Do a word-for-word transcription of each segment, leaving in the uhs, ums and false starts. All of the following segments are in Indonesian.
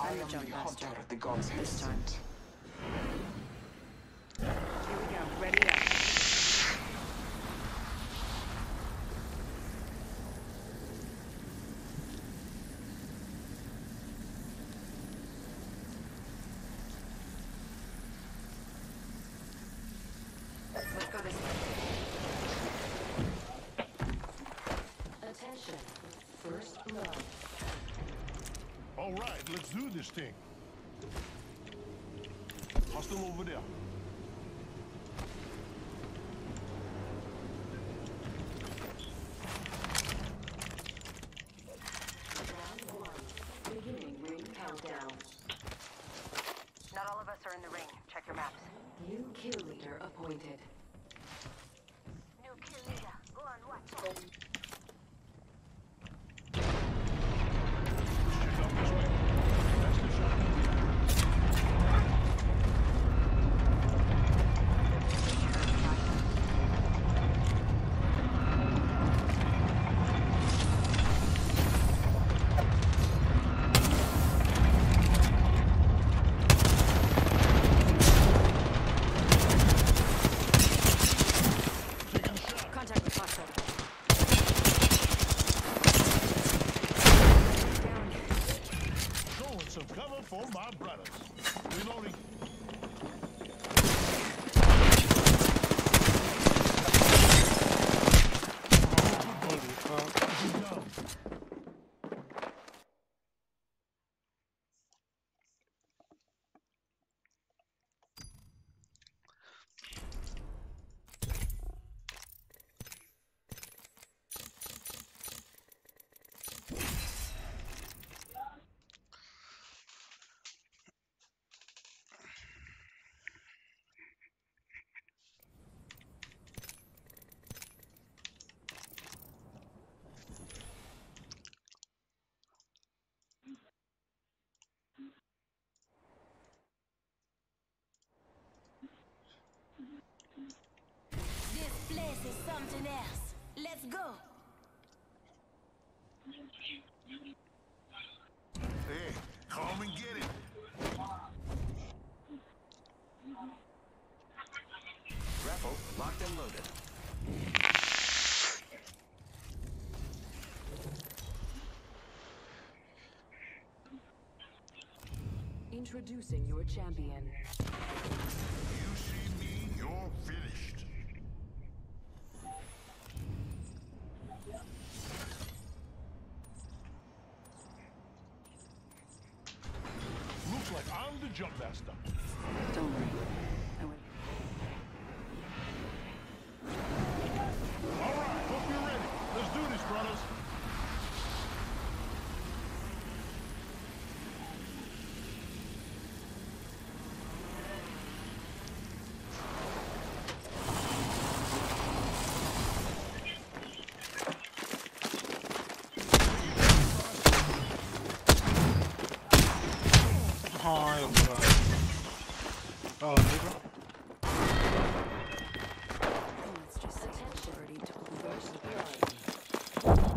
I and the am jump the master. hunter the gods have This time. sent. Here we go. Ready up. Let's go this way. Attention. First blood. All right, let's do this thing. Hostile over there. Round one. Beginning ring countdown. Not all of us are in the ring. Check your maps. New kill leader appointed. New kill leader. Go on, watch out. Check out this way. That's the shot. Taking a shot. Contact with hostile. Down. Showing some cover for my brothers. Reloading. Holy fuck. Down. This place is something else. Let's go. Hey, come and get it. Grapple locked and loaded. Introducing your champion. You see me, you're finished. Looks like I'm the jump master. Don't worry. I went. All right, hope you're ready. Let's do this, brothers. Ai, bro. Oh, nigga. Let's just say Birdie took the first blood.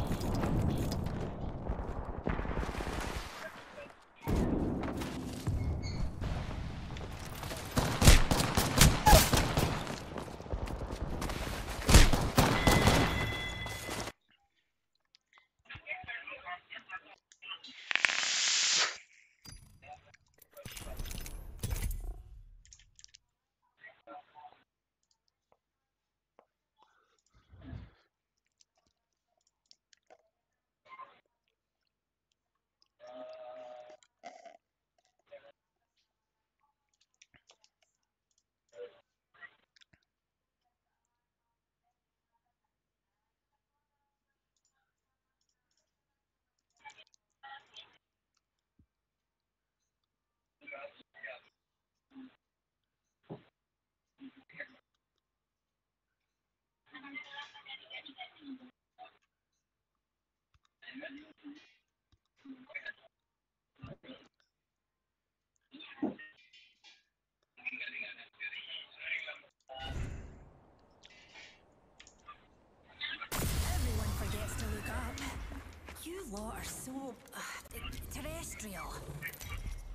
Everyone forgets to look up. You lot are so uh, terrestrial.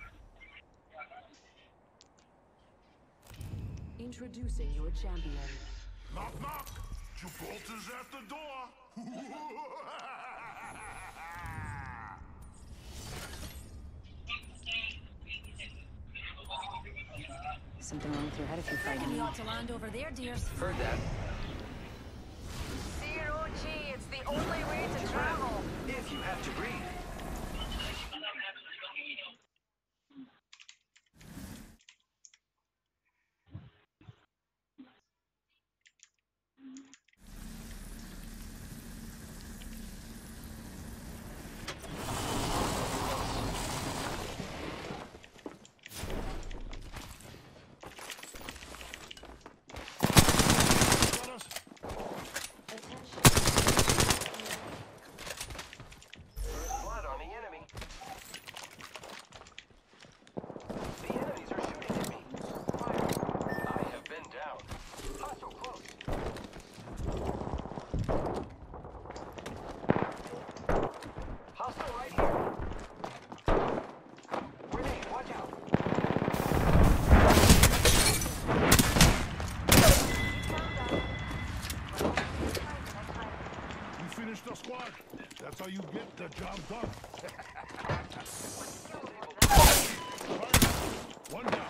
Introducing your champion. Knock, knock. Gibraltar's at the door. Something wrong with your head if you're fighting We me. ought to land over there, dears. Heard that. Zero G, it's the only way to travel. If you have to breathe. First blood on the enemy. The enemies are shooting at me. Fire. I have been down. Hostile close. Hostile right here. Grenade, watch out. You finished the squad. That's how you get the job done. One down.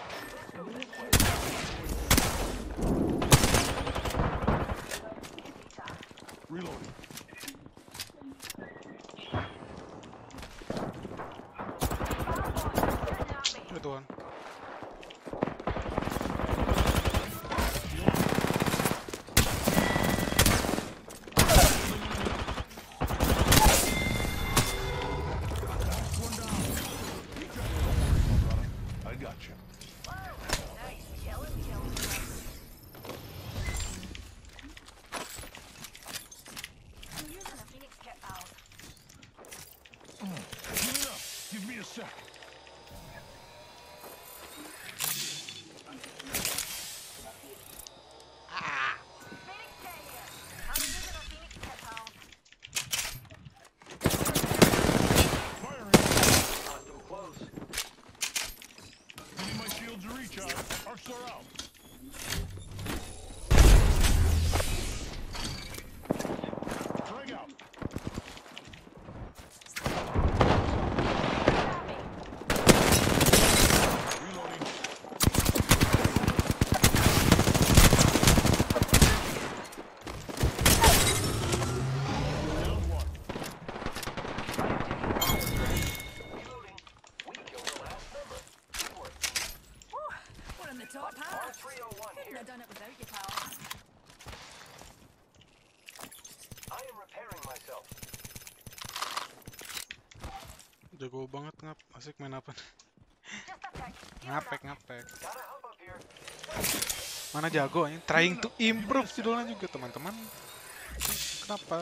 Reloading. Ito one. I got you. Nice, killing, killing. I'm using a Phoenix kit, pal. Give it up. Give me a sec. Phoenix kit here. I'm using a Phoenix kit, pal. Firing. Hostile close. Give me my shields to recharge. Arcs are out. Drag out. Reloading. Down one. Reloading. We killed the last member. Good work. Whew, we're in the top R half. three oh one Couldn't here. have done it without you, pal. I am repairing myself. Jago banget ngap. Asik main apa nih? Just a sec. Ngapek ngapek. Gotta help up here. Mana jago ini? Trying to improve judulnya juga teman-teman. Kenapa?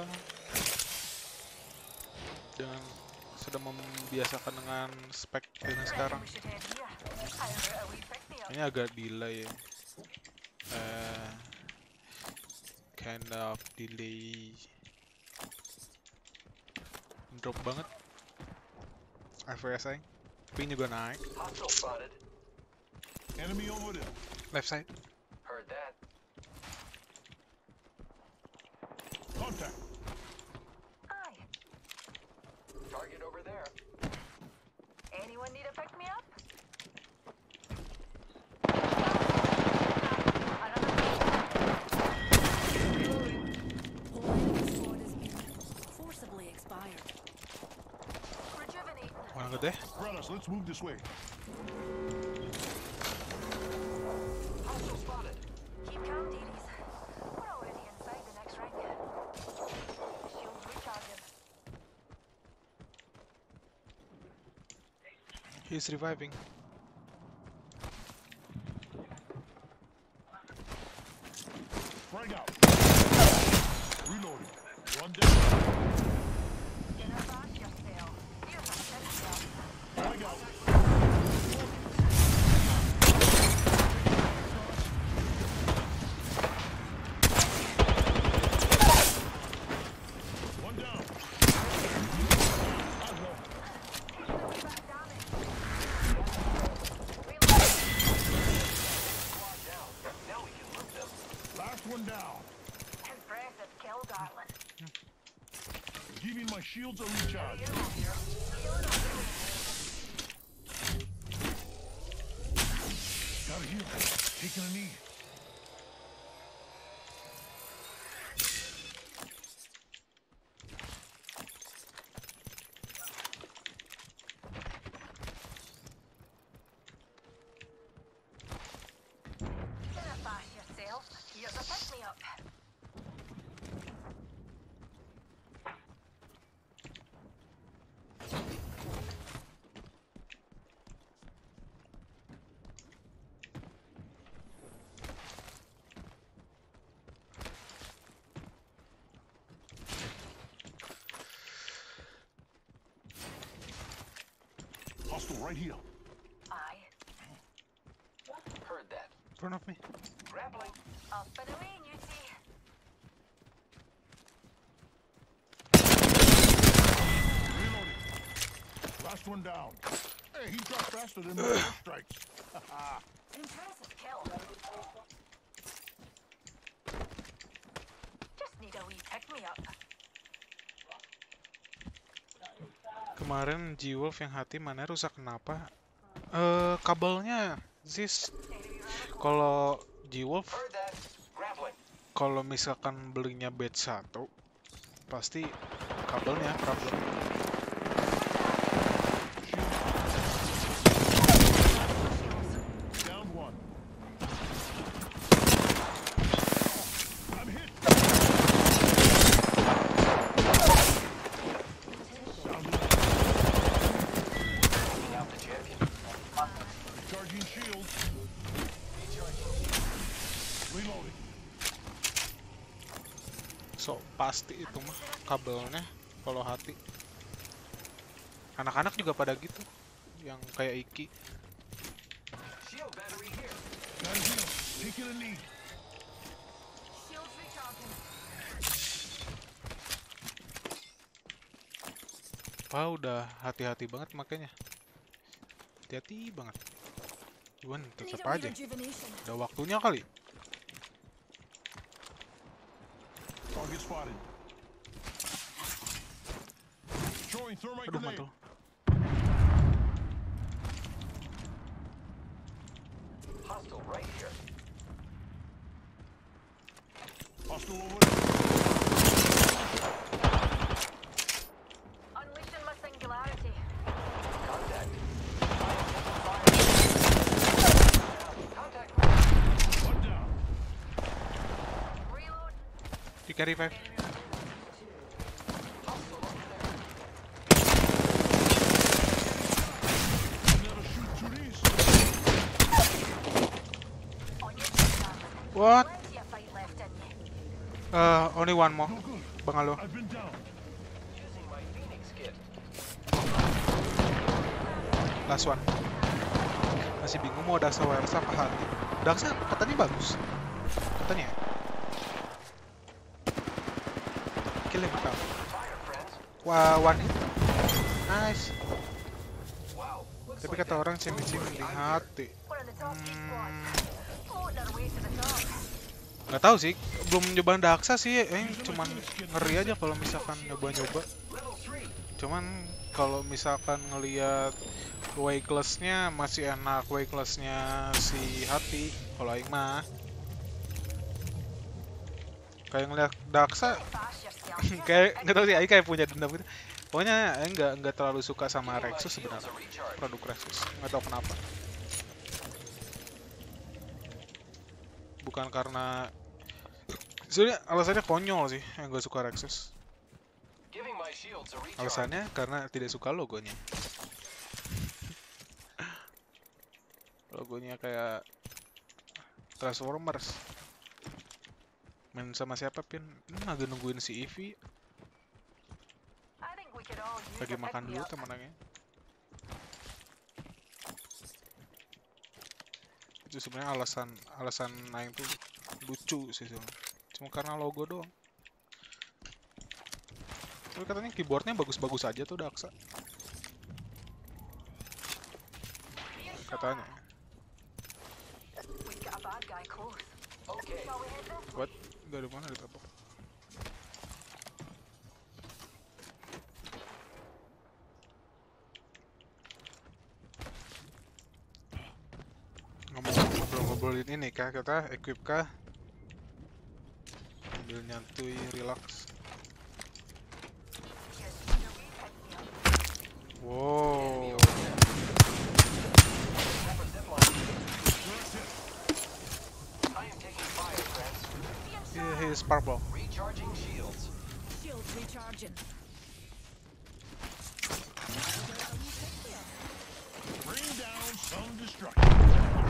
Dan sudah membiasakan dengan spek dengan sekarang. We should head here. I heard a wee pick me up. Ini agak delay ya. Eh, kind of delay. Drop banget. F P S aing. Ping juga naik. Hostile spotted. Enemy over there. Left side. Heard that. Contact. Aye. Target over there. Anyone need a pick me up? Whole enemy squad has been forcibly expired. Rejuvenate. Walang gede. Brothers, let's move this way. Hostile spotted. Keep calm, dearies. We're already inside the next ring. Shields recharging. He's reviving. Frag out. Reloading. One down. Get her back yourself. Here's a pick me up. Frag out. One down. I won't. Back down it. Squad down. Now we one down. Impressive kill, darling. Giving my shields a recharge. Gotta heal. Taking a knee. Bash yourself. Here's a pick-me-up. Hostile right here. Aye. Heard that. In front of me. Grappling. Up and away, you see. Reloading. Last one down. Hey, he dropped faster than my first strikes. Impressive kill. Just need a wee pick-me-up. Kemarin G-Wolf yang hati mana rusak kenapa? Eh kabelnya Ziz. Kalau G-Wolf, Heard that. Grappling. kalau misalkan belinya batch satu, pasti kabelnya problem. Down one. I'm hit. Taking out the champion. Recharging shields. Reloading. So pasti itu mah kabelnya kalau hati. Anak-anak juga pada gitu, yang kayak Iki. Shield battery here. Gotta heal. Taking a knee. Shields recharging. Wah udah hati-hati banget makanya. Hati-hati banget. Cuman Need tetap a aja. rejuvenation. Udah waktunya kali. Target spotted. Throwing thermite Aduh grenade. mantul. Hostile right here. Hostile over there. Unleashing my singularity. Contact. Contact. One down. Reload. You can revive. Never shoot through these. On your feet, darling. What? Plenty of fight left in you. Uh, only one more. No good. Bangalo. I've been down. Using my Phoenix kit. Last one. Masih bingung mau Daksa Wersa apa hati. Daksa katanya bagus. Katanya. Kill him, pal. Fire, friends. Wah, one hit. Nice. Wow. Looks Tapi like kata that orang cemil-cemil di hati. We're in the top eight squad. Hmm, Floating our way to the top. nggak tahu sih. Belum nyoba Daksa sih. Eh, cuman ngeri aja kalau misalkan nyoba-nyoba. level three. Cuman kalau misalkan ngelihat weightless-nya masih enak weightless-nya si hati. Kalau aing mah kayak ngeliat Daksa Bash yourself. kayak nggak tahu sih aing kayak punya dendam gitu. Pokoknya aing nggak nggak terlalu suka sama Giving my Rexus shields sebenarnya. a recharge. Produk Rexus nggak tahu kenapa. Bukan karena sebenarnya alasannya konyol sih yang gue suka Rexus. Giving my shields a recharge. Alasannya karena tidak suka logonya. Logonya kayak Transformers. Main sama siapa Pin? Hmm, lagi nungguin si Eevee. I think we could all use Lagi a makan dulu pick-me-up. temenannya. Itu sebenarnya alasan alasan Aing tuh lucu sih sebenarnya. Cuma karena logo doang. Tapi katanya keyboardnya bagus-bagus aja tuh Daksa. Katanya. We've got a bad guy close. Okay. Shall we hit this? What? Dari mana ditembak? Ngobrol-ngobrolin ini kah kita? Equip kah? Sambil nyantui, relax. Wow. I am taking fire, friends. Yeah, he is purple. Recharging shields. Shields recharging. Bring down some destruction.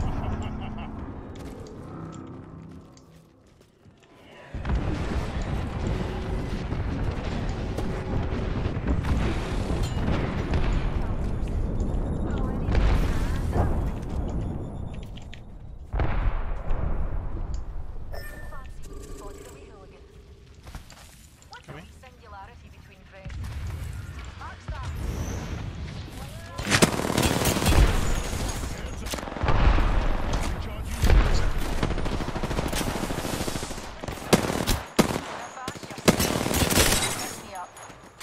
Coming. Singularity between friends. Mark start. Heads up. Recharging shields. Pick me up.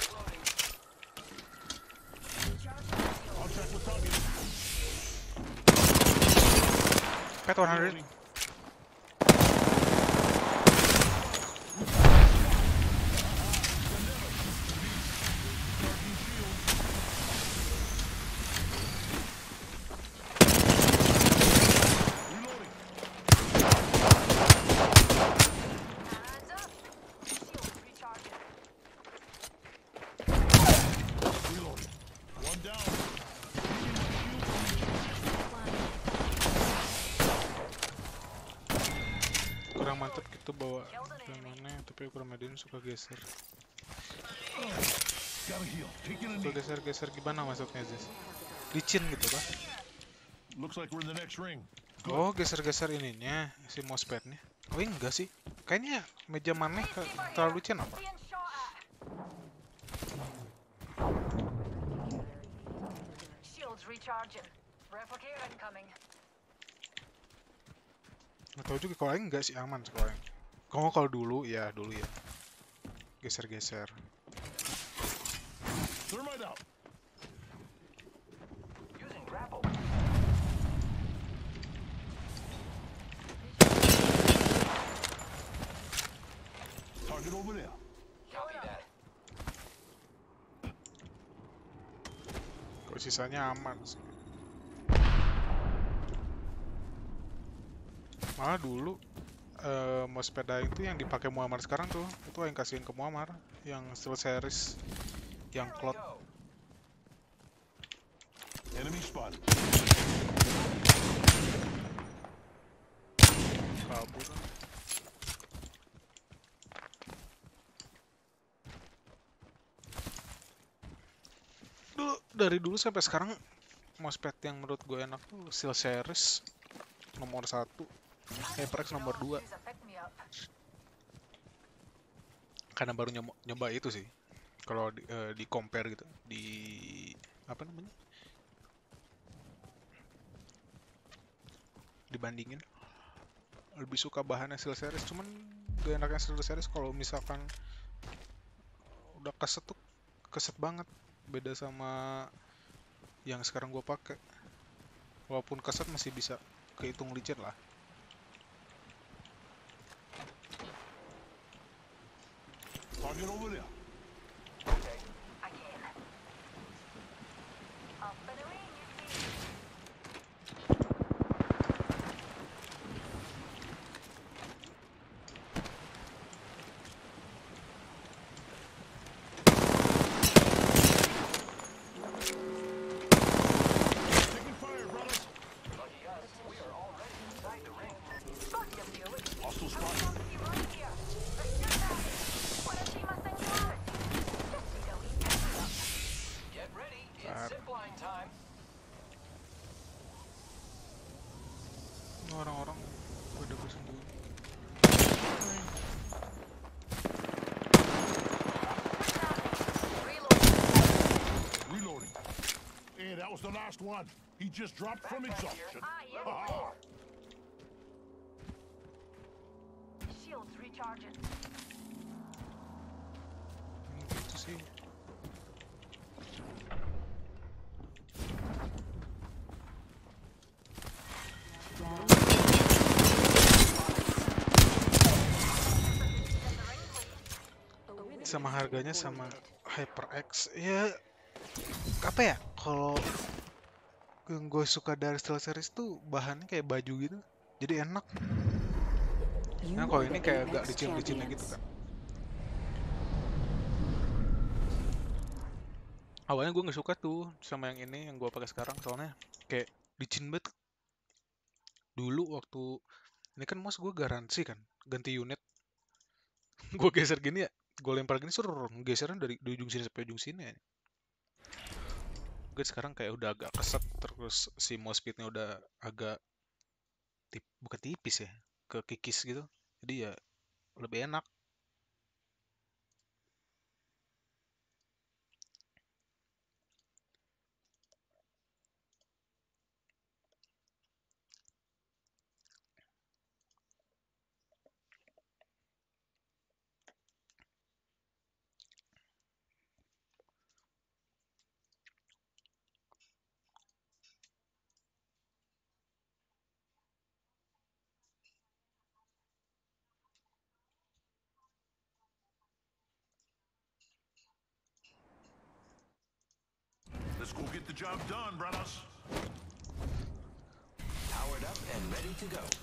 I'll check with target. Pet one hundred. Reloading. Recharging shields. Reloading. Hands up. Shields recharging. Reloading. One down. Bringing my shields recharged. Kurang mantep gitu bawa mana, tapi kurang Medin suka geser. Gotta heal. Taking a Suka knee. geser-geser gimana maksudnya, Zis? Licin gitu kan? Looks like we're in the next ring. Good. Oh, geser-geser ininya si mousepadnya. Oh enggak sih, kayaknya meja maneh ke- terlalu licin apa? Being shot at. Shields recharging. Replicator incoming. Nggak tahu juga kalau yang enggak sih, aman sekarang. Kalau kalau dulu ya dulu ya geser-geser. Thermite out. Using grapple. Target over there. Copy that. Kalau sisanya aman sih. Malah dulu eh mousepad dying itu yang dipakai Muammar sekarang tuh, itu yang kasihin ke Muammar, yang Steel Series, yang Here we Cloud. go. Enemy spotted. Kabur. Dulu, dari dulu sampai sekarang mousepad yang menurut gue enak tuh Steel Series nomor satu, HyperX nomor dua, Use a pick me up. karena baru nyoba, nyoba itu sih. Kalau di, eh, di compare gitu, di apa namanya? Dibandingin, lebih suka bahannya Steel Series, cuman gak enaknya Steel Series kalau misalkan udah keset tuh keset banget, beda sama yang sekarang gue pakai. Walaupun keset masih bisa kehitung licin lah. Target over there. Okay. Again. Up and away, you see. Taking fire, brothers. Lucky us, we are already inside the ring. Fuck you, Felix. Hostile How spotted. long have you run here? Let's do that. Wanna see my singularity? Just need a wee pick me up. Get ready, it's Fire. zipline time. Ini orang-orang pada bersembunyi. Reload. Reloading. Hey, that was the last one. He just dropped from exhaustion. Ah, yeah. Ha ha. Shield Shields recharging. Ini gitu sih. Sama harganya sama HyperX ya, apa ya, kalau yang gue suka dari SteelSeries tuh bahannya kayak baju gitu, jadi enak. Nah kalau ini kayak agak licin-licinnya gitu kan. Awalnya gue nggak suka tuh sama yang ini yang gue pakai sekarang, soalnya kayak licin banget. Dulu waktu ini kan mouse gue garansi kan, ganti unit gue geser gini ya, gue lempar gini suruh gesernya dari, dari ujung sini sampai ujung sini ya. Gue sekarang kayak udah agak keset, terus si mouse speednya udah agak tip, bukan tipis ya, ke kikis gitu, jadi ya lebih enak. Let's go get the job done, brothers. Powered up and ready to go.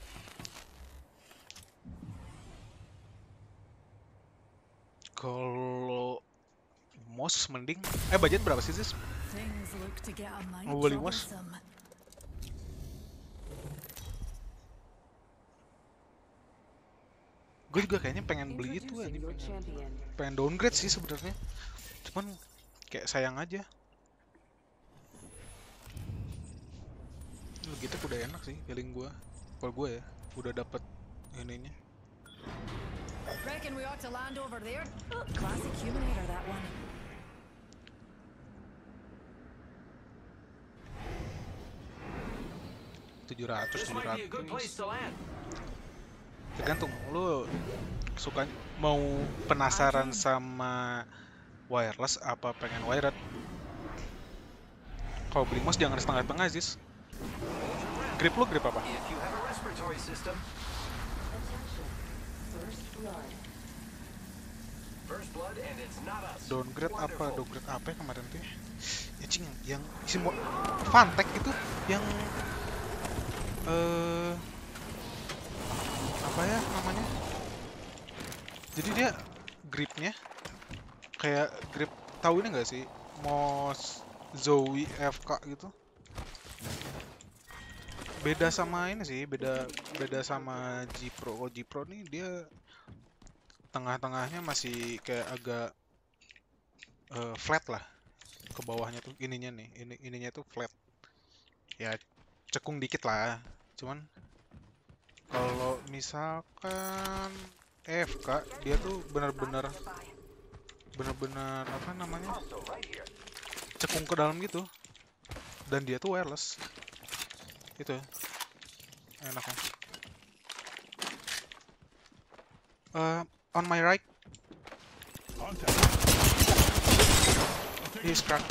Kalau mouse mending, eh budget berapa sih sis? Things look to get a mite Mau beli mouse? troublesome. Gue juga kayaknya pengen beli itu ya, Introducing your champion. pengen downgrade sih sebenarnya, cuman kayak sayang aja. Logitech udah enak sih feeling gue, kalau gue ya udah dapet ininya. Reckon we ought to land over there. Oh, classic humanator, that one. tujuh ratus This tujuh might be a good place ratus to land. tergantung lu suka mau penasaran sama wireless apa pengen wired. Kalau beli mouse jangan setengah-setengah Zis. Grip lu grip apa? If you have a respiratory system, Attention. First blood. first blood and it's not us. Downgrade apa? Wonderful. Downgrade apa ya kemarin tuh? Ya cing, yang si Fantech itu yang eh apa ya namanya? Jadi dia gripnya kayak grip, tahu ini nggak sih? Mouse Zowie F K gitu. Beda sama ini sih, beda beda sama G Pro. Kalau G Pro nih dia tengah-tengahnya masih kayak agak uh, flat lah. Ke bawahnya tuh ininya nih, ini ininya tuh flat. Ya cekung dikit lah. Cuman kalau misalkan F K dia tuh benar-benar benar-benar apa namanya? Also right here. Cekung ke dalam gitu. Dan dia tuh wireless. Itu enaknya. Uh, on my right, Contact. he's cracked.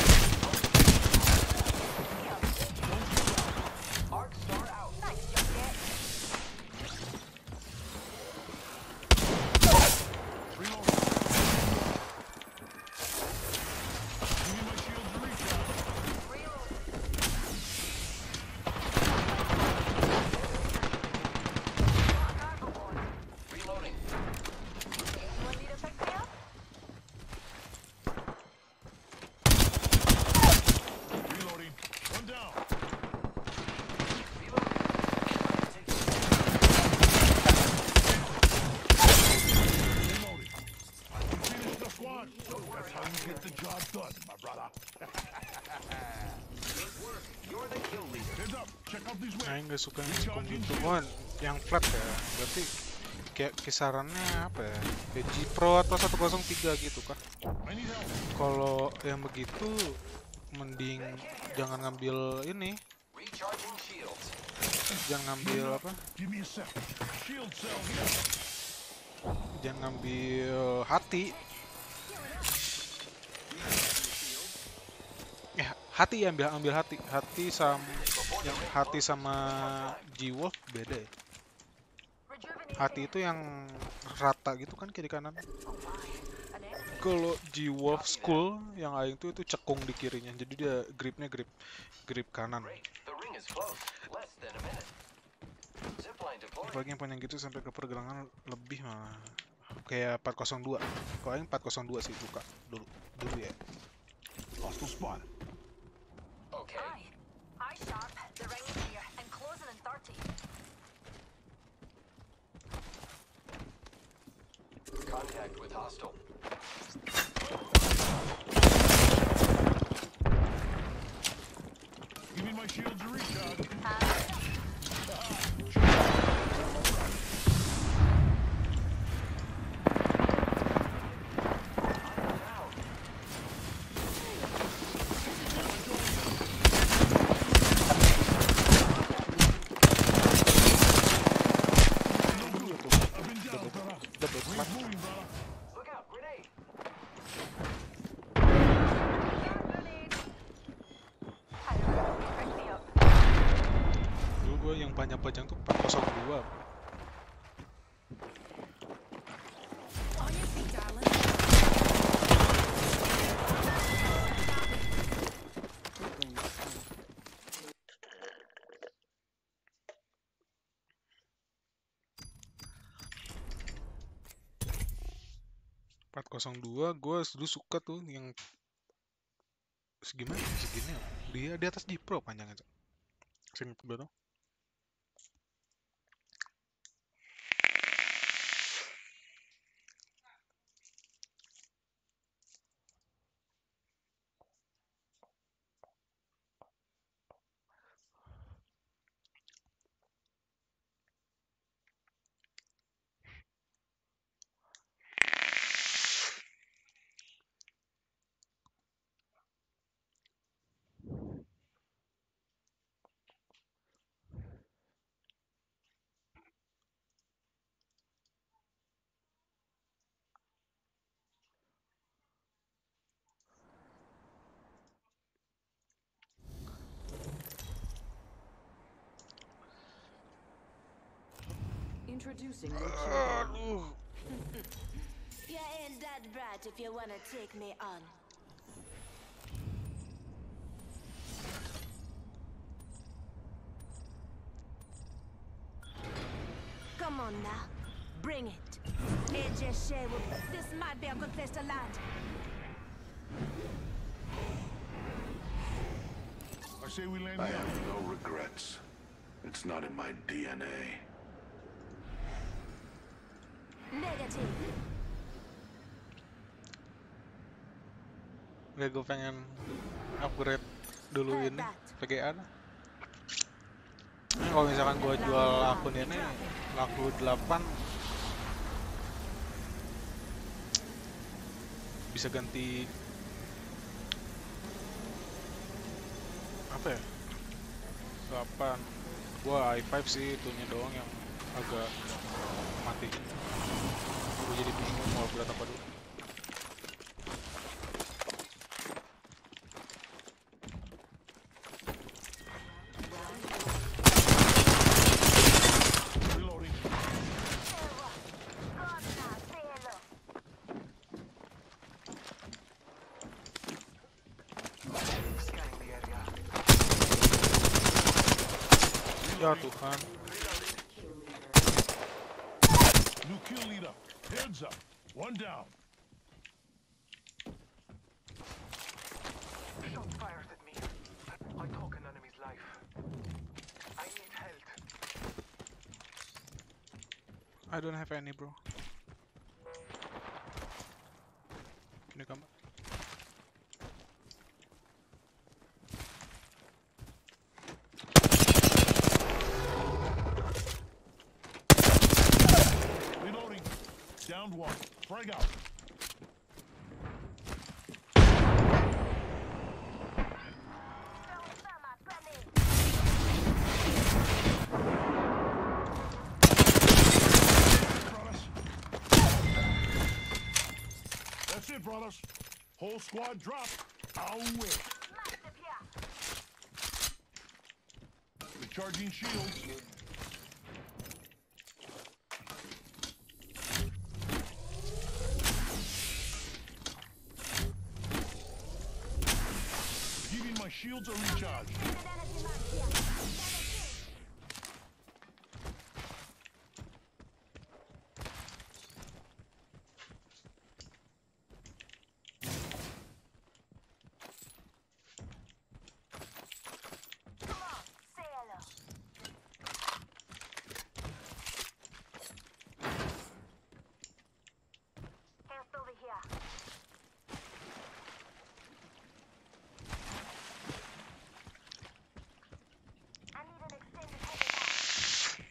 Arc star out. Nice, young get. Reload. Give me my shield to recharge. Reload. Cargo board. Reloading. Anyone need a pick me up? Reloading. One down. Reloading. I can finish the squad. That's how you get the job done, my brother. Good work. You're the kill leader. Heads up. Check out these Saya wings. nggak suka yang cekung gitu. Oh, yang flat ya. Berarti kayak kisarannya apa ya? Kayak G Pro atau seratus tiga gitu kah? I need help. Kalau yang begitu mending jangan ngambil ini, Recharging shields. jangan ngambil apa? Give me a sec. Shield cell here. jangan ngambil hati. Ya, hati ya, ambil ambil hati. Hati sama yang hati sama G-Wolf beda ya. Hati itu yang rata gitu kan kiri kanan. Kalau G-Wolf Skull yang aing tuh itu cekung di kirinya. Jadi dia gripnya grip grip kanan. Great. The ring is close. Less than a minute. Zipline deployed. Apalagi yang panjang gitu sampai ke pergelangan lebih malah. Kayak empat nol dua. Kalau aing empat nol dua sih buka dulu dulu ya. Hostile spot. Okay. Aye. Eye sharp. The ring is here and closing in thirty. Contact with hostile. Give me my shields to recharge. I've been down, brother. Double Ring's smack. moving, brother. Look out, grenade. Pick me up. Dulu gua yang panjang-panjang tuh empat nol dua. On your feet, darling. empat nol dua gua dulu suka tuh yang segimana segini ya? Dia di atas G-Pro panjangnya tuh. Sing gua tuh. Introducing new champion. Aduh. You ain't that bright if you wanna take me on. Come on now, bring it. A J Sherwood, this might be a good place to land. I say we land I here. have no regrets. It's not in my D N A. Negative. Nggak, gue pengen upgrade dulu ini P G A dah. Ini kalau misalkan gue jual akun ini laku delapan bisa ganti apa ya? delapan. Gua i lima sih itunya doang yang agak mati. Gue jadi bingung mau upgrade apa dulu. Reloading. Scanning the area. Ya Tuhan. New kill leader. Heads up. One down. Shot fires at me. I took an enemy's life. I need help. I don't have any, bro. Can you come back? Reloading. Downed one. Frag out. Enemy brothers. Whole squad drop. I'll wait. Massive here. Recharging shields. Giving my shields a recharge. Extended energy mag here. Level three. Come on, say hello. Hands over here. I need an extended heavy mag.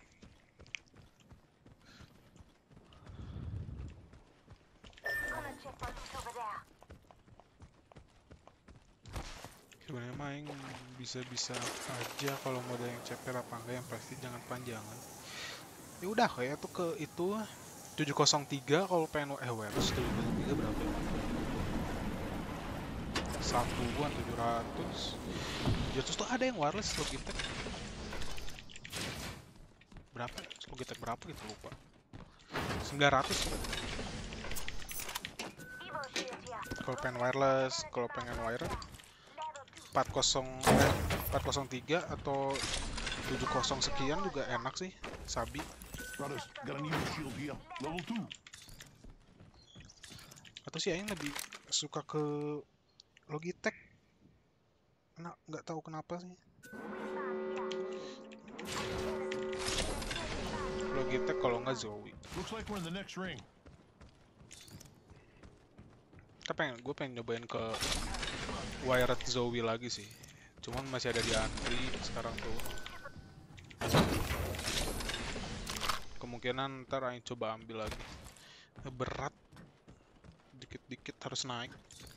Gonna check for loot over there. Sebenarnya main bisa-bisa aja kalau mode yang ceper apa enggak, yang pasti jangan panjangan. Ya udah kayak tuh ke itu tujuh nol tiga kalau pengen eh wireless tujuh nol tiga berapa ya? Satuan tujuh ratus. tujuh ratus tuh ada yang wireless Logitech. Berapa? Logitech berapa gitu lupa. sembilan ratus. Evo shield here. Kalau pengen wireless, kalau pengen wired Level two. empat nol eh, empat nol tiga atau tujuh nol sekian juga enak sih, Sabi. Brothers, got a new shield here. Level two. Atau sih Aing lebih suka ke Logitech. Nah, nggak tahu kenapa sih. Logitech kalau nggak Zowie. Looks like we're in the next ring. Kita pengen, gue pengen nyobain ke wired Zowie lagi sih. Cuman masih ada di antri sekarang tuh. Kemungkinan ntar Aing coba ambil lagi. Berat. Dikit-dikit harus naik.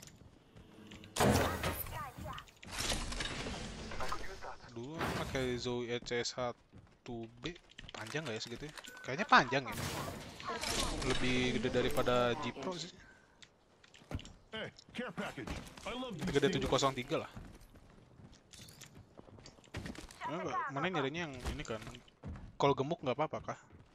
Dulu pakai Zowie E C satu B panjang nggak ya segitu ya? Kayaknya panjang ya. Lebih gede daripada G Pro sih. Hey, care package. I love these Gede things. tujuh nol tiga lah. Mana, mana nyarinya yang ini kan? Kalau gemuk nggak apa-apa kah?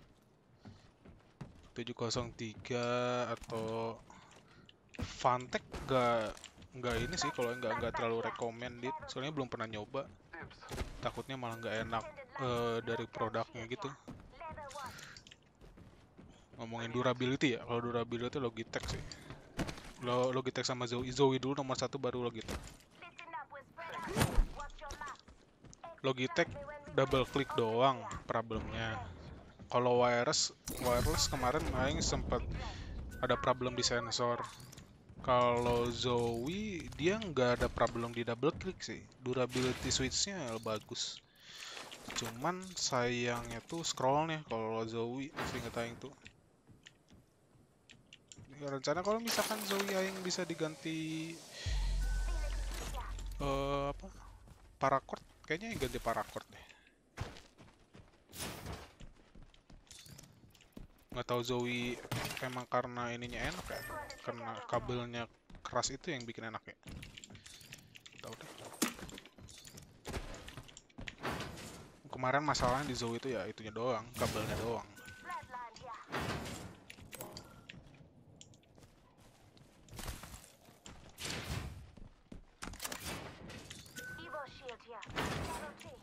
tujuh nol tiga atau Fantech nggak nggak ini sih, kalau nggak nggak terlalu recommended. Soalnya belum pernah nyoba. Takutnya malah nggak enak eh, dari produknya gitu. Level one. Ngomongin durability ya, kalau durability Logitech sih. Lo Logitech sama Zowie, Zowie dulu nomor satu baru Logitech. Listen up with spreader. Watch your map. Logitech double klik doang problemnya. Kalau wireless, wireless kemarin Aing sempat ada problem di sensor. Kalau Zowie dia nggak ada problem di double klik sih. Durability switch-nya bagus. Cuman sayangnya tuh scrollnya kalau Zowie seinget Aing tuh. Ya, rencana kalau misalkan Zowie Aing bisa diganti eh apa? Paracord, kayaknya yang ganti paracord deh. Nggak tahu Zowie emang karena ininya enak ya, karena kabelnya keras itu yang bikin enak ya. Tahu deh. Kemarin masalahnya di Zowie itu ya itunya doang, kabelnya doang. Flatline here. Evo shield here. Level three.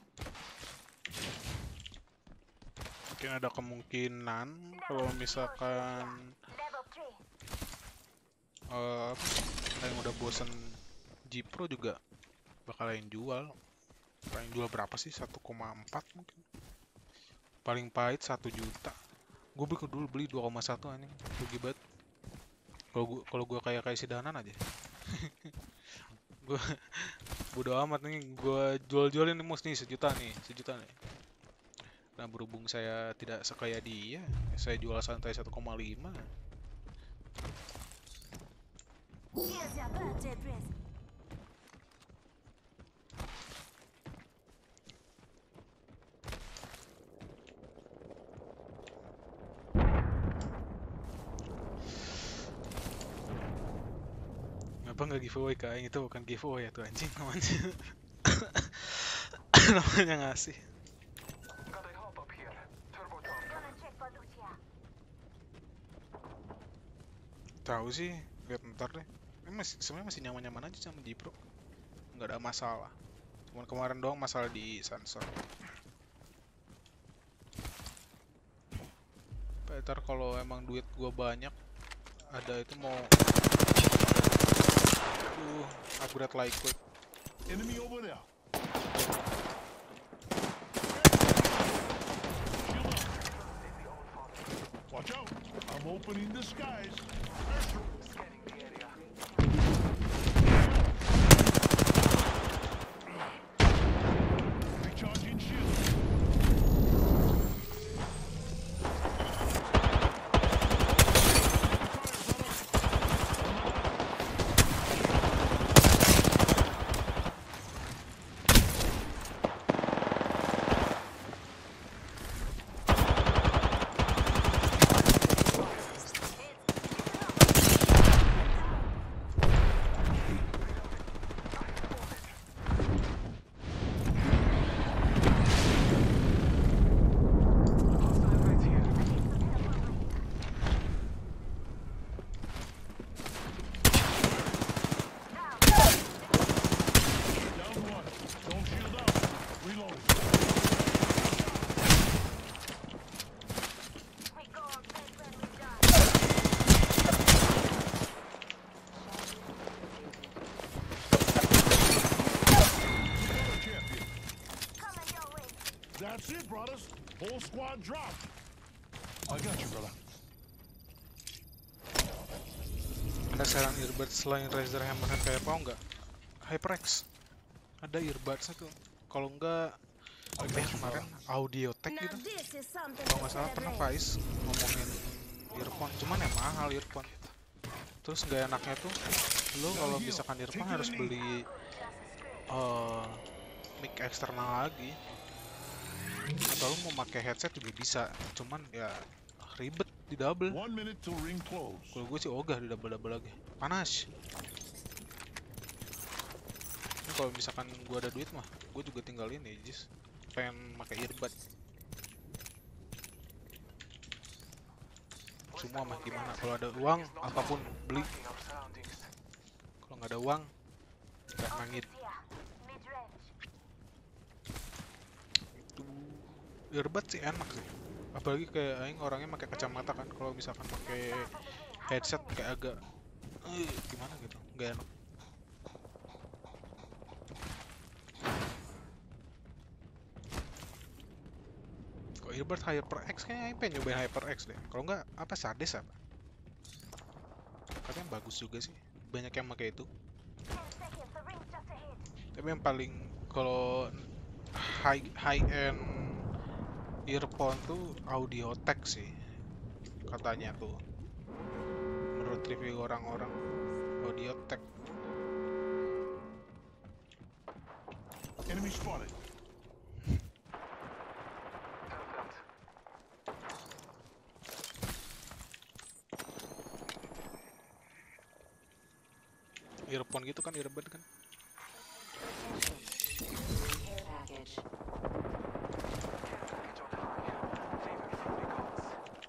Mungkin ada kemungkinan kalau misalkan Level three. eh apa, yang udah bosen G Pro juga bakal yang jual. Paling jual berapa sih? satu koma empat mungkin. Paling pahit satu juta. Gue beli dulu beli dua koma satu anjing. Rugi banget. Kalau gua kalau gua kayak kayak si Danan aja. Gue bodo amat nih, gua jual-jualin nih mus nih sejuta nih, sejuta nih. Nah, berhubung saya tidak sekaya dia, saya jual santai satu koma lima. Here's your birthday present. Kenapa nggak giveaway ke Aing? Itu bukan giveaway ya tuh anjing namanya. Namanya ngasih. Got a hop up here. Turbo drone. Gonna check for loot here. Tahu sih, lihat ntar deh. Ini masih sebenarnya masih nyaman-nyaman aja sama Jipro. Nggak ada masalah. Cuman kemarin doang masalah di sensor. Ntar kalau emang duit gua banyak, ada itu mau uh, upgrade like quick. Enemy over there. Watch out! I'm opening the skies. Scanning the area. Recharging shield. Down one. Don't shield out. Reload. We go on bed when we die. Another champion. Coming your way. That's it, brothers. Whole squad dropped. I got you, brother. Ada saran earbuds selain Razer Hammerhead kayak apa enggak? HyperX. Ada earbuds tuh. Kalau enggak eh kemarin Audiotech Now gitu. this is something Kalau to nggak salah pernah celebrate. Faiz ngomongin earphone, cuman ya mahal earphone. Terus nggak enaknya tuh, lo kalau misalkan earphone harus beli eh mic eksternal lagi. Atau lo mau pakai headset juga bisa, cuman ya ribet di double. One minute till ring close. Kalau gue sih ogah di double-double lagi. Panas. Ini kalau misalkan gue ada duit mah, gue juga tinggal ini, jis. Pengen pakai earbud. Semua mah gimana? Kalau ada uang, apapun beli. Marking our surroundings. Kalau nggak ada uang, nggak nangit. Here. Mid-range. Itu earbud sih enak sih. Apalagi kayak aing orangnya pakai kacamata kan. Kalau misalkan pakai headset kayak agak eh, gimana gitu, nggak enak. Kok earbud HyperX kayaknya aing pengen nyobain HyperX deh. Kalau nggak apa Sades apa? Katanya bagus juga sih. Banyak yang pakai itu. Ten seconds. The ring's just ahead. Tapi yang paling kalau high high end earphone tuh Audiotech sih katanya tuh, menurut review orang-orang. Audiotech. Enemy spotted. Earphone gitu kan, earbud kan. Package. Package on high. Leaving friendly calls.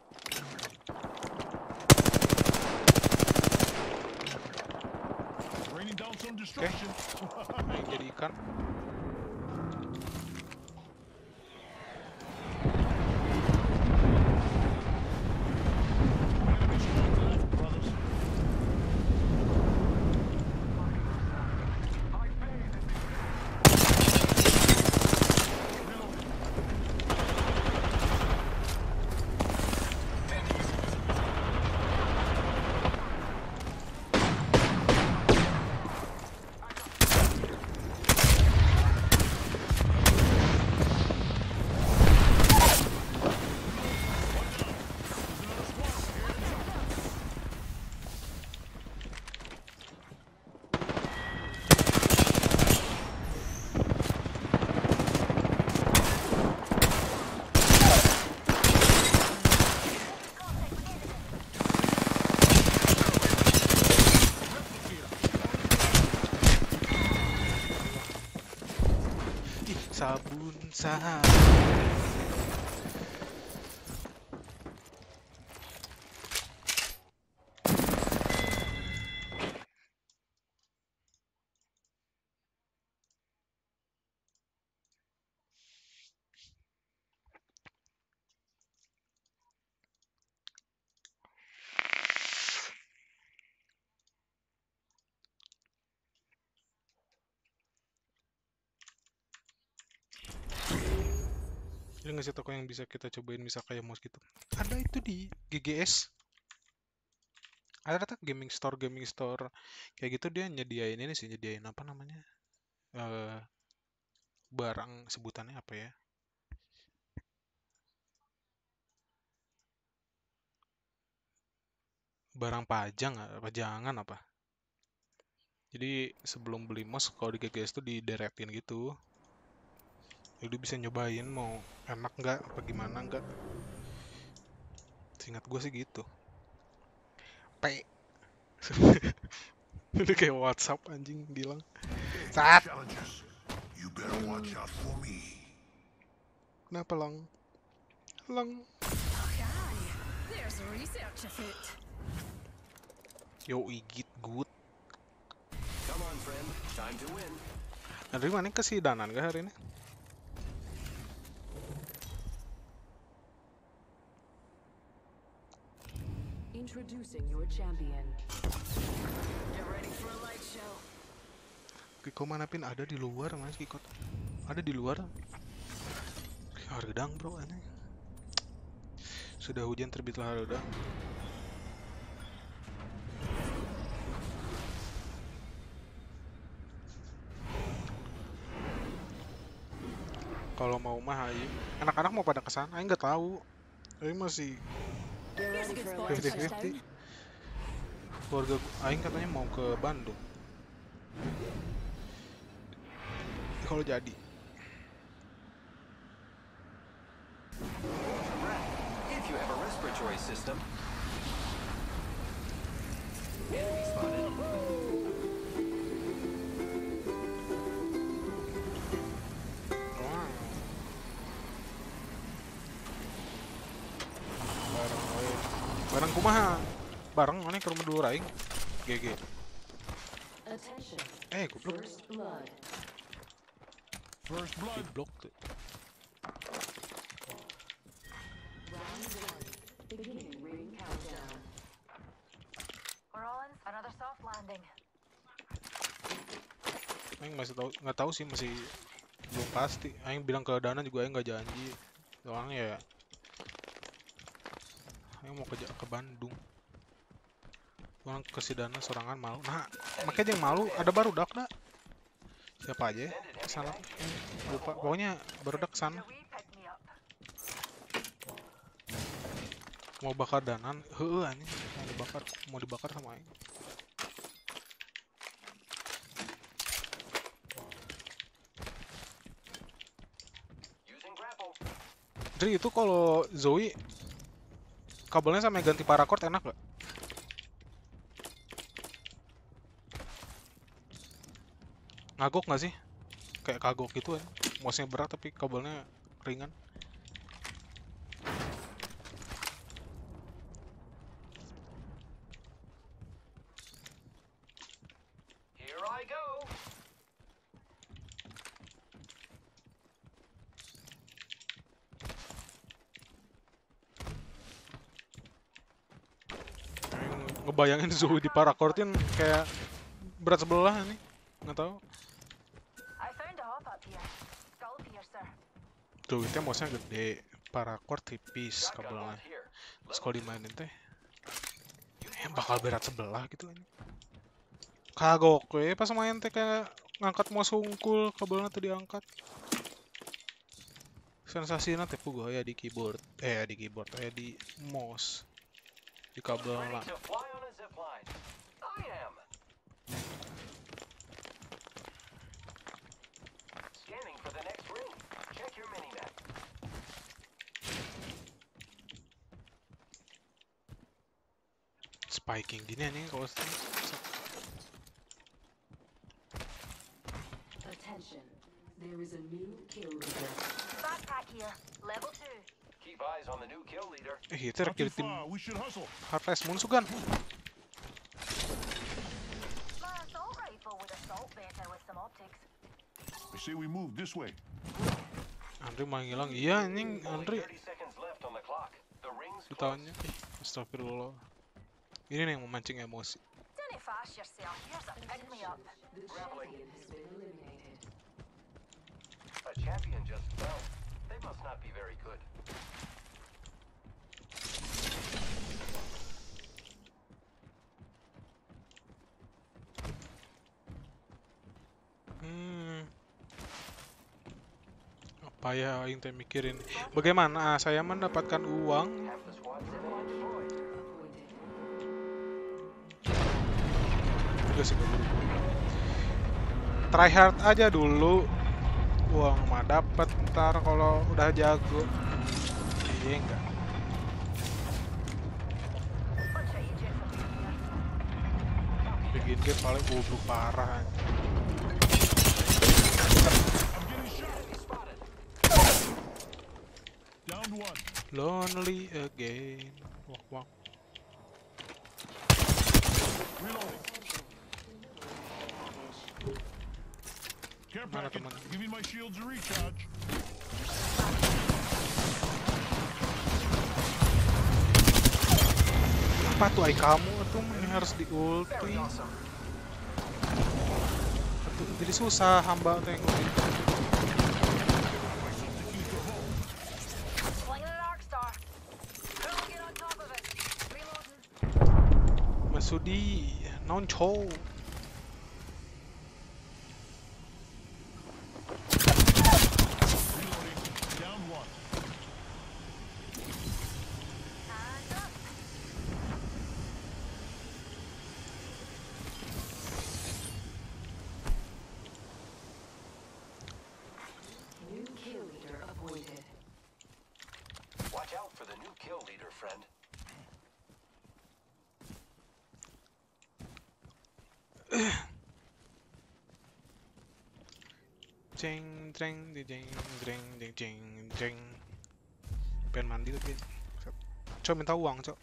Raining down some destruction. Aing jadi ikan. Enemy squad left, brothers. I bathe in Reloading. pun sama. Ini ngasih toko yang bisa kita cobain bisa kayak mouse gitu. Ada itu di G G S. Ada tuh gaming store gaming store kayak gitu, dia nyediain ini sih, nyediain apa namanya? Eh barang sebutannya apa ya? Barang pajang, ah, pajangan apa? Jadi sebelum beli mouse kalau di G G S tuh dideretin gitu. Jadi bisa nyobain mau enak nggak apa gimana nggak. Seingat gue sih gitu. P. Itu kayak WhatsApp anjing bilang. Saat. Challenges. You better watch out for me. Kenapa lang? Lang. Okay, there's a research afoot. Yo igit good. Come on, friend. Time to win. Nah, dari mana kesidanan gak hari ini? Introducing your champion. Get ready for a light show. Kiko mana pin ada di luar mas Kiko? Ada di luar. Hardang bro aneh. Sudah hujan terbitlah hardang. Kalau mau mah ayo. Anak-anak mau pada kesana, ayo nggak tahu. Ayo masih Get ready for a light fifty fifty. touchdown. Keluarga Aing katanya mau ke Bandung. Kalau jadi. If you have a respiratory system. Enemy spotted. Wow. Barang we. Barang kumaha? Barang mana ke rumah dulu aing. G G. Attention. Eh, goblok. First blood. First blood. Goblok tuh. Round one. Beginning ring countdown. We're all in another soft landing. Aing masih tahu, nggak tahu sih, masih belum pasti. Aing bilang ke Dana juga Aing nggak janji. Soalnya ya Aing mau ke ke Bandung. Orang ke si Dana sorangan malu. Nah, makanya yang malu ada barudak dah. Siapa aja ya? Kesana. Lupa. Pokoknya barudak kesana. We pick me up. Mau bakar Danan. Heueuh anjing. Mau dibakar, mau dibakar sama Aing. Using grapple. Jadi itu kalau Zoe kabelnya sama ganti paracord enak gak? Ngagok nggak sih? Kayak kagok gitu kan? Mouse-nya berat tapi kabelnya ringan. Here I go. Aing ngebayangin Zoe di parakortin kayak berat sebelah nih. Nggak tahu. I found a hop up here. Skull piercer. Zoe teh mouse-nya gede, parakord tipis Shotgun kabelnya. lock here. Terus kalau dimainin teh ya bakal berat sebelah gitu kan. Kagok we pas main teh kayak ngangkat mouse hungkul, kabelnya tuh diangkat. Sensasinya teh puguh ya di keyboard, eh di keyboard, eh di mouse, di kabel Ready lah. to fly on a zip line. I am. Scanning for the next ring. Check your minimap. Spiking gini nih kalau Attention. There is a new kill leader. Backpack here. Level two. Keep eyes on the new kill leader. Eh, kita Not too kill tim far. We should hustle. Harvest Moon Sugan. My assault rifle with assault better with some optics. I say we move this way. Andre malah ngilang. Iya, ini Only Andre thirty seconds left on the clock. The ring's close. ditahannya. Eh, astagfirullah. Ini nih yang memancing emosi. Don't fast yourself. Here's a pick me up. The champion has been eliminated. A champion just fell. They must not be very good. Hmm. Apa ya yang saya mikirin? Bagaimana saya mendapatkan uang? Half the squad zipline deployed. Juga sih keburu. Try hard aja dulu. Uang mah dapat ntar kalau udah jago. Iya enggak? Bunch of agents up here. Bikin game paling goblok parah. I'm getting shot. Spotted. Down one. Lonely again. Wak wak. Reloading. Care Mana package. teman? Giving my shields a recharge. Apa tuh ai kamu tuh ini harus di ulti. Very awesome. Aduh, jadi susah hamba tuh yang ulti. Slinging an arc star. Who will get on top of it? Reloading. Masudi noncho. Reloading. Down one. And up. New kill leader appointed. Watch out for the new kill leader, friend. Jeng jeng di jeng jeng jeng jeng jeng. Pengen mandi lagi. Cok minta uang, Cok.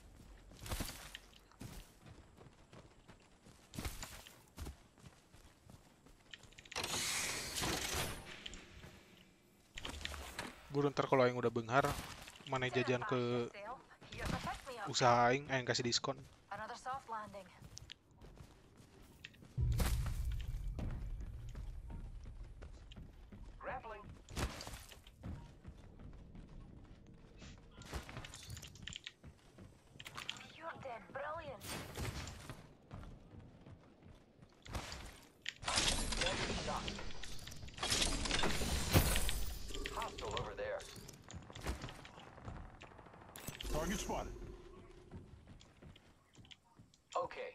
Buru ntar kalau yang udah benghar, mana jajan ke Yourself. Here's a pick me up. usaha aing, aing kasih diskon. Another soft landing. Grappling. You're dead brilliant. Enemy shot. Hostile over there. Target spotted. Okay.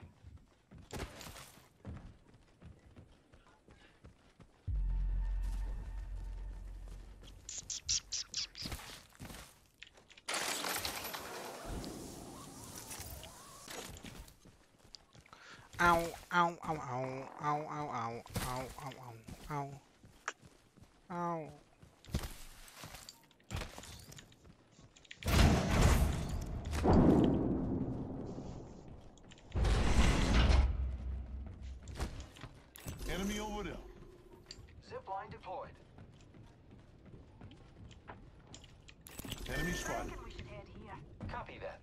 Ow, ow, ow, ow, ow, ow, ow, ow, ow, ow, ow, ow. Enemy over there. Zipline deployed. Enemy spotted. We should head here. Copy that.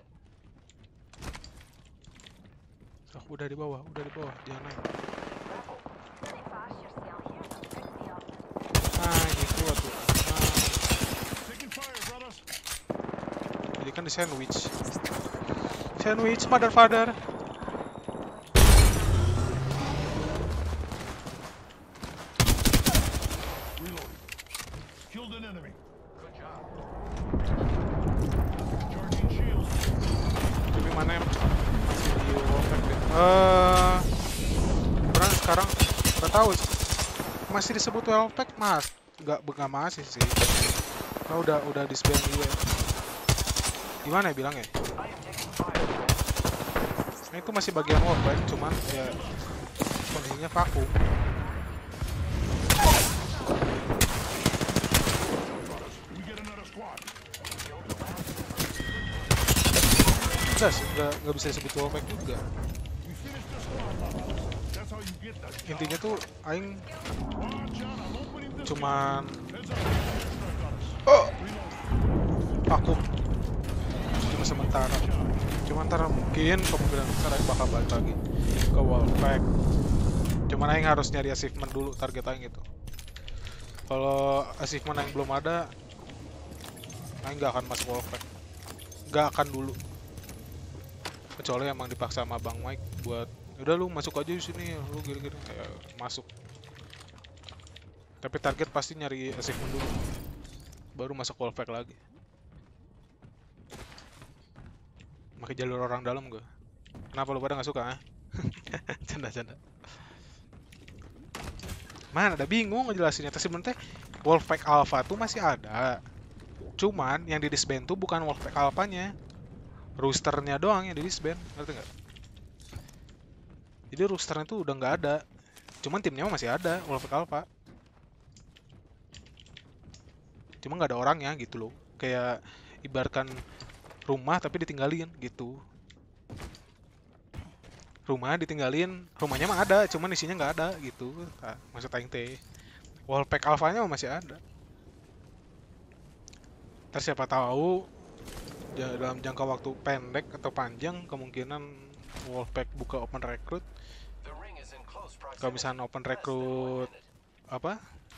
So, udah di bawah, udah di bawah, dia naik. Grapple. Don't fast yourself. Here's a pick me up. Ah, ini kuat tuh. Ah, Taking fire, brothers. jadi kan di sandwich. Sandwich, mother father. Reloading. Killed an enemy. Good job. Charging shield. Tapi mana yang di wallpack deh. Eh, beneran sekarang nggak tahu masih disebut wallpack mas? Nggak, nggak masih sih. Nah, udah udah disband juga. Gimana ya bilangnya? I am taking fire. Nah, itu masih bagian wallpack, cuman ya kondisinya vakum. Enggak sih, enggak, enggak bisa disebut wallpack juga. We finished the squad, my brothers. That's how you get the job. Intinya tuh aing Watch out, I'm opening this cuman Heads up, airstrike on us. oh, Reload. vakum. Cuma sementara. Cuma ntar mungkin kemungkinan besar aing bakal balik lagi ke wallpack. Cuman aing harus nyari achievement dulu, target aing itu. Kalau achievement aing belum ada, aing nggak akan masuk wallpack. Nggak akan dulu. Kecuali emang dipaksa sama Bang Mike buat udah lu masuk aja di sini, lu gini-gini ya, masuk. Tapi target pasti nyari achievement dulu, baru masuk wallpack lagi. Pakai jalur orang dalam gue. Kenapa lu pada nggak suka? Ah? Canda-canda. Mana ada bingung ngejelasinnya. Tapi sebenarnya wallpack alpha tuh masih ada. Cuman yang di disband tuh bukan wallpack alphanya, roosternya doang yang di disband, ngerti nggak? Jadi roosternya tuh udah nggak ada. Cuman timnya masih ada wallpack alpha. Cuma nggak ada orangnya gitu loh. Kayak ibaratkan rumah tapi ditinggalin gitu. Rumah ditinggalin, rumahnya mah ada, cuman isinya nggak ada gitu. Nah, maksud aing teh. Wallpack alphanya masih ada. Terus siapa tahu ya, dalam jangka waktu pendek atau panjang kemungkinan wallpack buka open recruit. Kalau misalnya open recruit apa?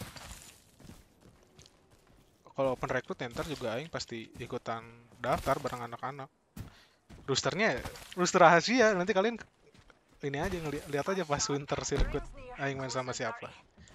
Kalau open recruit ntar juga aing pasti ikutan daftar bareng anak-anak. Roosternya rooster rahasia, nanti kalian ini aja ngeliat lihat aja pas winter circuit aing main sama siapa.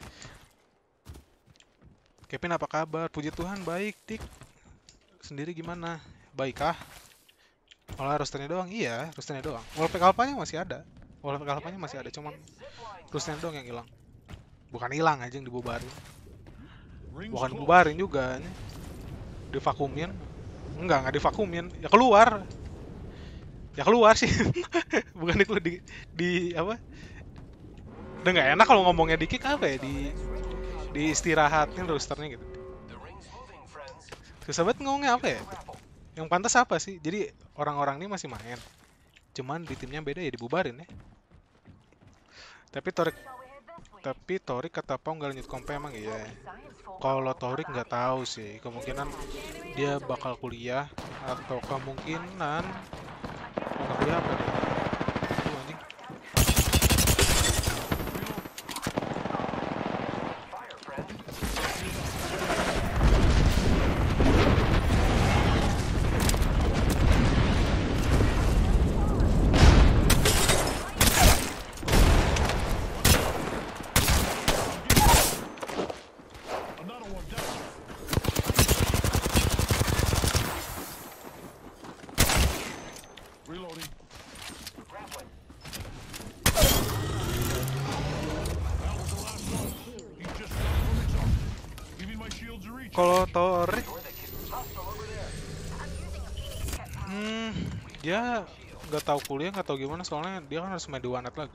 Kevin apa kabar? Puji Tuhan baik, Dik. Sendiri gimana? Baikkah? Kalau roosternya doang? Iya, roosternya doang. Wallpack alphanya masih ada. Wallpack alphanya masih ada, cuman roosternya doang yang hilang. Bukan hilang aja, yang dibubarin. Bukan bubarin juga, divakumin. Enggak, enggak divakumin. Ya keluar. Ya keluar sih. Bukan itu di di apa? Udah nggak enak kalau ngomongnya di kick apa ya? Di di istirahatin roosternya gitu. Susah banget ngomongnya apa ya? Yang pantas apa sih? Jadi orang-orang ini masih main. Cuman di timnya beda ya dibubarin ya. Tapi Torik tapi Torik kata Pau nggak lanjut kompe emang iya. Kalau Torik nggak tahu sih, kemungkinan dia bakal kuliah atau kemungkinan bakal kuliah apa dia? Tuh anjing. Kalau Torik, hmm, dia nggak tahu kuliah nggak tahu gimana soalnya dia kan harus main di Wanet lagi.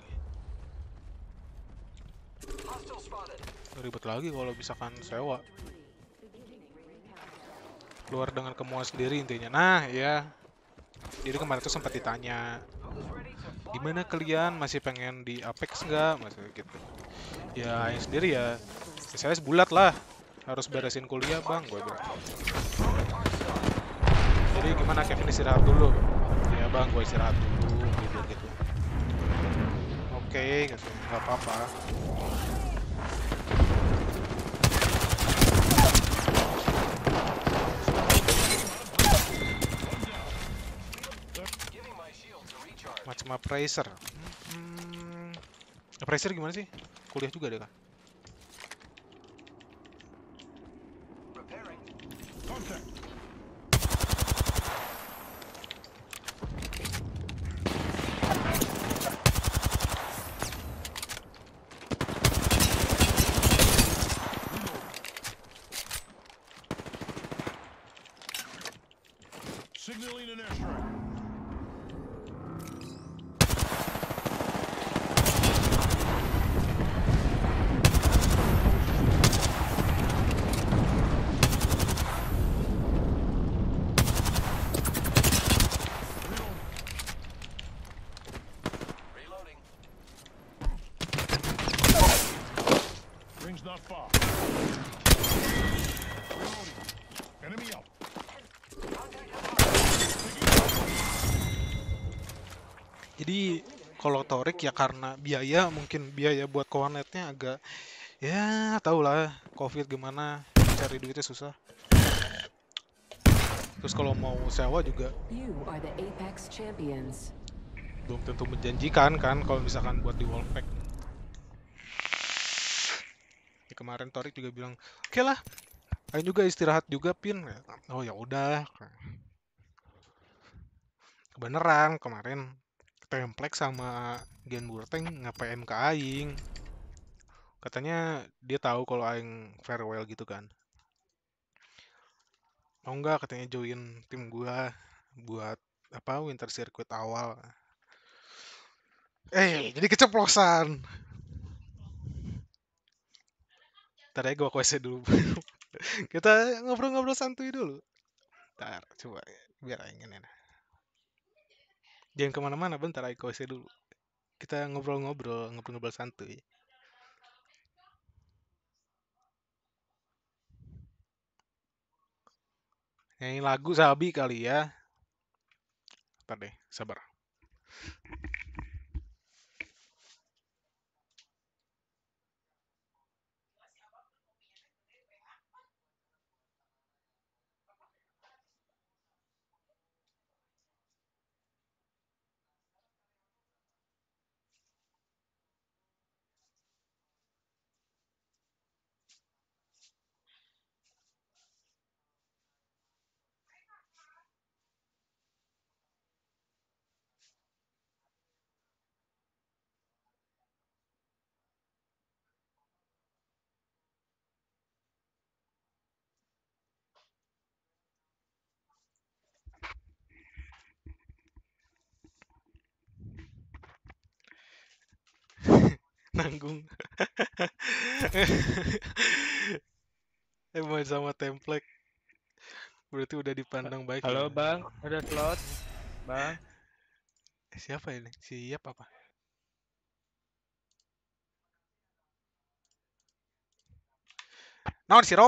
Ribet lagi kalau misalkan sewa. Keluar dengan kemauan sendiri intinya. Nah, ya. Jadi kemarin tuh sempat ditanya, gimana kalian masih pengen di Apex nggak, masih gitu. Ya, yang sendiri ya, saya bulat lah. Harus beresin kuliah bang, gue bilang. Jadi gimana Kevin istirahat dulu? Ya bang, gue istirahat dulu, gitu gitu. Oke, gitu, nggak apa-apa. Macam appraiser. Hmm, appraiser gimana sih? Kuliah juga deh kan? Signaling an airstrike. not far. Reloading. Enemy up. Jadi kalau Torik ya karena biaya, mungkin biaya buat koanetnya agak, ya tau lah covid gimana, cari duitnya susah. Terus kalau mau sewa juga You are the Apex champions. belum tentu menjanjikan kan kalau misalkan buat di Wolfpack. Ya, kemarin Torik juga bilang, oke lah, ayo juga istirahat juga Pin. Oh ya udah. Kebeneran kemarin Templek sama Gen Burteng nge-P M ke aing. Katanya dia tahu kalau aing farewell gitu kan. Mau nggak katanya join tim gua buat apa Winter Circuit awal. Eh, jadi keceplosan. Ntar aja gua ke W C dulu. Kita ngobrol-ngobrol santuy dulu. Ntar, coba biar aing ini. Jangan kemana-mana, bentar aja ke W C dulu. Kita ngobrol-ngobrol, ngobrol-ngobrol santuy. Nyanyi lagu Sabi kali ya. Ntar deh, sabar. Nanggung. Eh main sama Templek. Berarti udah dipandang baik Halo ya. bang, ada slot bang. Eh, siapa ini? Siap apa? Naon si Rob?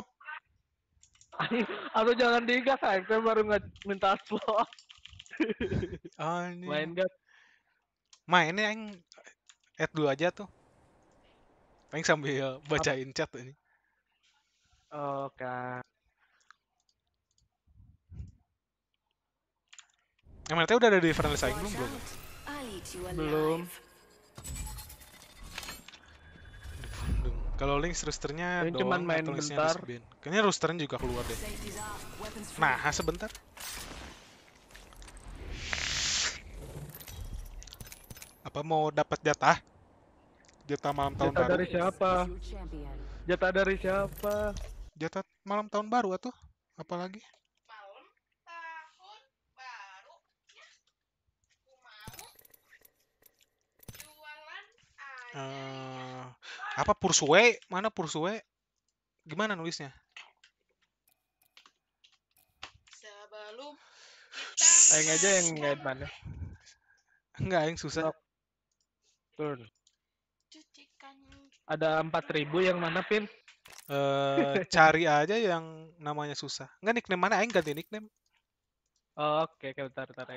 Aduh jangan digas, saya baru nggak minta slot. Oh, ini. Main gas. Main ini aing add dulu aja tuh. Aing sambil bacain chat ini. Oke. Yang mana udah ada di friendly aing belum belum? I'll eat you Belum. alive. Kalau link rosternya Ini doang cuman main atau listnya bentar. harus bin. Kayaknya rosternya juga keluar deh. Safety's off. Weapons free. Nah, sebentar. Apa mau dapat jatah? Jatah malam tahun Jatah baru. dari siapa? Your champion. Jatah dari siapa? Jatah malam tahun baru atuh. Apalagi? Eh, apa Pursue? Mana Pursue? Gimana nulisnya? Sebelum Aing aja yang ngeliat mana. Enggak, yang susah. Turn. cucikan Ada empat ribu yang mana pin? Eh, cari aja yang namanya susah. Enggak nickname mana? Aing ganti nickname. Oh, oke, oke, bentar, bentar.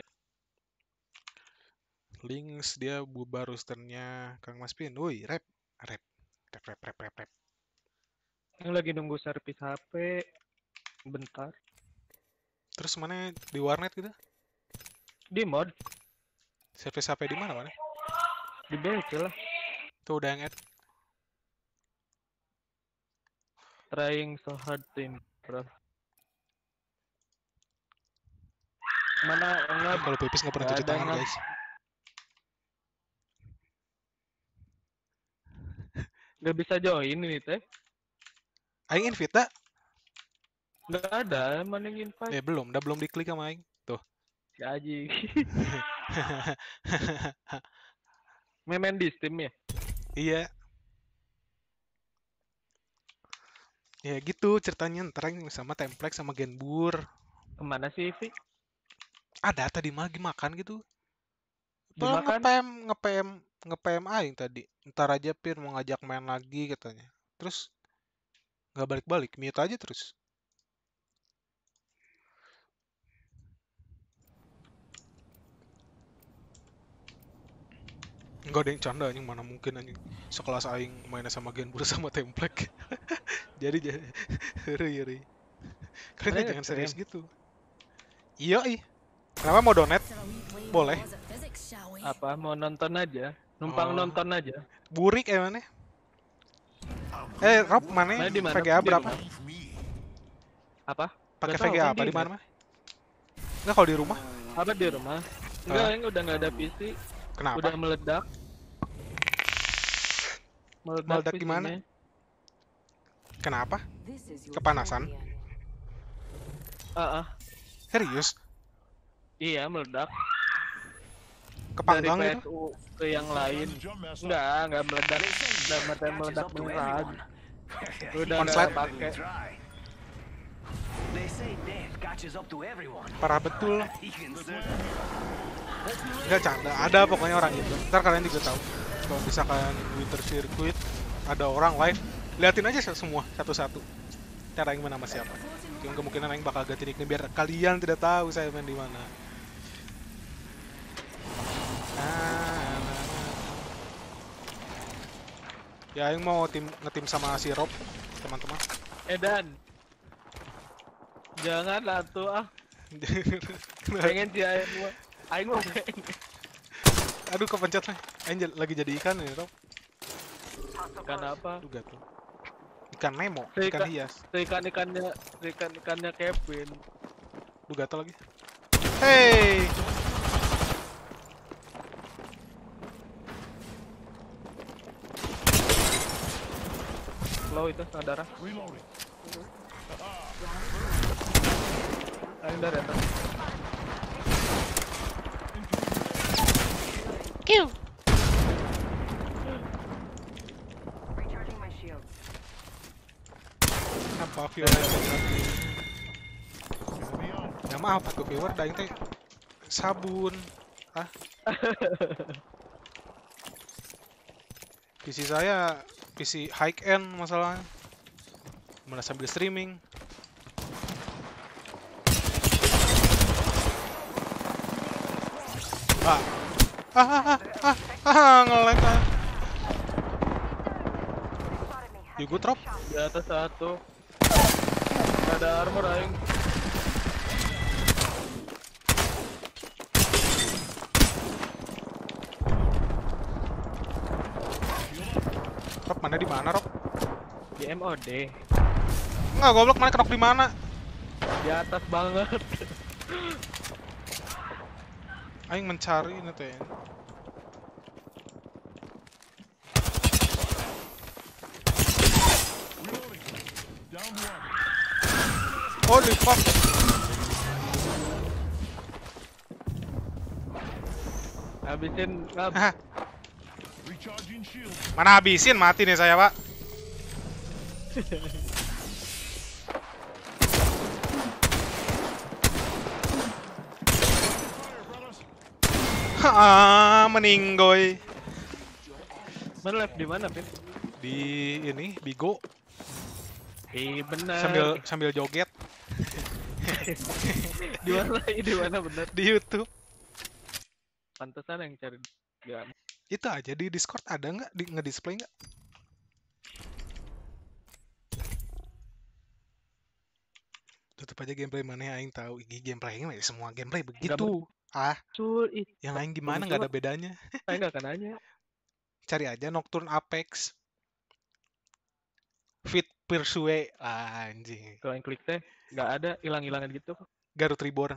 Links dia bubar rosternya Kang Mas Pin. Woi, rap, rap, rap, rap, rap, rap, rap. Yang lagi nunggu servis H P. Bentar. Terus mana di warnet gitu? Di mod, Service H P di mana mana? di B C lah. Tuh udah yang add. Trying so hard to improve. Mana enggak? Kalau pipis nggak pernah Nggak cuci ada, tangan nggak. guys. Nggak bisa join ini teh. Aing invite dah. Nggak ada, mana yang invite? Eh belum, udah belum diklik sama Aing. Tuh. Si Aji. Main di Steam ya? Iya. Ya gitu ceritanya ntar Aing sama Templek sama Genbur. Kemana sih, Vi? Ada tadi mah lagi makan gitu. Dimakan? Nge-P M, nge-P M, nge-P M Aing tadi. Ntar aja Pin mau ngajak main lagi katanya. Terus Nggak balik-balik, mute aja terus. Enggak ada yang canda anjing, mana mungkin anjing. Sekelas aing mainnya sama Genbur sama Templek. Jadi jadi ri ri. Kalian Kalian jangan serius nge-stream? gitu. Iya, ih. Kenapa mau donate? Boleh. Physics, shall we? Apa mau nonton aja? Numpang Oh. nonton aja. Burik ya mana? Eh, Rob mana? Mana di mana? V G A Di berapa? rumah. Apa? Pakai Nggak tahu, V G A kan apa di dia mana? Mah? Enggak kalau di rumah. Apa di rumah? Enggak, Ah. yang udah nggak ada P C. Kenapa? Udah meledak. Meledak, Meledak P C-nya. gimana? Kenapa? This is your Kepanasan? champion. Ah, ah. Serius? Iya meledak. Kepanggang Dari gitu? P S U ke yang lain. Jump mess up. Enggak, enggak meledak. Udah meledak meledak beneran. Udah Konslet. nggak pakai. They say death catches up to everyone. Parah betul. Even so. Enggak canda, ada pokoknya orang itu. Ntar kalian juga tahu. Kalau misalkan Winter Circuit ada orang live, liatin aja semua satu-satu. Cara yang mana sama siapa. Yang kemungkinan yang bakal ganti nicknya biar kalian tidak tahu saya main di mana. Ah, nah, nah. Ya, yang mau tim ngetim sama si Rob, teman-teman. Edan. Jangan lah tuh ah. Pengen si Aing gua. Aing mau pengen. Aduh, kepencet lah. Angel lagi jadi ikan nih, Rob. Ikan apa? Aduh, gatel. Ikan Nemo, Si ikan ikan- hias. si ikan-ikannya, si ikan-ikannya Kevin. Aduh, gatel lagi. Hey! Low itu saudara. Reloading. Aing dari atas. Recharging my shield. Apa viewer? Enemy out. Ya maaf tuh viewer, daing teh sabun. Ah. P C saya P C high end masalahnya. Mana sambil streaming. Ah. Ah, ah, ah, ah, ah, nge-lag ah. You good, Rob? Di atas satu. Nggak ada armor Aing. Rob, mana di mana, Rob? Di M O D. Enggak, goblok, mana kenok di mana? Di atas banget. Aing mencari ini teh. Reloading. Down one. Holy fuck. Habisin ngab. Hah, Recharging shield. mana habisin mati nih saya, Pak. Fire, brothers. Ah, meninggoy. Mana live di mana, Pin? Di ini Bigo Ih, benar. sambil sambil joget Di mana? Di mana bener? di YouTube. Pantesan yang cari dia. Itu aja di Discord ada nggak di ngedisplay nggak? Tutup aja gameplay mana yang aing tahu. Ini gameplay ini semua gameplay begitu. Ah, Sul, ih, yang aing gimana nggak ada bedanya. saya nggak akan nanya. Cari aja Nocturne Apex. Fit Pursuit ah, anjing. Kalau yang klik teh nggak ada hilang-hilangan gitu. Garut Reborn.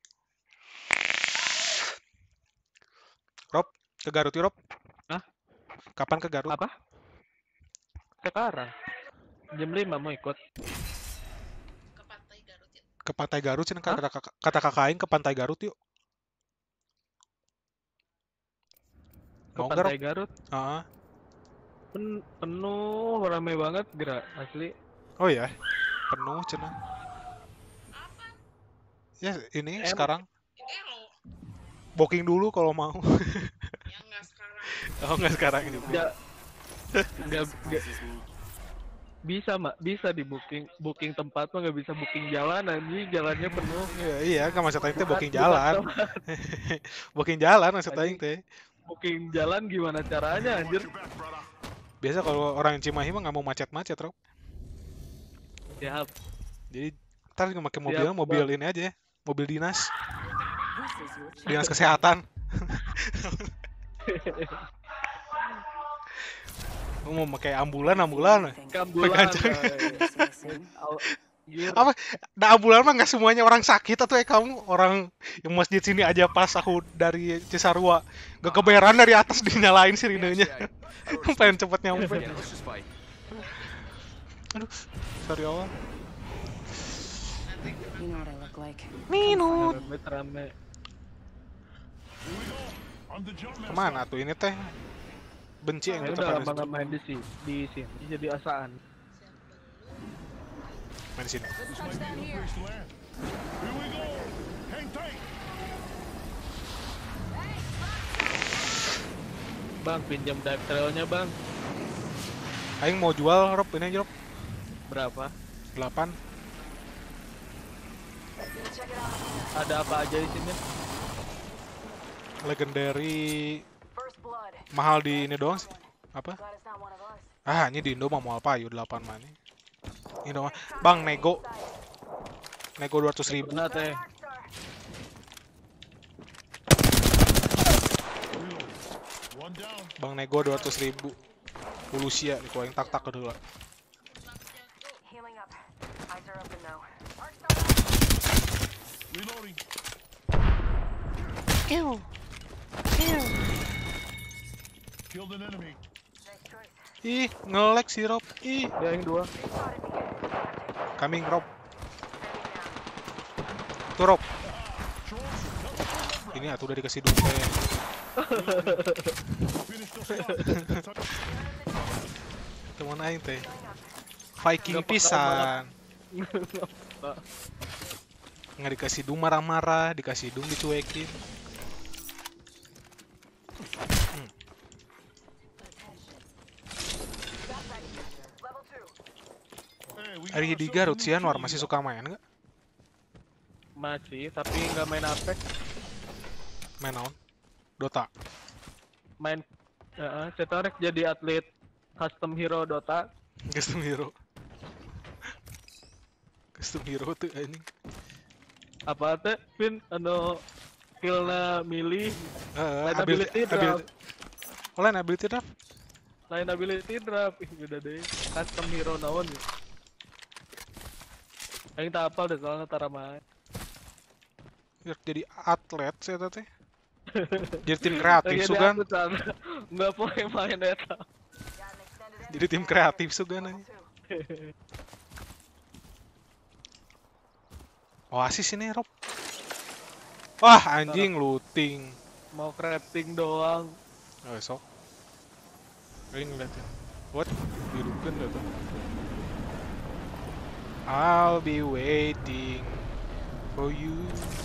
Rob, ke Garut yuk, Rob. Hah? Kapan ke Garut? Apa? Sekarang jam lima mau ikut. Ke pantai Garut ya. Ke Pantai Garut sih, Hah? kata kakak kata kakak aing ke Pantai Garut yuk. Ke Mau nggak, pantai Rob? Garut. Ah, Pen penuh ramai banget gerak asli. oh ya, penuh cenah. Apa? Ya ini Em- sekarang Itu yang lo booking dulu kalau mau. yang nggak sekarang. Oh nggak sekarang juga. Nggak nggak nggak Bisa mak, bisa di booking, booking tempat mah nggak bisa booking jalan anjing, jalannya penuh. Iya, iya, kan maksud aing teh Bukan- booking bukan jalan. tempat. Booking jalan maksud aing Anjing. teh. Booking jalan gimana caranya anjir? Biasa kalau orang Cimahi mah nggak mau macet-macet, Rob. Siap. Jadi ntar nggak pakai mobil, Siap, mobil Bang. ini aja, mobil dinas, This is your chance. dinas kesehatan. Mau pakai ambulan, ambulan. Kambulan. Pegancang. eh. Au- Anjir. Apa? Nah, ambulan mah nggak semuanya orang sakit atau ya kamu orang yang masjid sini aja pas aku dari Cisarua gak keberan dari atas dinyalain sirinenya. Pengen cepet nyampe. Yeah, let's just fight. Aduh, sorry awal. You know what I look like. Minut. Rame rame. On the jump now. Kemana tuh ini teh? Benci yang Saya tetap udah ada lama nggak main di sini, di sini jadi asaan. main sini. This might be a good place to land. Here we go. Hang tight. Bang, pinjam dive trailnya bang. Aing mau jual Rob ini aja Rob. Berapa? delapan. Ada apa aja di sini? Legendary First blood. mahal di ini doang sih. Apa? Glad it's not one of us. Ah, ini di Indo mah mau apa? Yuk delapan mana? Ini doang. Bang, nego. Nego dua ratus ribu. Pernah teh. One down. Bang nego dua ratus ribu. Pulusia nih yang tak tak kedua. Healing up. Eyes are open though. Reloading. Ew. Ew. Killed an enemy. Nice choice. Ih, nge-lag si Rob. Ih, Dia yang dua. coming Rob. Tuh Rob. Ini atuh udah dikasih dupe. Finish the shot. Teman aing teh. Viking Nggak peka pisan. Pak. Nggak dikasih dum marah-marah, dikasih dum dicuekin. Hmm. Level two. Hey, we got Ari di ourselves a Garut new si Anwar kill masih leader. suka main nggak? Masih, tapi nggak main Apex, Main naon? Dota. main. Heeh, saya tarik jadi atlet custom hero Dota. Custom hero. Custom hero tuh ini. Apa teh? Pin, anu skillna milih, Heeh, Lain ability, ability draft. ability. Oh, lain ability draft. lain ability draft. Ih, beda deh. Custom hero naon ya? Aing tak apal deh soalnya tara main. Biar jadi atlet saya teh. Jadi tim kreatif Lagi sugan. diangkut sana. Nggak boleh main eta. Got an extended Jadi tim kreatif sugan aja. two. Oasis ini Rob. Wah, anjing looting. Mau crafting doang. Oh, sok. Aing ngeliatin. What? Dirukan dah tuh. I'll be waiting for you.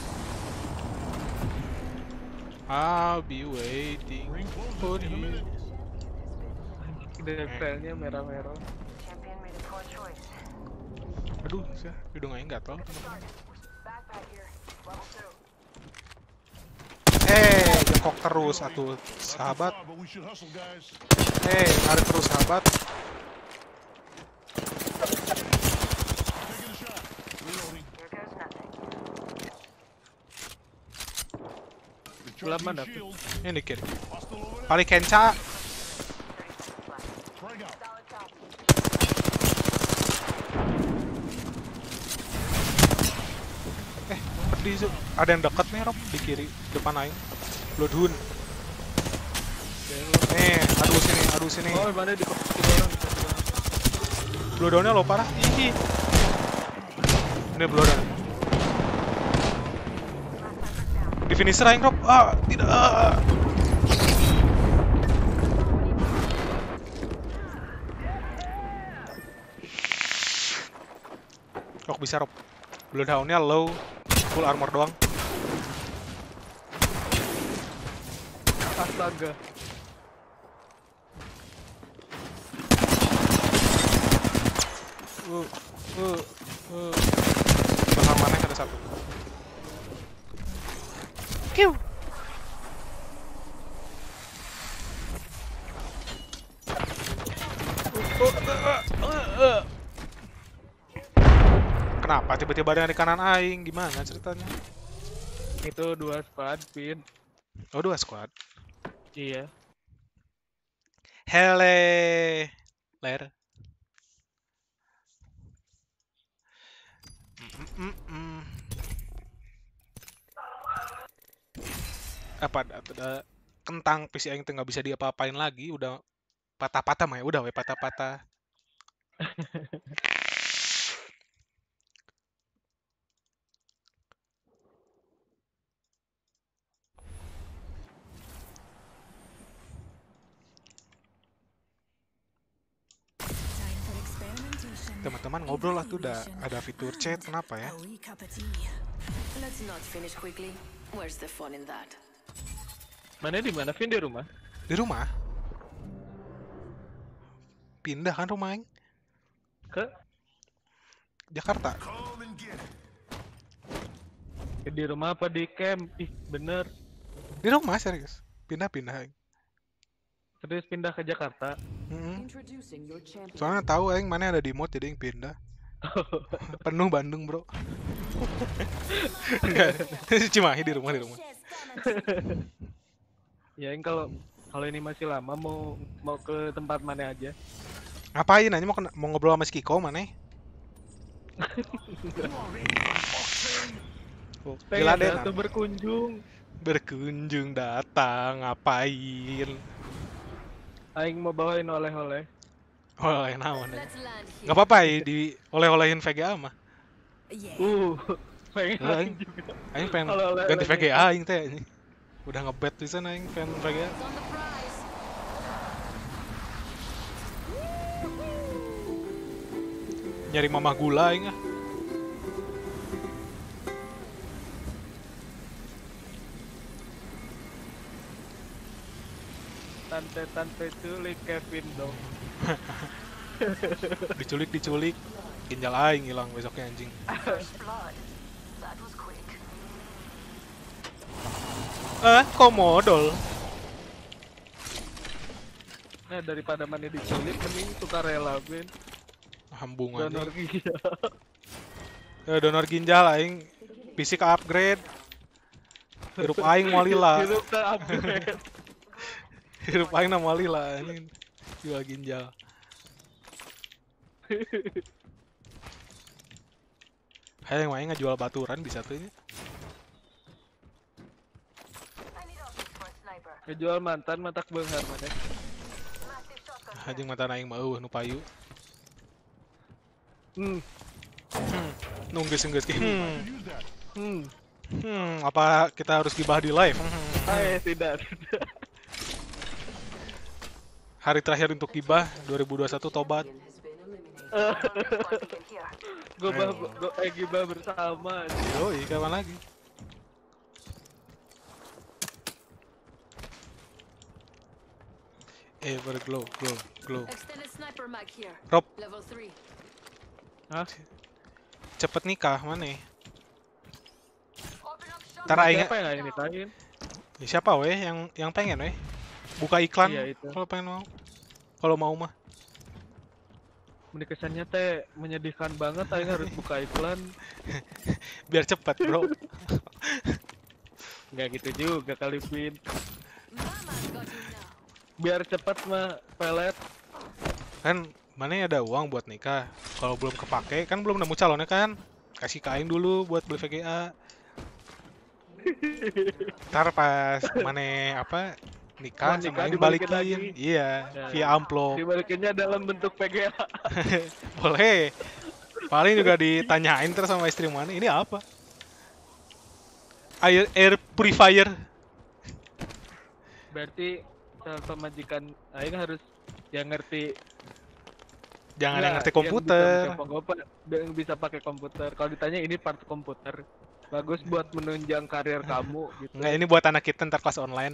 I'll be waiting Ring for closes in a you. minute. Detailnya merah-merah. Champion made a poor choice. Aduh, sih, hidung aing gatal. Backpack here. Level two. Eh, jongkok terus atuh, sahabat. But we should hustle, guys. Eh, lari terus sahabat. Taking a shot. Reloading. Here goes nothing. Sebelah Recharging mana tuh? shield. Ini kiri. Hostile over there. Paling kenca. thirty seconds left. Frag out. Solid copy. Di ada yang dekat nih Rob di kiri depan aing. Bloodhound. Nih, aduh sini, aduh sini. Oh, mana di kopi orang? Bloodhound-nya lo parah. Ih. Ini bloodhound. Di finisher aing Rob. Ah, tidak. Rob bisa Rob. Bloodhound-nya low. Full armor doang. uh, uh, uh. Belakang mana ada satu. Kiu. Kenapa tiba-tiba ada yang di kanan aing? Gimana ceritanya? Itu dua squad, Pin. Oh, dua squad. Iya. Hele. Ler. Mm, mm, mm. Apa ada, ada kentang P C aing teh nggak bisa diapa-apain lagi, udah patah-patah mah ya, udah we patah-patah. Time for experimentation. Teman-teman ngobrol lah tuh, udah ada fitur chat, kenapa ya? A wee cup of tea. Let's not finish quickly. Where's the fun in that? Mana di mana, Vin? Di rumah? Di rumah? Pindah kan rumah aing? Ke? Jakarta. Come and get it. Ke di rumah apa di camp? Ih, bener. Di rumah serius. Pindah-pindah aing. Terus pindah ke Jakarta. Mm-mm. Introducing your champion. Soalnya tahu aing mana ada di mod jadi aing pindah. Penuh Bandung, Bro. Enggak. Cimahi di rumah di rumah. Ya, yang kalau kalau ini masih lama mau mau ke tempat mana aja. Ngapain aja mau kena- mau ngobrol sama si Kiko mana? Oh, Pengen Giladenan. datang berkunjung. Berkunjung datang ngapain? Aing mau bawain oleh-oleh. Oleh naon ya? Let's land here. Gak apa-apa ya di oleh-olehin V G A mah. Yeah. Uh, pengen Lah, aing juga. Aing pengen Oleh-oleh ganti V lagi. G A aing teh anjing. Udah ngebet di sana aing pengen V G A. It's on the prize. Nyari mamah gula aing ah. Tante-tante culik Kevin dong. Diculik diculik. Ginjal aing hilang besoknya anjing. First blood. That was quick. Ah, komodol. Nah, daripada mana diculik mending sukarela, Vin. Hambung Donor aja. ginjal. Ya, donor ginjal aing fisik upgrade. Hirup aing mau lila. Hirup teh upgrade. Hirup aing na mau lila anjing. Jual ginjal. Hayang aing ngajual baturan bisa tuh nya. I need optics for a sniper. Kejual mantan matak beunghar mana. Massive shotgun. Anjing mata aing mah eueuh nu payu. Hmm. Hmm. Nunggeus geus ki. Hmm. Use that. Hmm. Hmm, apa kita harus gibah di live? Hmm. Ah, eh, tidak, tidak. Hari terakhir untuk gibah dua ribu dua puluh satu tobat. Squad begin here. Gue bah, gue eh, gibah bersama. Yoi, kapan lagi? Everglow, glow, glow. Extended sniper mag here. Rob, Level three. Hah? cepet nikah mana? Open up shop. Ntar aing Siapa yang nggak ini tanya? ya, siapa weh yang yang pengen weh? Buka iklan Iya, itu. kalau pengen mau. Kalau mau mah. Menikesannya teh menyedihkan banget, aing harus buka iklan. Biar cepet, Bro. Nggak gitu juga kali, Pin. Mama got you now. Biar cepat mah pelet. Kan mana ada uang buat nikah. Kalau belum kepake kan belum nemu calonnya kan. Kasih ke aing dulu buat beli V G A. Ntar pas mana apa nikah Mau sama nikah aing dibalikin balikin. lagi. Iya, Ya. via amplop. Dibalikinnya dalam bentuk P G A. Boleh. Paling juga ditanyain terus sama istri mana, ini apa? Air air purifier. Berarti calon pemajikan aing harus yang ngerti. Jangan yang Nggak, ngerti komputer. Yang bisa, pakai komputer, yang bisa pakai komputer. Kalau ditanya ini part komputer. Bagus buat menunjang karir kamu gitu. Enggak, ini buat anak kita ntar kelas online.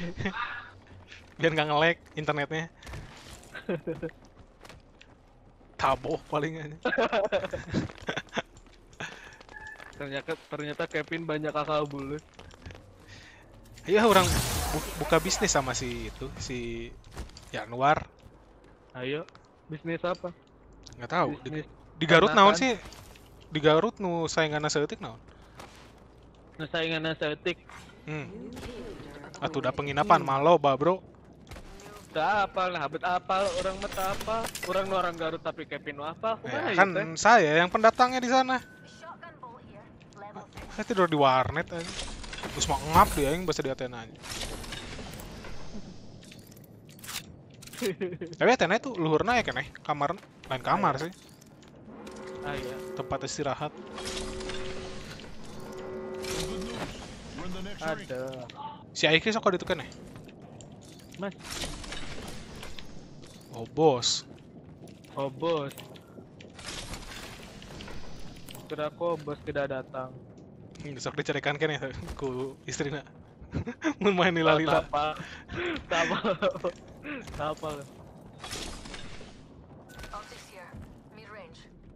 Biar nggak nge-lag internetnya. taboh palingan. Ternyata ternyata Kevin banyak akal bulu. Iya orang bu- buka bisnis sama si itu si Januar. Ayo, bisnis apa? Nggak tahu. Di, Bisnis di Garut ternakan. naon sih? Di Garut nu sainganna saeutik naon? Nah, sainganna seetik. Hmm. Atuh udah penginapan malo ba, Bro. Tak apa lah, habet apa orang mata apa? Orang nu orang Garut tapi Kevin nu apa? Kumaha Ya, ya, kan teh? saya yang pendatangnya di sana. Shotgun bolt here. Level six. Saya tidur di warnet aja. Terus mau ngap dia yang bahasa di Athena aja. Tapi Athena itu luhurna ya keneh, kamar lain kamar sih, Ah iya. tempat istirahat. Some good news. We're in the next ring. Ada. Si Aiki sok ditu keneh. Mas, Oh, bos. oh bos. Kira aku bos tidak datang. Hmm, sok dicarikan keneh ku istrina. Mun main lila-lila. Apa? Apa? Apa? Optics here. Mid range.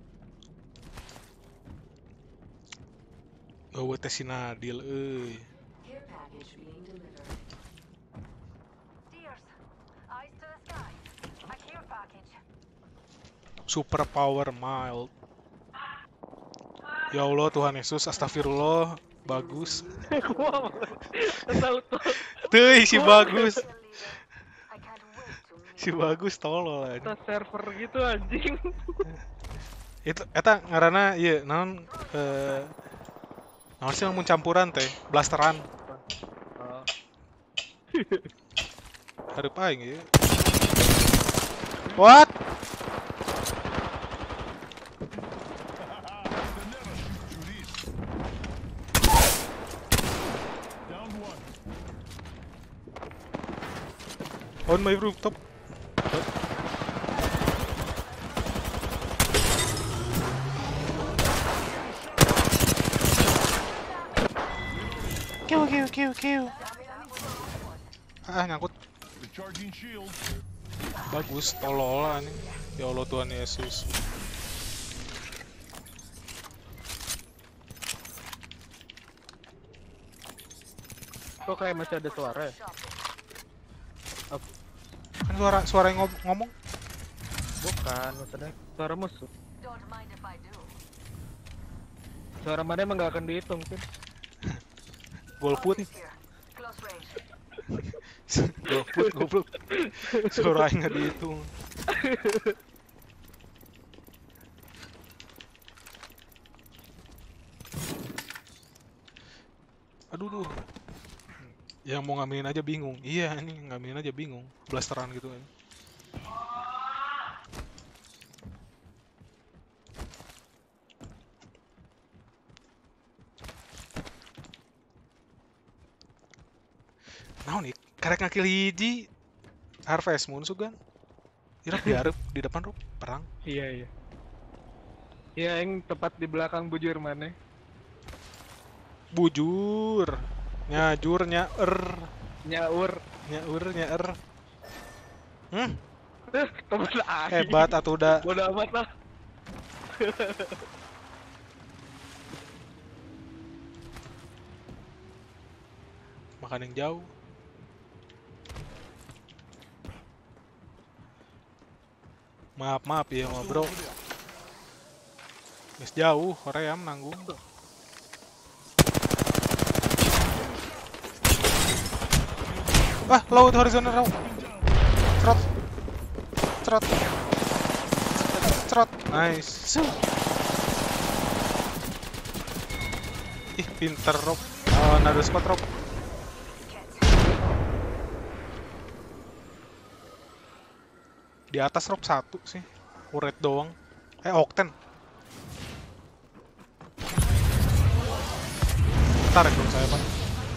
Oh, teh si Nadil euy. Care package being delivered. Steers. Eyes to the sky. A care package. Super power mild. Ya Allah Tuhan Yesus, astagfirullah, bagus. Gua tahu tuh. Teuy si bagus. Kill leader. I can't wait to meet Si bagus tolol aja. Kita server gitu anjing. Itu eta ngaranna ieu naon eh naon sih mun campuran teh, blasteran. Oh. Hareup aing ieu. What? The never shoot you these. Down one. On my rooftop. Kill, kill, kill, kill. Ah, nyangkut. Recharging shield. Bagus, tolol anjing. Ya Allah Tuhan Yesus. Kok kayak masih ada suara ya? Kan suara suara yang ngob- ngomong. Bukan, maksudnya suara musuh. Don't mind if I do. Suara mana emang gak akan dihitung kan? Golput. Optics here. Close range. Golput, goblok. Suara yang nggak dihitung. Aduh, duh. Yang mau ngambilin aja bingung. Iya, ini ngambilin aja bingung. Blasteran gitu kan. Nah nih, karek ngakil hiji Harvest Moon sugan. Irap diarep di depan Rob, perang. Iya iya. Iya yang tepat di belakang bujur mana? Bujur. Nyajur nyaer. Nyaur. Nyaur nyaer. Hmm, Eh, temen lagi. hebat atuh udah. Bodo amat lah. Makan yang jauh. Maaf maaf ya mah bro. Guys jauh, Korea nanggung. Ah, laut horizontal raw. Cerot. Cerot. Cerot. Nice. Ih, pinter Rob. Oh, nado spot Rob. Di atas Rob satu sih. Uret doang. Eh, Okten. Tarik dong saya, Pak.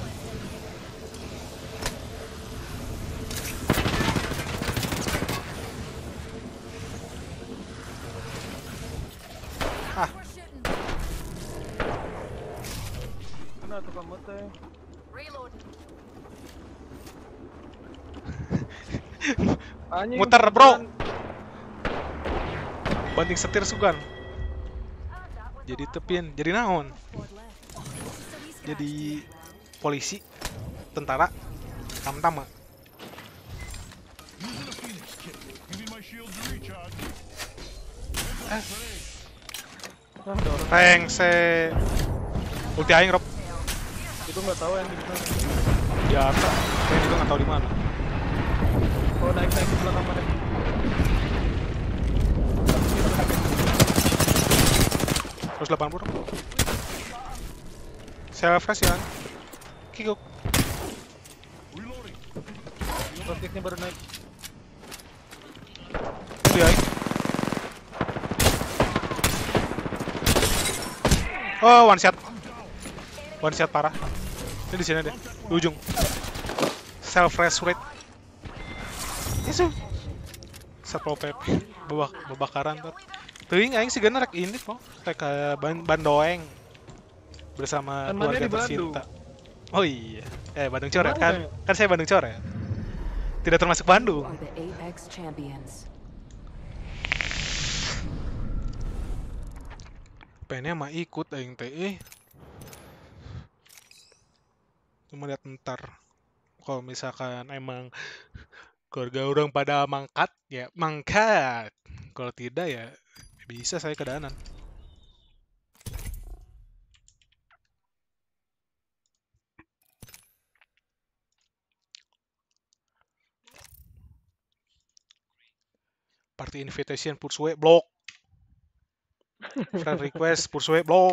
Ah, We're shooting. Mana tuh kamu teh? Reload. Anjing. muter, bro. banting setir sugan. Jadi tepin, jadi naon? Jadi polisi, tentara, tam-tama. Using the Phoenix kit. Give me my shield to recharge. Eh, Ah, ada orang. Reng se ulti aing Rob. Itu nggak tahu yang di mana. Di atas. Saya juga nggak tahu di mana. Oh, naik naik ke belakang mana? seratus delapan puluh. Saya fresh ya. Kikuk. Reloading. Rotiknya baru naik. Ulti aing. Oh, one shot. One shot parah. Ini di sini deh, di ujung. Self resurrect. Isu. Satpol P P. Babak babakaran tuh. Teuing aing sigana rek ini kok. Rek ka Ban- Bandoeng. Bersama Kan mana keluarga di Bandung? tercinta. Oh iya. Eh, Bandung Coret Mana kan? ya? Kan saya Bandung Coret. Tidak termasuk You Bandung. are the Apex champions. Pengennya mah ikut aing teh eh. Cuma lihat ntar. Kalau misalkan emang keluarga orang pada mangkat, ya mangkat. Kalau tidak ya bisa saya ke danan. Party invitation pursue block. Friend request pursue block.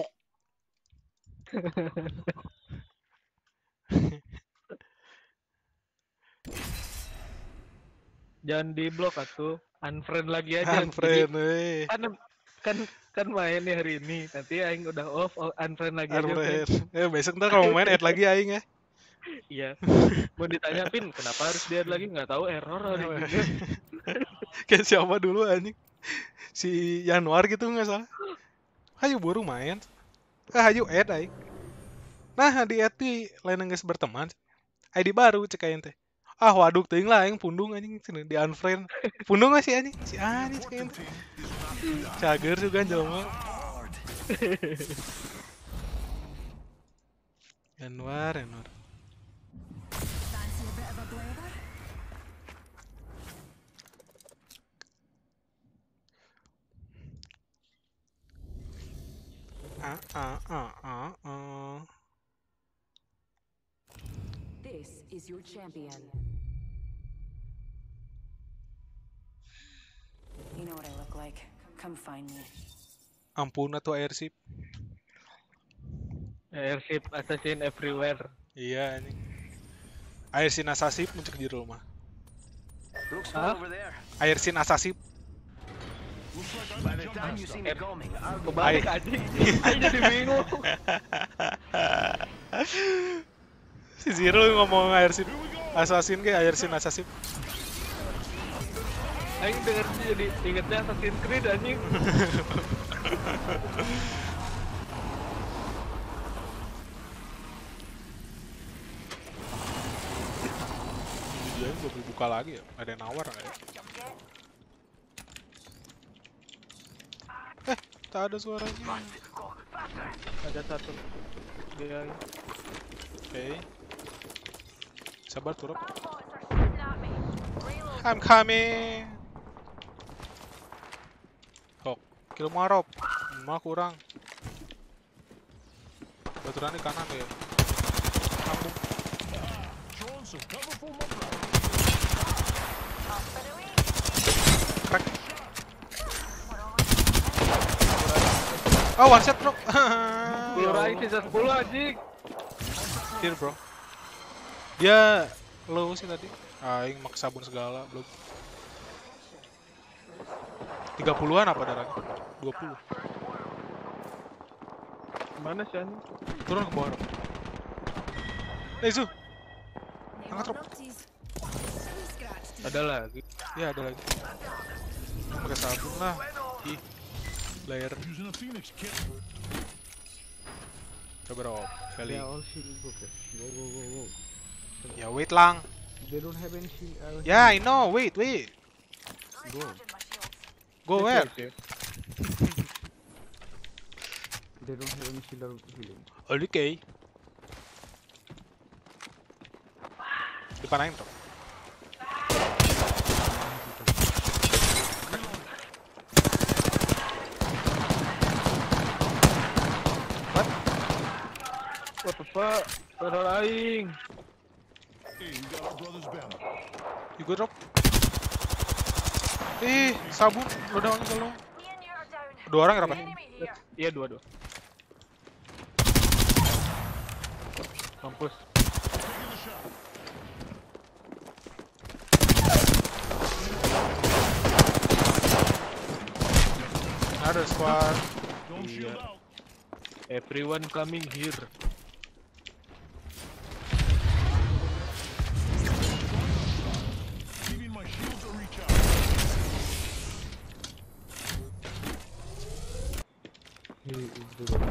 Jangan di blok atuh. Unfriend lagi aja. Unfriend, Jadi, eh. kan kan kan main nih hari ini. Nanti aing udah off, oh, unfriend lagi aja. Unfriend. Pin. Eh besok ntar kalau mau main add lagi aing ya. Iya. Mau ditanya Pin, kenapa harus dia lagi? Nggak tahu, error hari ini. Kayak siapa dulu anjing? Si Januar gitu nggak salah. Hayu baru main. Ah hayu add aing. Nah di add di lain geus berteman. I D baru cek aing teh. Ah waduh teuing lah aing pundung anjing cenah di unfriend. Pundung gak sih anjing? Si anjing cek aing teh. Cager juga jelema. Januar, Januar. Fancy a bit of a blather? Ah ah ah ah ah. This is your champion. You know what I look like. Come find me. Ampun atau airship. Airship assassin everywhere. Iya anjing. Airsin asasip muncul di rumah. Looks Huh? good over there. Airsin asasip. By the time you see me coming, I'll be Kebalik anjing. Aing jadi bingung. Si Zero ngomong Airsin Assassin ke Airsin Assassin. Aing denger jadi ingetnya Assassin's Creed anjing. Dia belum dibuka lagi ya. Ada yang nawar nggak ya? Eh, tak ada suaranya. Ada satu. Dia Oke. Sabar turun. Bullets are shooting at me. Reload. I'm coming. Hok, kill Marop. Mah kurang. Baturan di kanan ya. Kampung. Showing some cover for my brother. Crack. Oh, one shot, bro. sepuluh rai sisa sepuluh anjing. Kill, bro. Dia low sih tadi. Aing mak sabun segala, belum. tiga puluhan apa darahnya? dua puluh. Mana sih anjing? Turun ke bawah. Eh, Zu. Angkat, Rob. Ada lagi. Ya, ada lagi. Pakai sabun lah. Ih. Layer. Using a Phoenix kit. Coba, Rob. Kali. They are all shield broken. Whoa, whoa, whoa, whoa. Ya, wait lang. They don't have any shield. Uh, Yeah, I know. Wait, wait. Go. Go where? Oke. They don't have any shield or healing. Oke. Dipanain tuh. What? What the fuck? Teror aing. Hey, you got our brother's banner. You good, Rob? Ih, sabun. Lo down kalau. Me and you are down. Dua orang ya, Rob? Enemy here. Iya dua dua. Mampus. Taking the shot. Ada squad. Don't shield Yeah. out. Everyone coming here. Giving my shields a recharge. He is the one.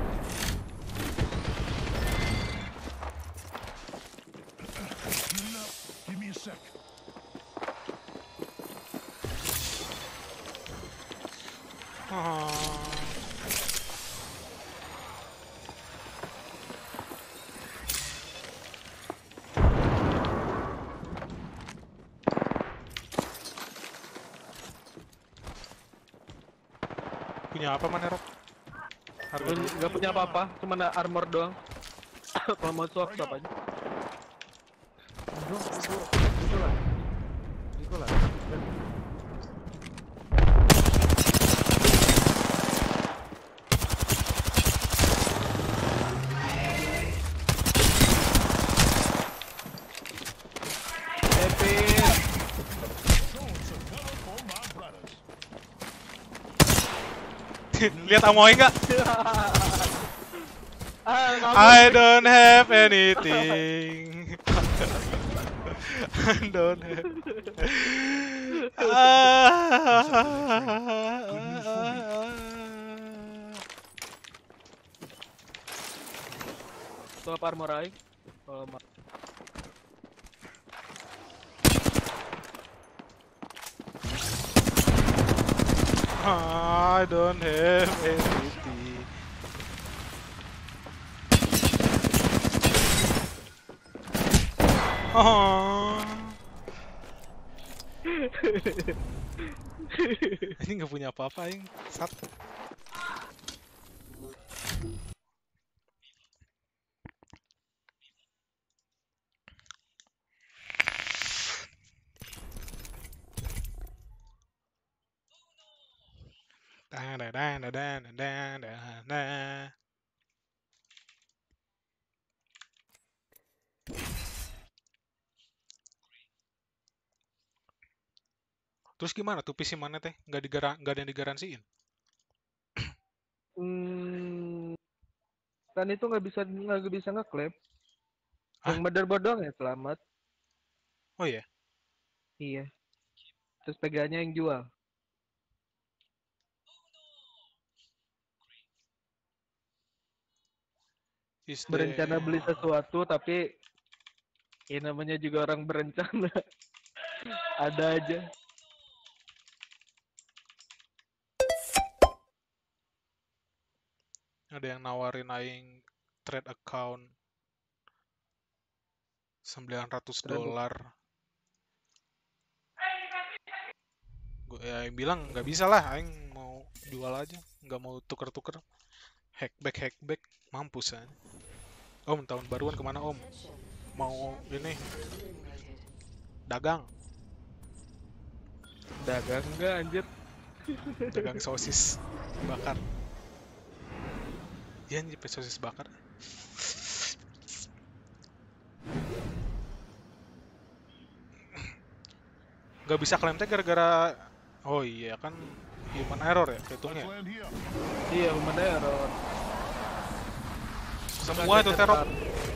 Healing up. Give me a sec. Ah. Punya apa mana, Rob? Harga Gua nggak punya apa-apa, cuma ada armor doang. Kalau mau swap swap aja. Bro, bro, dito lang. Dito lang. Epic. Showing some color for my brothers. Lihat Amoy nggak? Ah, kamu. I don't have anything. I don't have. Swap armor aing. Kalau ma- I don't have anything. Oh. Ini nggak punya apa-apa, Aing. Satu. Da da da da da da da da. Terus gimana tuh P C mana teh? Nggak digara nggak ada yang digaransiin? Hmm, kan itu nggak bisa nggak bisa ngeklaim. Hah? Yang motherboard doang ya selamat. Oh iya. Iya. Terus pegangannya yang jual. Is Berencana there- beli sesuatu tapi ya namanya juga orang berencana. Ada aja. Ada yang nawarin aing trade account sembilan ratus dolar. Gue ya aing bilang nggak bisa lah, aing mau jual aja, nggak mau tuker-tuker. Hackback hackback mampus aja. Om, tahun baruan kemana Om? Mau ini dagang, Dagang enggak anjir. dagang sosis bakar. Iya nih sosis bakar. Gak bisa klaim teh gara-gara, oh iya kan human error ya hitungnya. Let's land here. Iya, human error. Semua itu teror.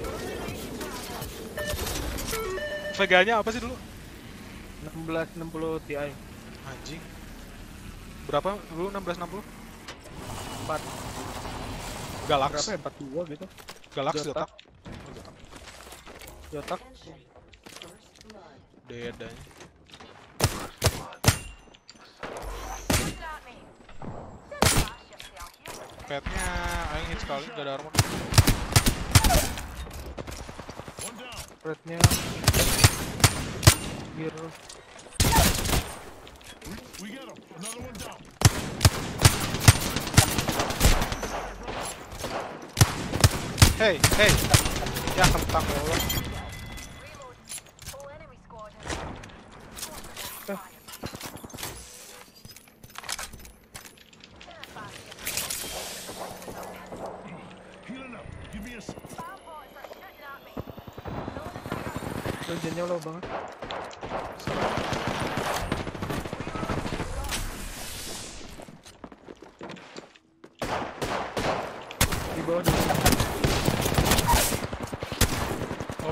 Vega-nya apa sih dulu? enam belas enam puluh Ti. Anjing. Berapa dulu enam belas enam puluh? empat. Galax. Berapa ya? empat puluh dua gitu. Galax Jotak. Jotak. Oh, Jotak. Jotak. Dedanya. Shoot at me. Didn't Petnya aing hit sekali gak ada armor. One down. Rednya biru. We, we get him. Another one down. Hey, hey. Ya kentang ya Allah. Whole enemy squad is Healing up. Give me a. s- Bomb bots are shooting at me. Kerjanya low banget. Di bawah di Oh,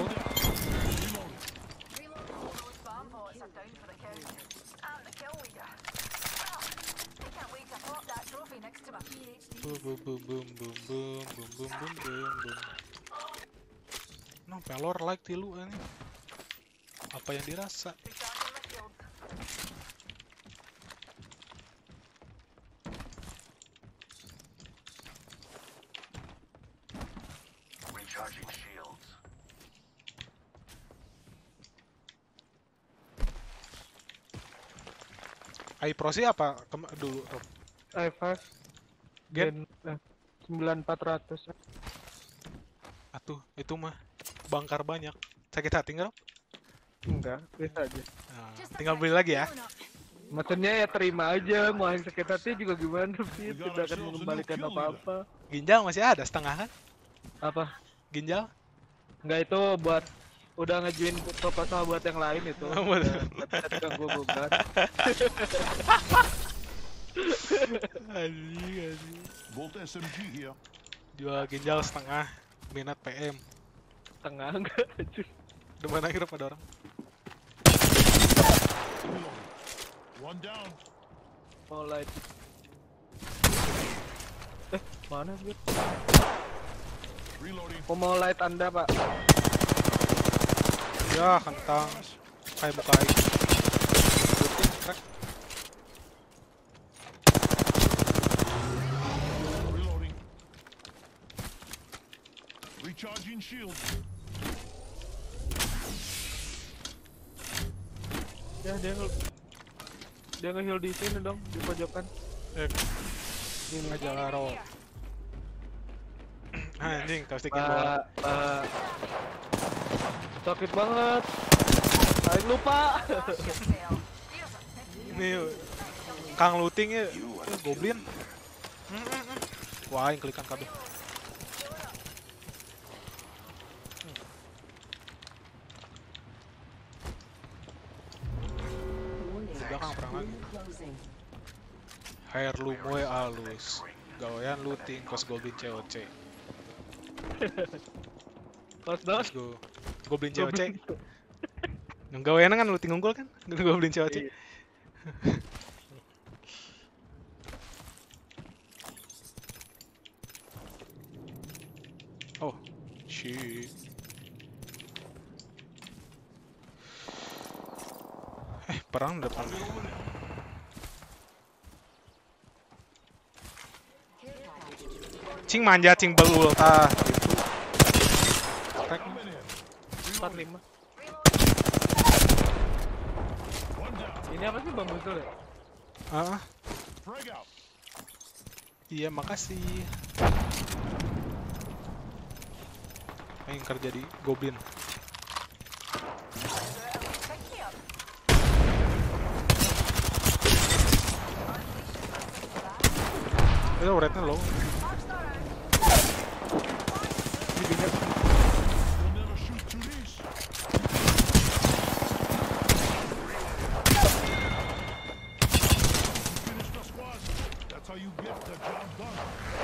Those bomb bots are down for the count. I'm the kill leader. Well, I can't wait to pop that trophy next to my PhD. boom boom boom boom boom boom boom boom boom boom boom. No, pelor like tilu ini. Apa yang dirasa? Recharging my shields. Recharging shields. iPro sih apa Kem- dulu Rob? i lima Gen? Gen sembilan empat ratus. Atuh, itu mah bangkar banyak. Sakit hati nggak, Rob? Enggak, biasa aja. Nah, tinggal beli lagi ya. Maksudnya ya terima aja, mau yang sakit hati juga gimana sih, tidak akan mengembalikan apa-apa. Ginjal masih ada setengah kan? Apa? Ginjal? Enggak, itu buat udah ngajuin proposal buat yang lain itu. Oh, bener. Ketika gua gugat. Anjing, anjing. Bolt S M G here. Jual ginjal setengah, minat P M. Tengah enggak aja. Depan akhir pada orang. Reloading. One down. Mau light. Eh, mana sih? Reloading. Aku mau light Anda, Pak. Ya, kentang. Kayak muka aing. Looting, crack. Reloading. Recharging shields. Ya, dia nge dia nge-heal di sini dong, di pojokan. Eh, ini aja lah, Rob. Anjing, kau stikin Pak, bola. Pak. Sakit banget. Aing lupa. Ini Kang looting ya, eh, goblin. Hmm, hmm, hmm. Wah, yang klikan kabeh. Di belakang perang lagi. Hair lu moe alus. Gawean looting kos goblin C O C. Kos dos. Let's go. Goblin C O C. Yang gawean kan looting unggul kan? Goblin C O C. Oh, shit. Eh, perang depan. Cing manja, cing belul tah. Gitu. empat puluh lima. One down. Ini apa sih bambu itu ya? Ah, Frag out. iya makasih. Yang kerja di Goblin. Itu rate-nya low. We'll never shoot through these. Finish the squad. That's how you get the job done.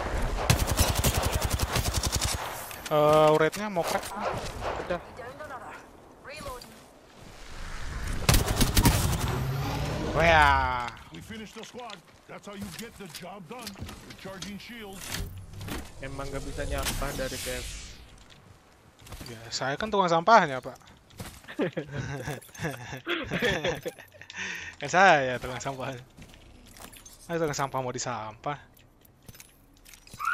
Eh, rate-nya mau crack. Udah. Downed another. Reloading. Wah. We finished the squad. That's how you get the job done. Recharging shields. Emang gak bisa nyampah dari Kev. Ya, saya kan tukang sampahnya, Pak. Kan saya tukang sampahnya. Saya tukang sampah mau disampah.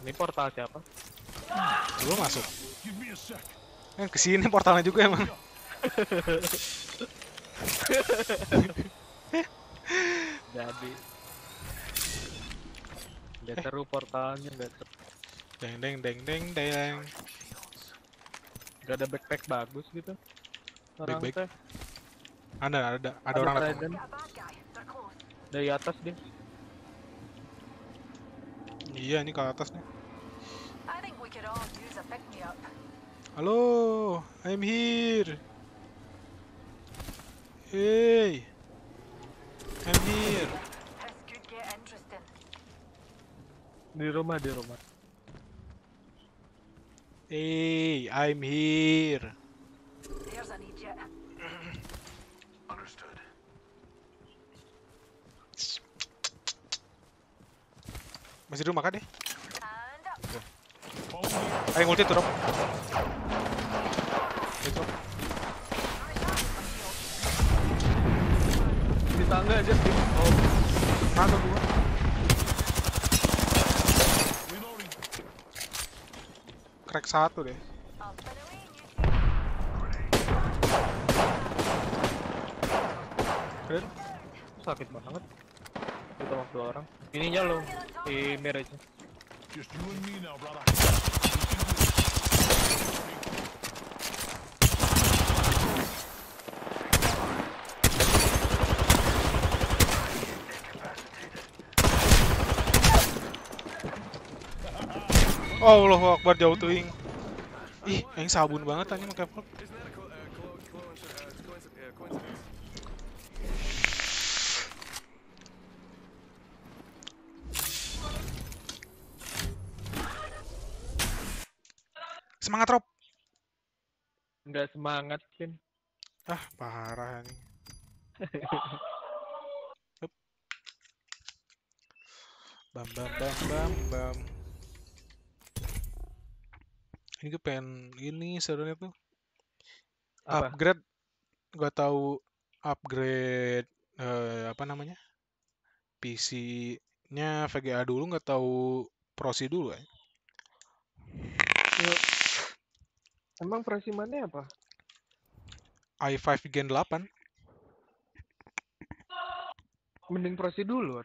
Ini portal siapa? Lu masuk. Give me a sec. Kan kesini portalnya juga emang. Jadi nggak seru portalnya, nggak seru. Deng deng deng deng deng. Nggak ada backpack bagus gitu. Orang Backpack? teh. Ada ada ada orang datang. Trident. Got a bad guy. They're close. Dari atas dia. Iya ini ke atas nih. I think we could all use a pick-me-up. Halo, I'm here. Hey, I'm here. This could get interesting. Di rumah, di rumah. Hey, I'm here. There's an Egypt. Understood. Masih di rumah kan deh? And up. Ayo ngulti tuh, Rob. Ayo, Rob. Di tangga aja sih. Oh, Mana gua? Reloading. Crack satu deh. Up and away, you Keren. sakit banget. Itu waktu orang. Ininya lo, di mirage. Just you and me now, brother. Oh, Allahu Akbar jauh tuh ing. Ih, yang sabun banget tanya pakai vlog. Semangat Rob. Nggak semangat kan? Ah, parah nih. Hup. Bam bam bam bam bam. Ini gue pengen ini sebenarnya tuh Apa? upgrade, gak tahu upgrade eh, apa namanya P C-nya V G A dulu, nggak tahu prosi dulu ya. Yuk. Emang prasimannya apa? i lima Gen delapan. Mending prosi dulu.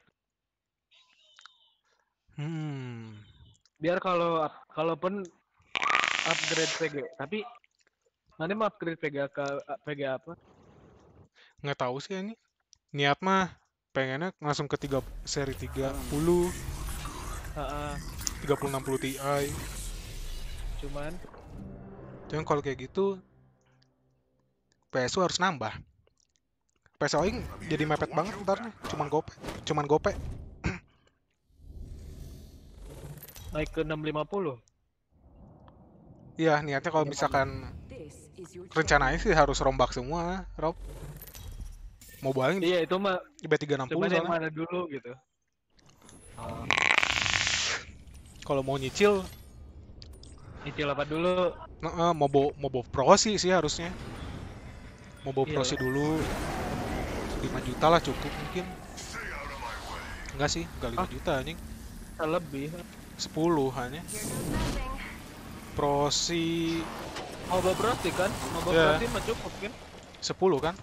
Hmm. Biar kalau kalaupun upgrade V G, tapi nanti mau upgrade V G A ke V G A apa? Nggak tahu sih ini. Niat mah pengennya langsung ke tiga seri tiga puluh, Heeh. tiga puluh enam puluh Ti. Cuman Cuman kalau kayak gitu P S U harus nambah. P S O ing jadi mepet banget ntar nih. Cuman gope, cuman gope. naik ke enam lima puluh. Iya, niatnya kalau misalkan rencananya sih harus rombak semua, Rob. Mau balik Iya, itu mah B tiga enam puluh cuman yang soalnya. mana dulu gitu. Kalau mau nyicil, Nyicil apa dulu? nah, eh, mobo mobo prosi sih harusnya. Mobo Iya prosi lah. dulu lima juta lah cukup mungkin. Enggak sih, enggak lima Ah. juta anjing. Lebih. sepuluh hanya. Prosi Moba prosi kan? Moba Iya. prosi mah cukup kan? sepuluh kan?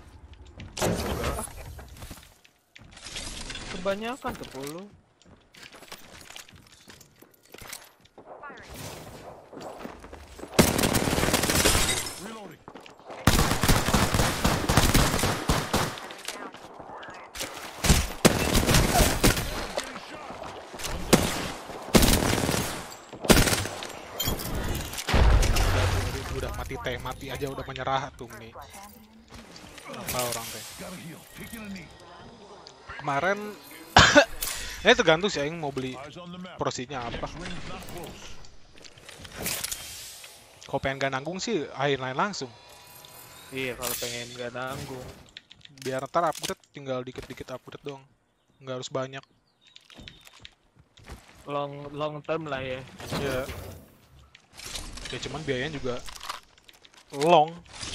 Kebanyakan sepuluh. Reloading. Udah mati teh, mati aja udah menyerah tuh nih. Apa orang teh? Gotta heal. Taking a knee. Kemarin ini tergantung sih yang mau beli Eyes on the map. prosinya apa. Next ring's not close. Kalau pengen gak nanggung sih akhir lain langsung. Iya, kalau pengen gak nanggung. Biar ntar upgrade tinggal dikit-dikit upgrade dong. Nggak harus banyak. Long long term lah ya. Ya. Ya cuman biayanya juga long.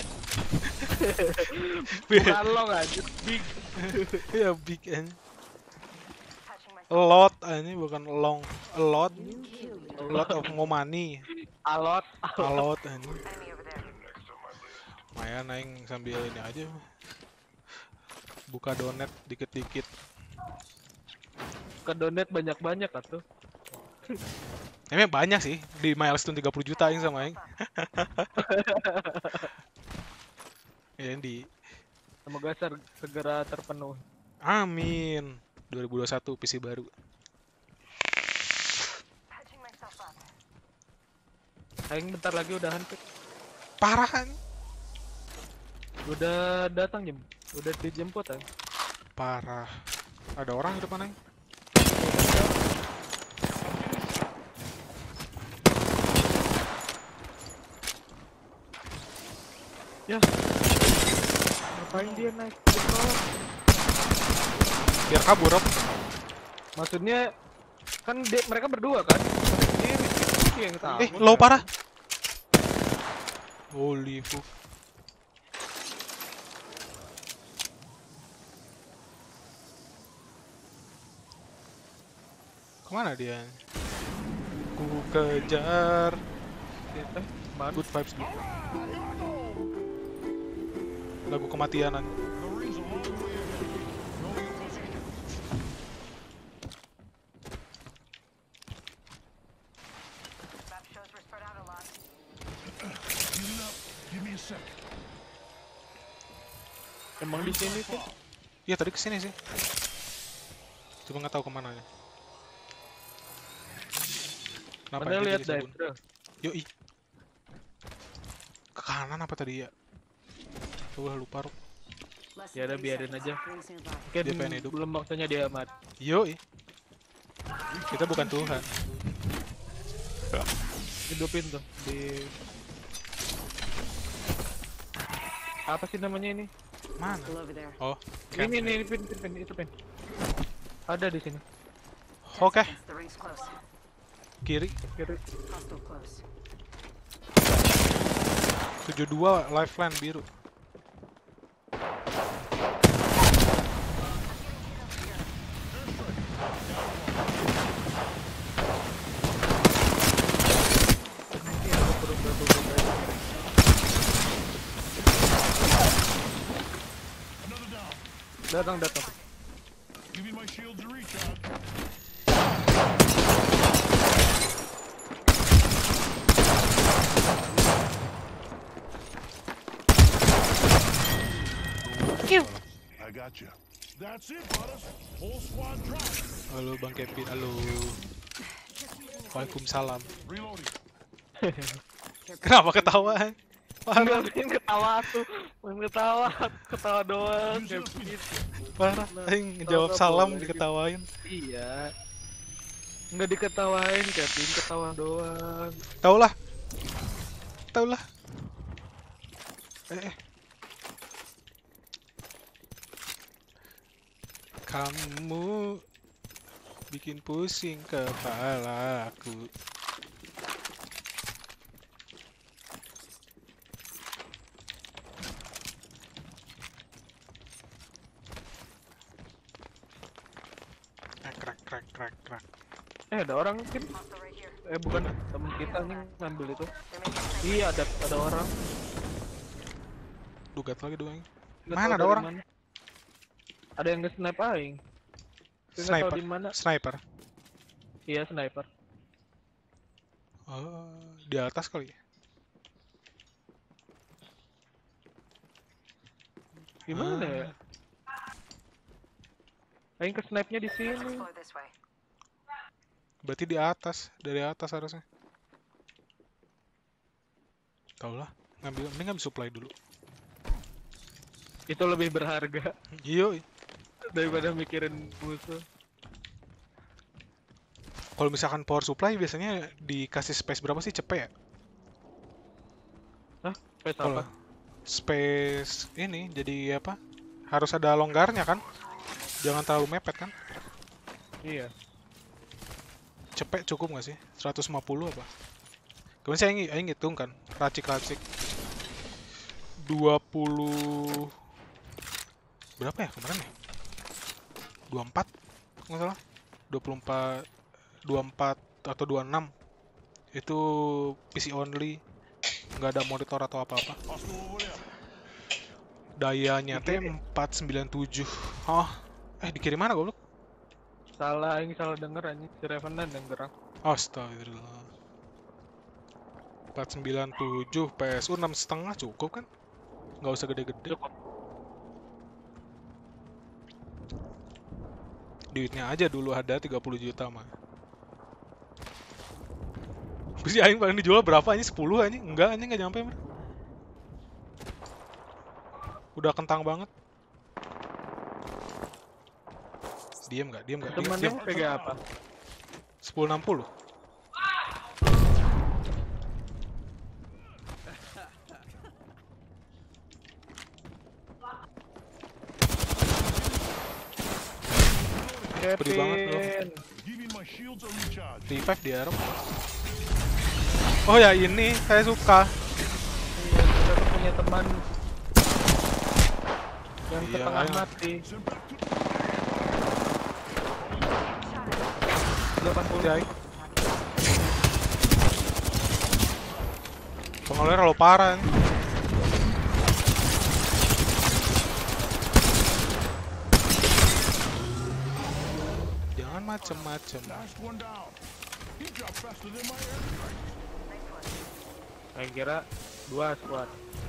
Bukan long aja, big. Ya big aja. A lot ini bukan long, a lot. lot of ngomani. Alot. Alot anjing. Lumayan aing sambil ini aja. Buka donet dikit-dikit. Ke donat banyak-banyak atuh. Emang banyak sih di milestone tiga puluh juta aing sama aing. Ya di Semoga ser- segera terpenuhi. amin. dua ribu dua puluh satu P C baru. Aing bentar lagi udahan Pik. Parahan. Udah datang jam. Udah dijemput kan. Parah. Ada orang di depan aing. Ya. Ngapain dia naik ke bawah? Biar kabur, Rob. Maksudnya kan dia, mereka berdua kan? Dia, dia yang tahu. Eh, low parah. Holy fuck. Kemana dia? Ku kejar. Eh, mana? Good vibes gitu. Lagu kematianan. Emang di sini sih? Iya tadi kesini sih. Cuma nggak tahu kemana nya. Kenapa Mana dia lihat jadi dive sabun? trail? Yoi. Ke kanan apa tadi ya? Coba lupa Ruk. Ya udah biarin aja. Mungkin Dia pengen hidup. belum waktunya dia mati. Yoi. Kita bukan Tuhan. Hidupin tuh di apa sih namanya ini? Mana? Oh, Ini nih, pin, pin, pin, itu pin. Ada di sini. oke. The ring's close. Kiri. Kiri. Hostile close. tujuh dua lifeline biru. Datang, datang. Give me my shield to recharge. I got you. That's it, brothers. Whole squad drop. Halo Bang Kevin, halo. Waalaikumsalam. Reloading. Kenapa ketawa? Enggak, main ketawa tuh. Main ketawa, ketawa doang. Kayak begitu. Parah, aing ngejawab salam diketawain. Iya. Enggak diketawain, Kevin, ketawa doang. Tau lah. Tau lah. Eh. eh. Kamu bikin pusing kepalaku. Krak krak krak krak. Eh, ada orang mungkin. Eh, bukan temen kita nih ngambil itu. Iya, ada ada orang. Dugat lagi doang. Nggak Mana tahu ada dari orang? mana. Ada yang nge-snipe aing. Tapi nggak tahu Sniper. di mana. Sniper. Iya, sniper. Oh, di atas kali ya. Gimana Ah. ya? Aing ke snipe-nya di sini. Explore this way. Berarti di atas, dari atas harusnya. Tau lah, ngambil, mending ngambil supply dulu. Itu lebih berharga Iya. daripada mikirin musuh. Kalau misalkan power supply biasanya dikasih space berapa sih cepet ya? Hah? Space Kalau apa? space ini jadi apa? Harus ada longgarnya kan? Jangan terlalu mepet kan? Iya. Cepet cukup nggak sih? seratus lima puluh apa? Kemarin saya ingin, ingin ngitung kan, racik-racik dua puluh berapa ya kemarin ya? dua puluh empat nggak salah, dua puluh empat, dua puluh empat atau dua puluh enam Itu P C only, nggak ada monitor atau apa-apa. Dayanya T empat sembilan tujuh. Oh, eh dikirim mana goblok? Salah, ini salah denger anjing. Si Revenant yang gerak. Astagfirullah. empat sembilan tujuh P S U enam setengah cukup kan? Nggak usah gede-gede. Cukup. Duitnya aja dulu ada tiga puluh juta mah. Terus si aing paling dijual berapa anjing? sepuluh anjing? Enggak anjing, nggak nyampe mah. Udah kentang banget. Diem nggak? Diem nggak? Diem, Temennya diem. P G A apa? sepuluh enam puluh. Pedih banget bro. Revive di Arab. Oh ya ini saya suka. Iya, kita punya teman yang Iya, setengah ayo. mati. delapan puluh Jai. Pengolahnya lo parah nih. Jangan macem-macem. Saya kira dua squad.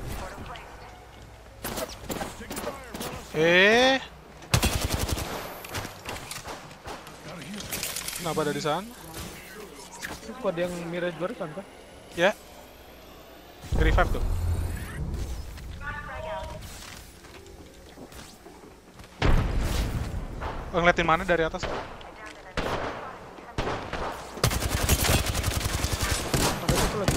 Eh, kenapa ada di sana? Itu squad yang Mirage barusan kan? Ya, revive tuh. Oh, ngeliatin mana dari atas? Ada satu lagi.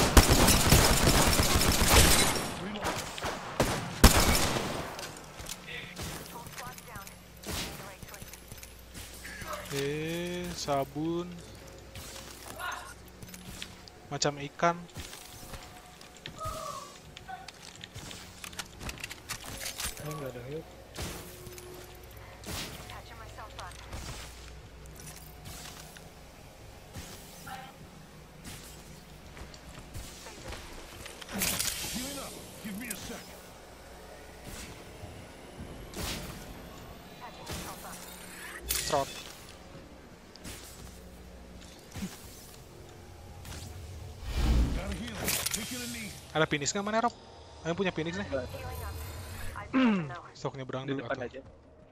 Eh, sabun. Macam ikan. Ini nggak ada hit. Trot. Ada Phoenix nggak mana Rob? Ayo punya Phoenix nih. Stoknya berang Di dulu depan atau? aja.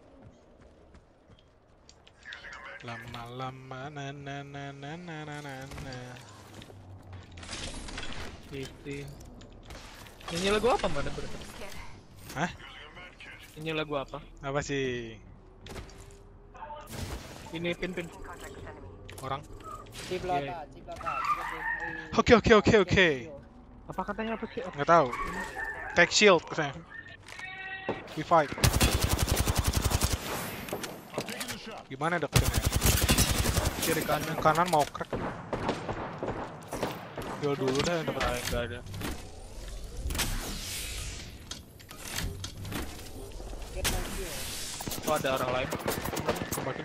Lama-lama na na na na na na na na. Isi. Nyanyi lagu apa mana bro? Hah? Nyanyi lagu apa? Apa sih? Ini pin pin. Orang? Iya. Oke oke oke oke. Apa katanya apa sih? Nggak tahu. Take shield katanya. We fight. Gimana deketinnya? Kiri kanan. Yang kanan mau crack. Jual dulu dah yang dapat. Ah, nggak ada. Oh ada orang lain. Tembakin.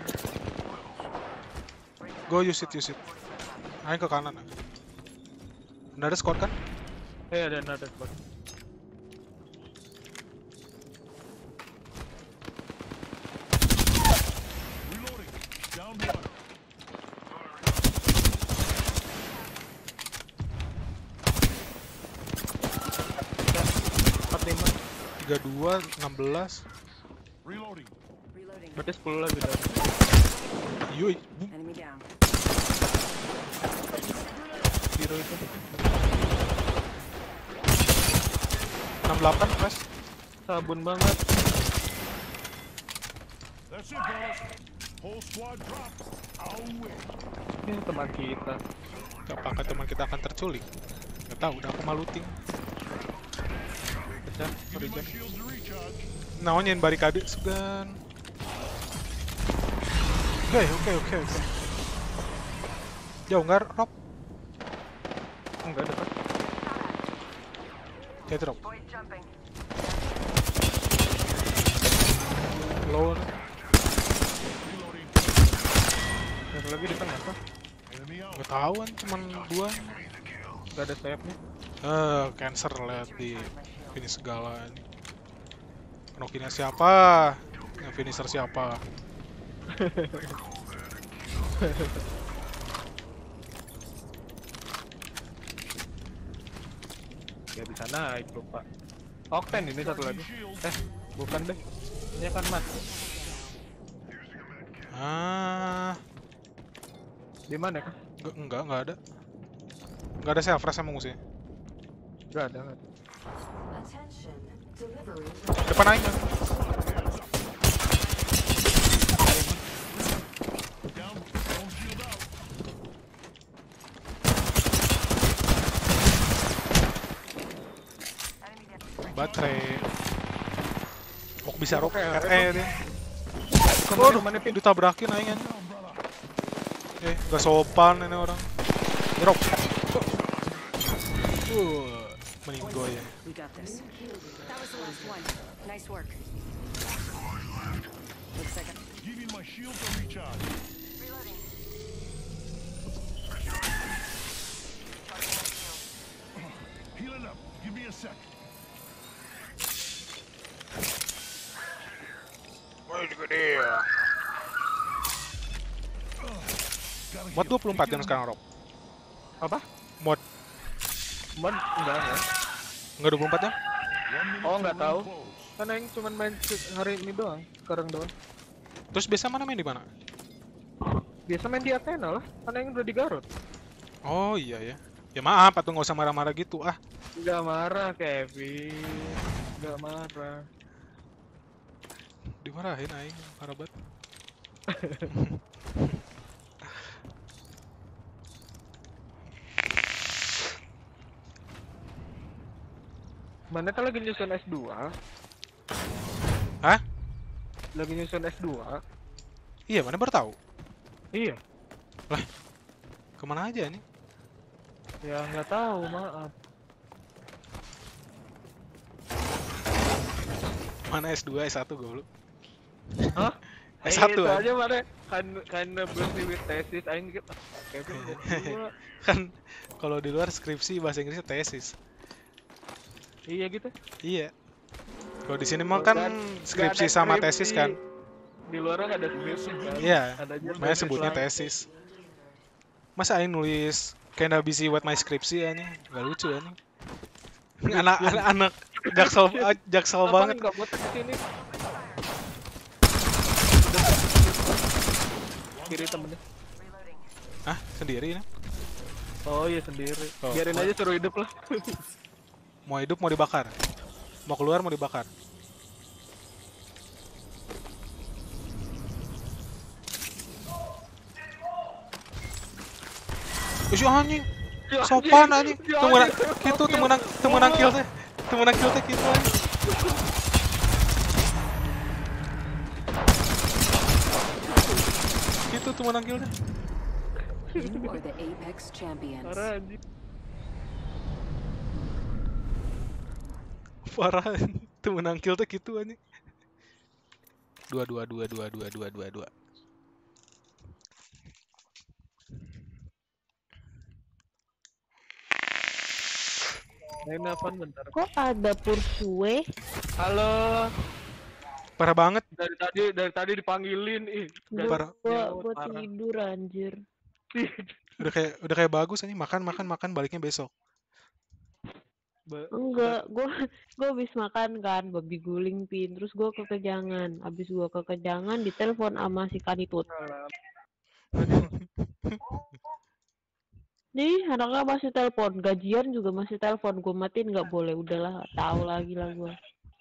Go use it use it. Ayo ke kanan. Benar ada squad kan? Eh ada another squad. empat lima. tiga dua enam belas. Reloading. Berarti sepuluh lagi dah. Yui. Enemy down. Biru itu. enam delapan flash. Sabun banget. That's it, fellas. Whole squad drops. I'll win. Ini teman kita. Apakah teman kita akan terculik? Gak tahu, udah aku maluting. Pecah. Sorry Jan. Shields to recharge. Naonnya barikade segan. Oke oke oke oke. Jauh nggak Rob? Enggak dekat. Kayak drop. Low. Satu lagi di tengah apa? Enemy out. Gak tahu kan, cuman dua. Gak ada sayapnya. Eh, cancer lihat di finish segala ini. Nokinya siapa? Yang finisher siapa? Ya bisa naik lupa. Okten ini satu lagi. Eh, bukan deh. Ini kan Mat. Ah, Di mana kan? enggak, enggak, enggak ada. Enggak ada self rest emang musuhnya. Gak ada. Gak ada. Attention. Delivery. Depan aing. Down, don't shield out. Baterai. Kok bisa rok Kayak R E dia. Waduh, mana pin? Ditabrakin aing anjing. Eh, enggak sopan ini orang. Drop. Uh, meninggoy ya. We got this. That was the last one. Nice work. Looks like a Give me my shield to recharge. Healing up. Give me a sec. Wah, juga dia. Gotta Mod heal. dua puluh empat jam Taking a sekarang, Rob. Apa? Mod Mon enggak ya? enggak dua puluh empat jam? One minute Oh, till nggak ring tahu. close. Karena yang cuma main se- hari ini doang, sekarang doang. Terus biasa mana main di mana? Biasa main di Athena lah, karena yang udah di Garut. Oh iya ya. Ya maaf, atau nggak usah marah-marah gitu ah. Gak marah Kevin, gak marah. Dimarahin aing, parah banget. Mana kan lagi nyusun S dua? Hah? Lagi nyusun S dua? Iya, mana baru tahu. Iya. Lah, kemana aja nih? Ya nggak tahu, maaf. Mana S dua, S satu goblok. Hah? S satu itu kan? aja mana kan karena busy with thesis aing gitu. Kevin S dua. Kan kalau di luar skripsi bahasa Inggrisnya tesis. Iya gitu. Iya. Kalau di sini mah kan Kan skripsi nggak ada sama skripsi. tesis kan. Di luar nggak ada skripsi kan. Iya. Adanya Makanya tesis sebutnya lain. tesis. Masa aing nulis kinda busy with my skripsi anjing? Gak lucu anjing. Anak anak, anak jaksel ah, jaksel Apa banget. nggak buat di sini? Kiri temennya. Ah, sendiri nih. Oh iya sendiri. Oh, Biarin oh. aja suruh hidup lah. Mau hidup mau dibakar. Mau keluar mau dibakar. Wih, anjing. Sopan anjing. Temenan gitu temenan temenan kill teh. Temenan kill teh gitu anjing. Gitu temenan kill teh. You are the Apex champions. Parah anjing. Parah temenan kill teh gitu anjing. Dua dua dua dua dua dua dua dua. Main apaan bentar. Kok ada Pursue? Halo. Parah banget. Dari tadi dari tadi dipanggilin ih. Gua, Parah. gua, Jauh, gua parah. tidur anjir. Udah kayak udah kayak bagus anjing, makan makan makan baliknya besok. Ba- Enggak, gua gua habis makan kan babi guling pin, terus gua kekejangan. Habis gua kekejangan ditelepon sama si Kanitut. Nih, anaknya masih telepon, gajian juga masih telepon. Gua matiin nggak boleh, udahlah, nggak tahu lagi lah gua.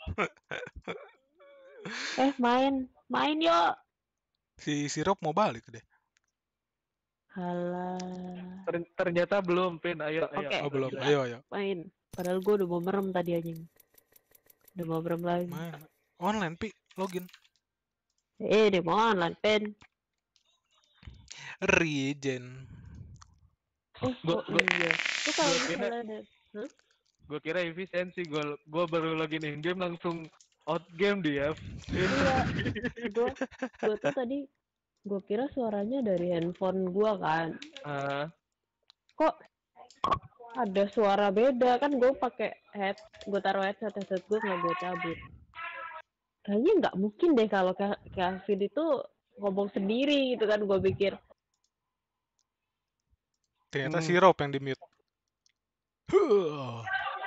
Eh, main, main yuk. Si si Rob mau balik deh. Halah, Ter- ternyata belum pin. Ayo ayo. Oke. Oh belum. Ayo ayo. main. Padahal gua udah mau merem tadi anjing. Udah mau merem lagi. Main. Online pi, login. Eh, dia mau online pen. Regen. Eh, Gua- oh gua- iya. Lu kalau gua kira- misalnya ada, Hah? Gue kira efisiensi. Gue gue baru login in game langsung out game dia. Iya, gua, gua tuh tadi gua kira suaranya dari handphone gua kan. Ah, Kok ada suara beda kan gue pakai head, gue taruh headset headset gue nggak gue cabut. Kayaknya nggak mungkin deh kalau Ke- Kevin itu ngomong sendiri gitu kan gue pikir. Ternyata Hmm. si Rob yang di mute. Huh.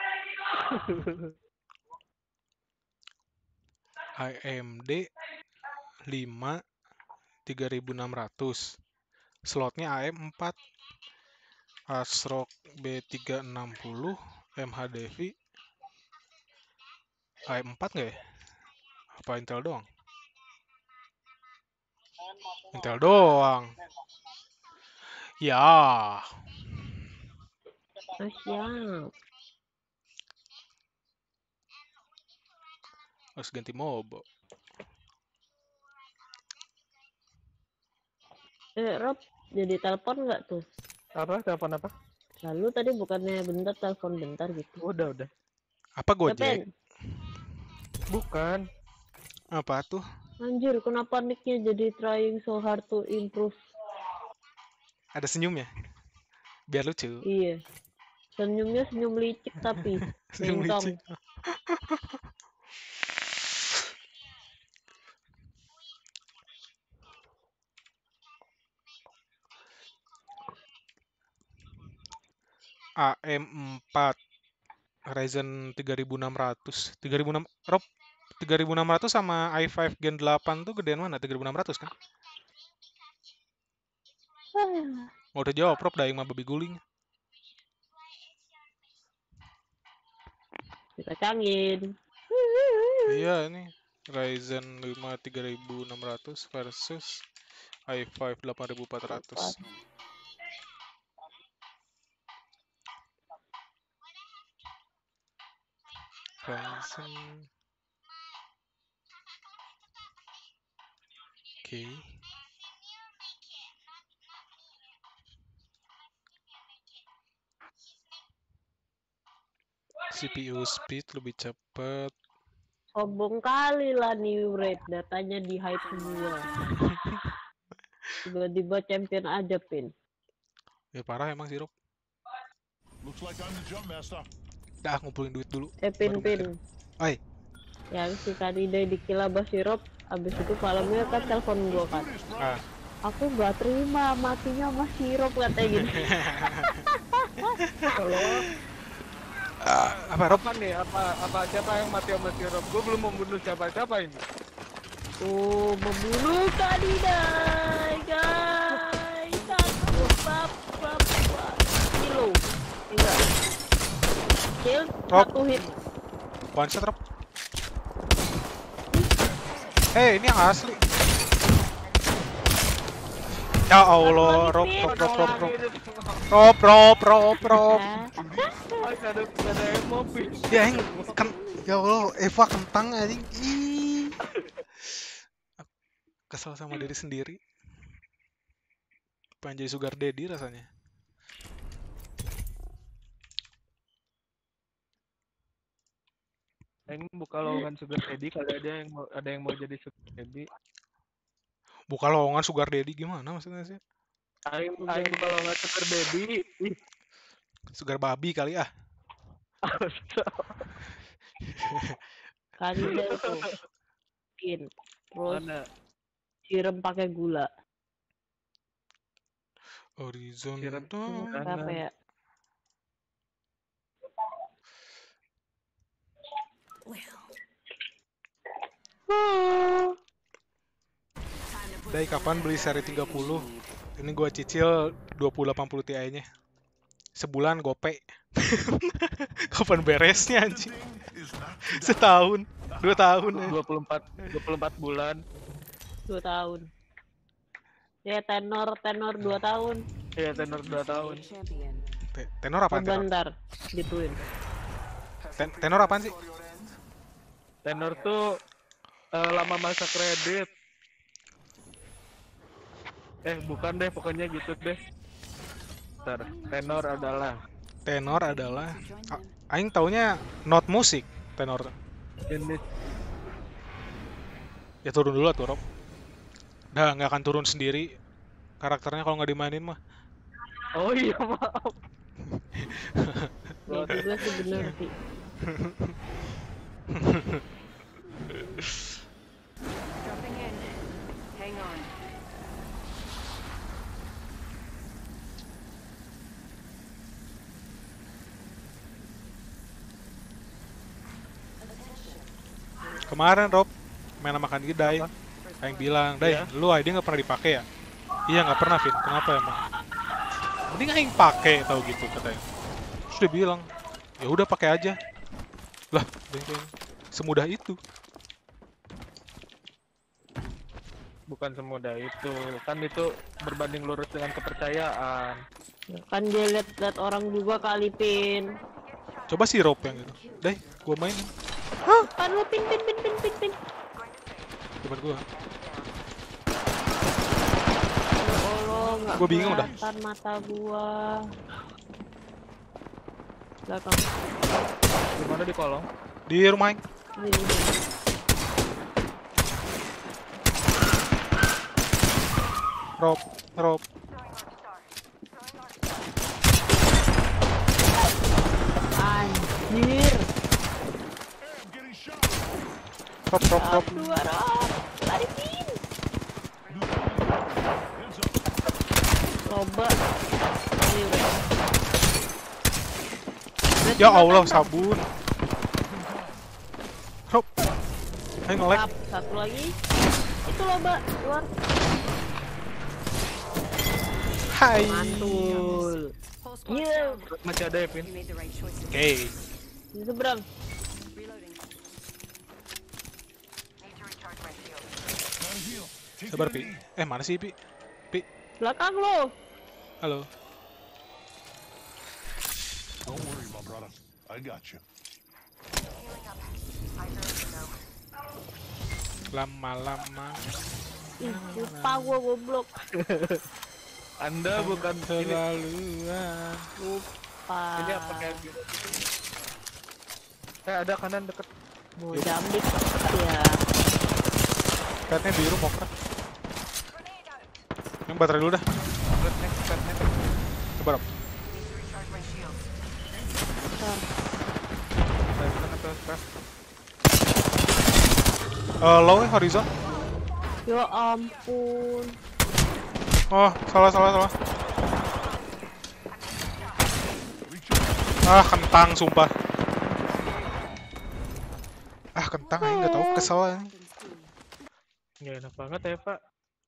A M D lima tiga ribu enam ratus. Slotnya A M empat. ASRock B tiga enam nol M H D V. A M empat nggak ya? Apa Intel doang? Intel doang. Ya. Ah, siap. Harus ganti mobo. Eh Rob jadi telepon nggak tuh? Apa? Telepon apa? Lalu tadi bukannya bentar telepon bentar gitu. Udah, udah. Apa Ya, Pen? Gojek? Bukan. Apa tuh? Anjir, kenapa nicknya jadi trying so hard to improve? Ada senyumnya. Biar lucu. Iya. Senyumnya senyum licik tapi Senyum bengkong. licik. A M empat Ryzen tiga ribu enam ratus. tiga ribu enam ratus Rob, tiga ribu enam ratus sama i lima Gen delapan tuh gedean mana? tiga ribu enam ratus kan? Mau udah jawab Rob, daeng mah babi guling. Dikacangin. Iya ini Ryzen lima tiga ribu enam ratus versus i lima delapan ribu empat ratus. Ryzen. Oke. C P U speed lebih cepat. Sombong kali lah new rate, datanya di hide semua. Tiba-tiba champion aja, Pin. Ya parah emang sih Rob. Looks like I'm the jump master. Dah ngumpulin duit dulu. Eh, Pin, baru Pin. mikir. Oi. Yang si Kanida dikilabah si Rob, abis itu malamnya kan telepon gua kan. Ah. Aku gak terima, matinya sama si Rob katanya gitu. Halo. Uh, apa Rob? Apa nih? Apa apa siapa yang mati sama si Rob? Gue belum membunuh siapa-siapa ini. Oh, membunuh Kanida, guys. Satu bab bab kilo. Enggak. Kill Rob. satu hit. One shot Rob. Eh, ini yang asli. Ya Allah, Rob, Rob, Rob, Rob, Rob. Rob, Rob, Rob, Rob. Ada ada emo Pin. Ya, yang kan, ya Allah, Eva kentang anjing. Ih. Kesel sama diri sendiri. Pengen jadi sugar daddy rasanya. Yang buka lowongan sugar daddy kalau ada yang mau ada yang mau jadi sugar daddy. Buka lowongan sugar daddy gimana maksudnya sih? Aing aing buka lowongan sugar daddy. Ih. Sugar babi kali ah. Kanida itu. Pin. Terus Mana? siram pakai gula. Horizon. Siram dong. Apa ya? Dari kapan beli seri tiga puluh? Ini gua cicil dua ribu delapan puluh Ti-nya. Sebulan gope. Kapan beresnya anjing? Setahun, dua tahun ya. dua puluh empat dua puluh empat bulan. Dua tahun. Ya tenor tenor dua tahun. Iya, tenor dua tahun. Te- Tenor apaan tenor? Bentar, gituin. Ten- tenor apaan sih? Tenor tuh eh, lama masa kredit. Eh, bukan deh, pokoknya gitu deh. Bentar, tenor adalah Tenor adalah A- aing taunya not musik tenor. jenis Ya turun dulu tuh Rob. Dah nggak akan turun sendiri karakternya kalau nggak dimainin mah. Oh iya, maaf. Ya juga sih bener sih. Dropping in. Hang on. Kemarin Rob main sama kan Gidai, yang bilang, Dai, Iya. lu I D nggak pernah dipakai ya? Iya nggak pernah, Vin. Kenapa emang? Mending aing pakai tahu gitu katanya. Terus dia bilang, ya udah pakai aja. Lah, bengkel. Semudah itu. Bukan semudah itu, kan itu berbanding lurus dengan kepercayaan. Ya kan dia liat-liat orang juga kali, Pin. Coba si Rob yang itu. Dai, gua main. Hah? Pan lu pin pin pin pin pin pin. Coba gua. Ya Allah, nggak Gua bingung dah. kelihatan mata gua. Belakang. Di mana di kolong? Di rumah aing. Sini. Rob, Rob. Anjir. Rob, Rob, Rob. Dua Rob. Lari Pin. Coba. Ini udah. Ya Allah, sabun. Rob. Ayo nge-lag. Tap, satu lagi. Itu loba luar. Hai. Mantul. Whole squad Yeah. down. Masih ada ya, Pin? You made the right choice. Oke. Di seberang. Reloading. Need to recharge my shield. Gotta heal. Take Sabar, it Pi. easy. Eh, mana sih, Pi? Pi. Belakang lo. Halo. Don't worry, my brother. I got you. Healing up. I barely know. Lama-lama. Ih, lupa gua goblok. Anda bukan ini. Terlaluan. Lupa. Ini apa kayak gitu? Eh, ada kanan deket. Mau jambik ya. Katanya biru mau crack. Yang baterai dulu dah. Red next, red next. Coba, Rob. Need to recharge my shield. Bentar. Saya kan atas atas. Eh, low ya, horizon. Ya ampun. Oh, salah, salah, salah. Ah, kentang, sumpah. Ah, kentang, aja nggak tahu kesel ya. Nggak enak banget ya, Pak.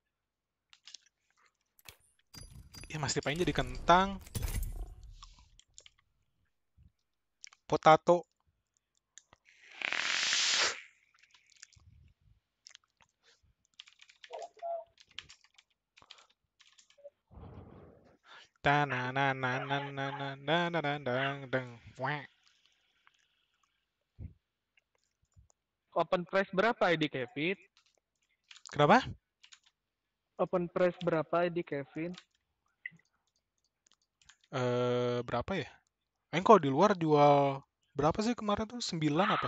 Ya, Mas Dipain jadi kentang. Potato. Tananananananananananang. Open price berapa I D Kevin? Kenapa? Open price berapa I D Kevin? Eh, berapa ya? Eh, kalau di luar jual berapa sih kemarin tuh? sembilan apa?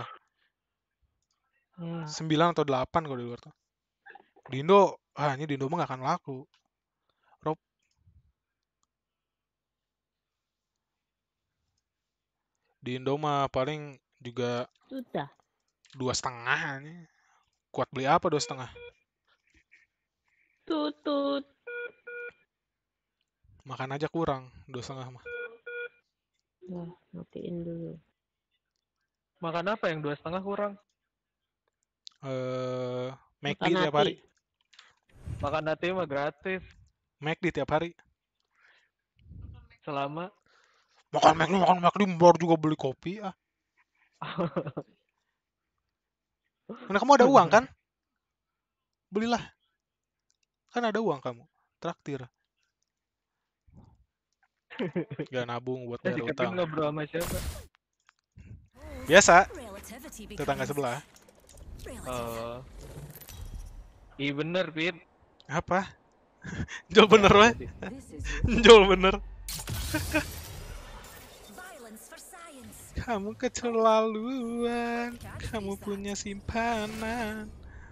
Hmm. sembilan atau delapan kalau di luar tuh. Di Indo, ah ini di Indo mah nggak akan laku. Rob. Di Indo mah paling juga Sudah. dua setengah nih. Kuat beli apa dua setengah? Tutut. Makan aja kurang dua setengah mah. Nah, matiin dulu. Makan apa yang dua setengah kurang? Eh, McD Makan tiap nasi. hari. Makan nasi mah gratis. McD tiap hari. Selama Makan McD, makan McD, baru juga beli kopi ah. Mana kamu ada uang kan? Belilah. Kan ada uang kamu. Traktir. Gak nabung buat Eh, bayar si Kevin utang. ngobrol sama siapa? Biasa, Relativity tetangga becomes sebelah. relative. Oh. Iya bener, Pin. Apa? Jol bener weh. This is your Jol bener. violence for science. Kamu keterlaluan. Kamu punya simpanan.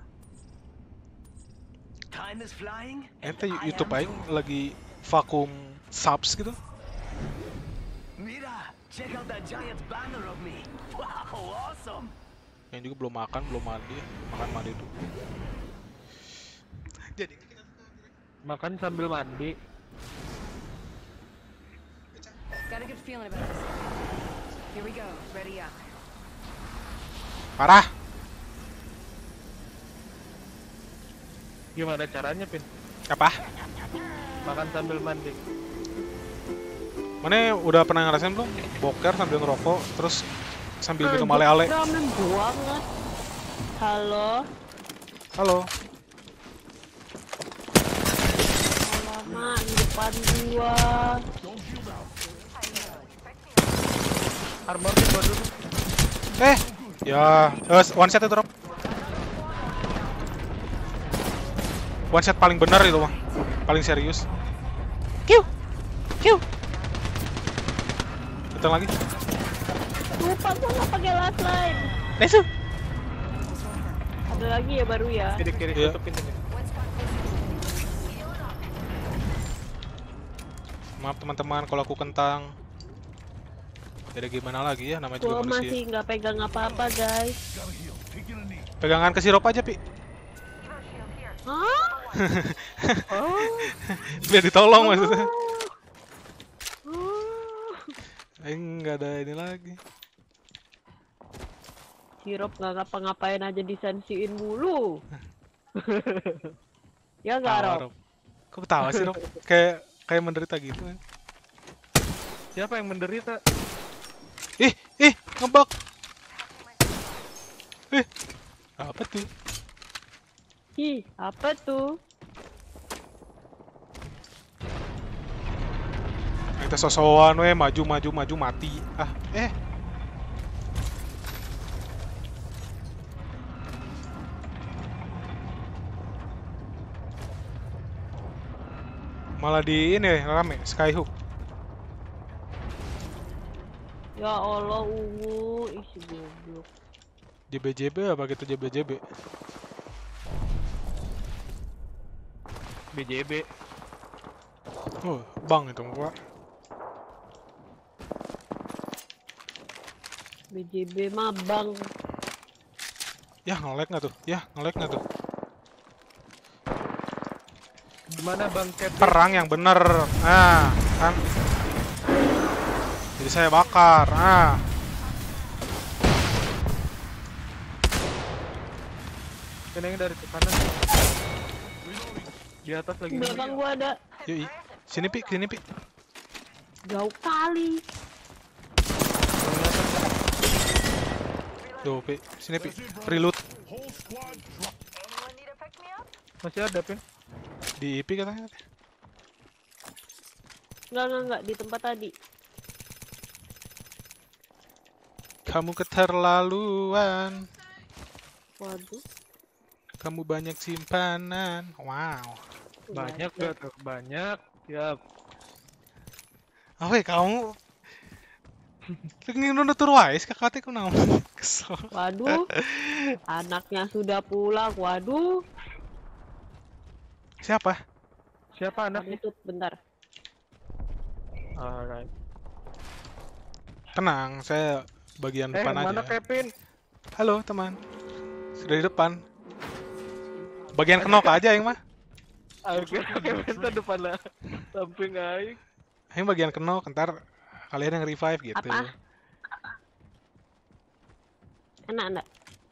Time is flying. Ente YouTube aing lagi vakum subs gitu. Mira, check out that giant banner of me. Wow, awesome. Yang juga belum makan, belum mandi. Makan mandi dulu. Jadi Makan sambil mandi. Got a good feeling about this. Here we go. Ready up. parah. Gimana caranya, Pin? Apa? Makan sambil mandi. Mana udah pernah ngerasain belum? Boker sambil ngerokok, terus sambil minum Anjir, ale-ale. ramen banget. Halo. Halo. Alamak, di depan gua. Armor di bawah dulu. Eh, ya, eh, one shot itu drop. One shot paling benar itu mah, paling serius. Kiu, kiu. Datang lagi. Lupa gua nggak pakai last line. Lesu. Ada lagi ya baru ya. Kiri-kiri Iya. tutupin ini. Maaf teman-teman kalau aku kentang. Jadi gimana lagi ya, namanya juga Gua manusia. masih nggak pegang apa-apa guys. Pegangan ke sirup aja, Pi. Hah? Biar ditolong maksudnya. Eh, nggak ada ini lagi. Sirup nggak ngapa-ngapain aja disensiin mulu. Ya nggak Tawa, Rob? Rob. Kok ketawa sih, Rob? Kayak kayak menderita gitu kan. Siapa yang menderita? Ih, ih, ngebug. Ih, apa tuh? Ih, apa tuh? Kita sosokan we, maju maju maju mati. Ah, eh. Malah di ini rame, Skyhook. Ya Allah, ungu, isi goblok. J B J B apa gitu J B J B? B J B. Oh, bang itu gua. B J B mah bang. Ya nge-lag nggak tuh? Ya nge-lag nggak tuh? Gimana Bang Kevin? Perang yang bener. Ah, kan. Jadi saya bakar. Ah. Kenanya dari ke kanan. Di atas lagi. Belakang gua ada. Yuk, sini Pi, sini Pi. Jauh kali. Tuh, Pi, sini Pi. Prelude Masih ada, Pin? di I P katanya. Enggak, enggak, enggak. Di tempat tadi. Kamu keterlaluan. Waduh. Kamu banyak simpanan. Wow. Banyak gak tuh? Banyak. Siap. Apa ya kamu? Pengen nutur wae kakak teh kunaon. Kesel. Waduh. Anaknya sudah pulang. Waduh. Siapa? Siapa anaknya? Itu bentar. Alright. Tenang, saya bagian Eh, depan mana aja. Kevin? Halo teman. Sudah di depan. Bagian kenok aja yang mah. Ayo Kevin tuh depan lah. Samping aing. Yang bagian kenok, ntar kalian yang revive gitu. Apa? Enak enggak?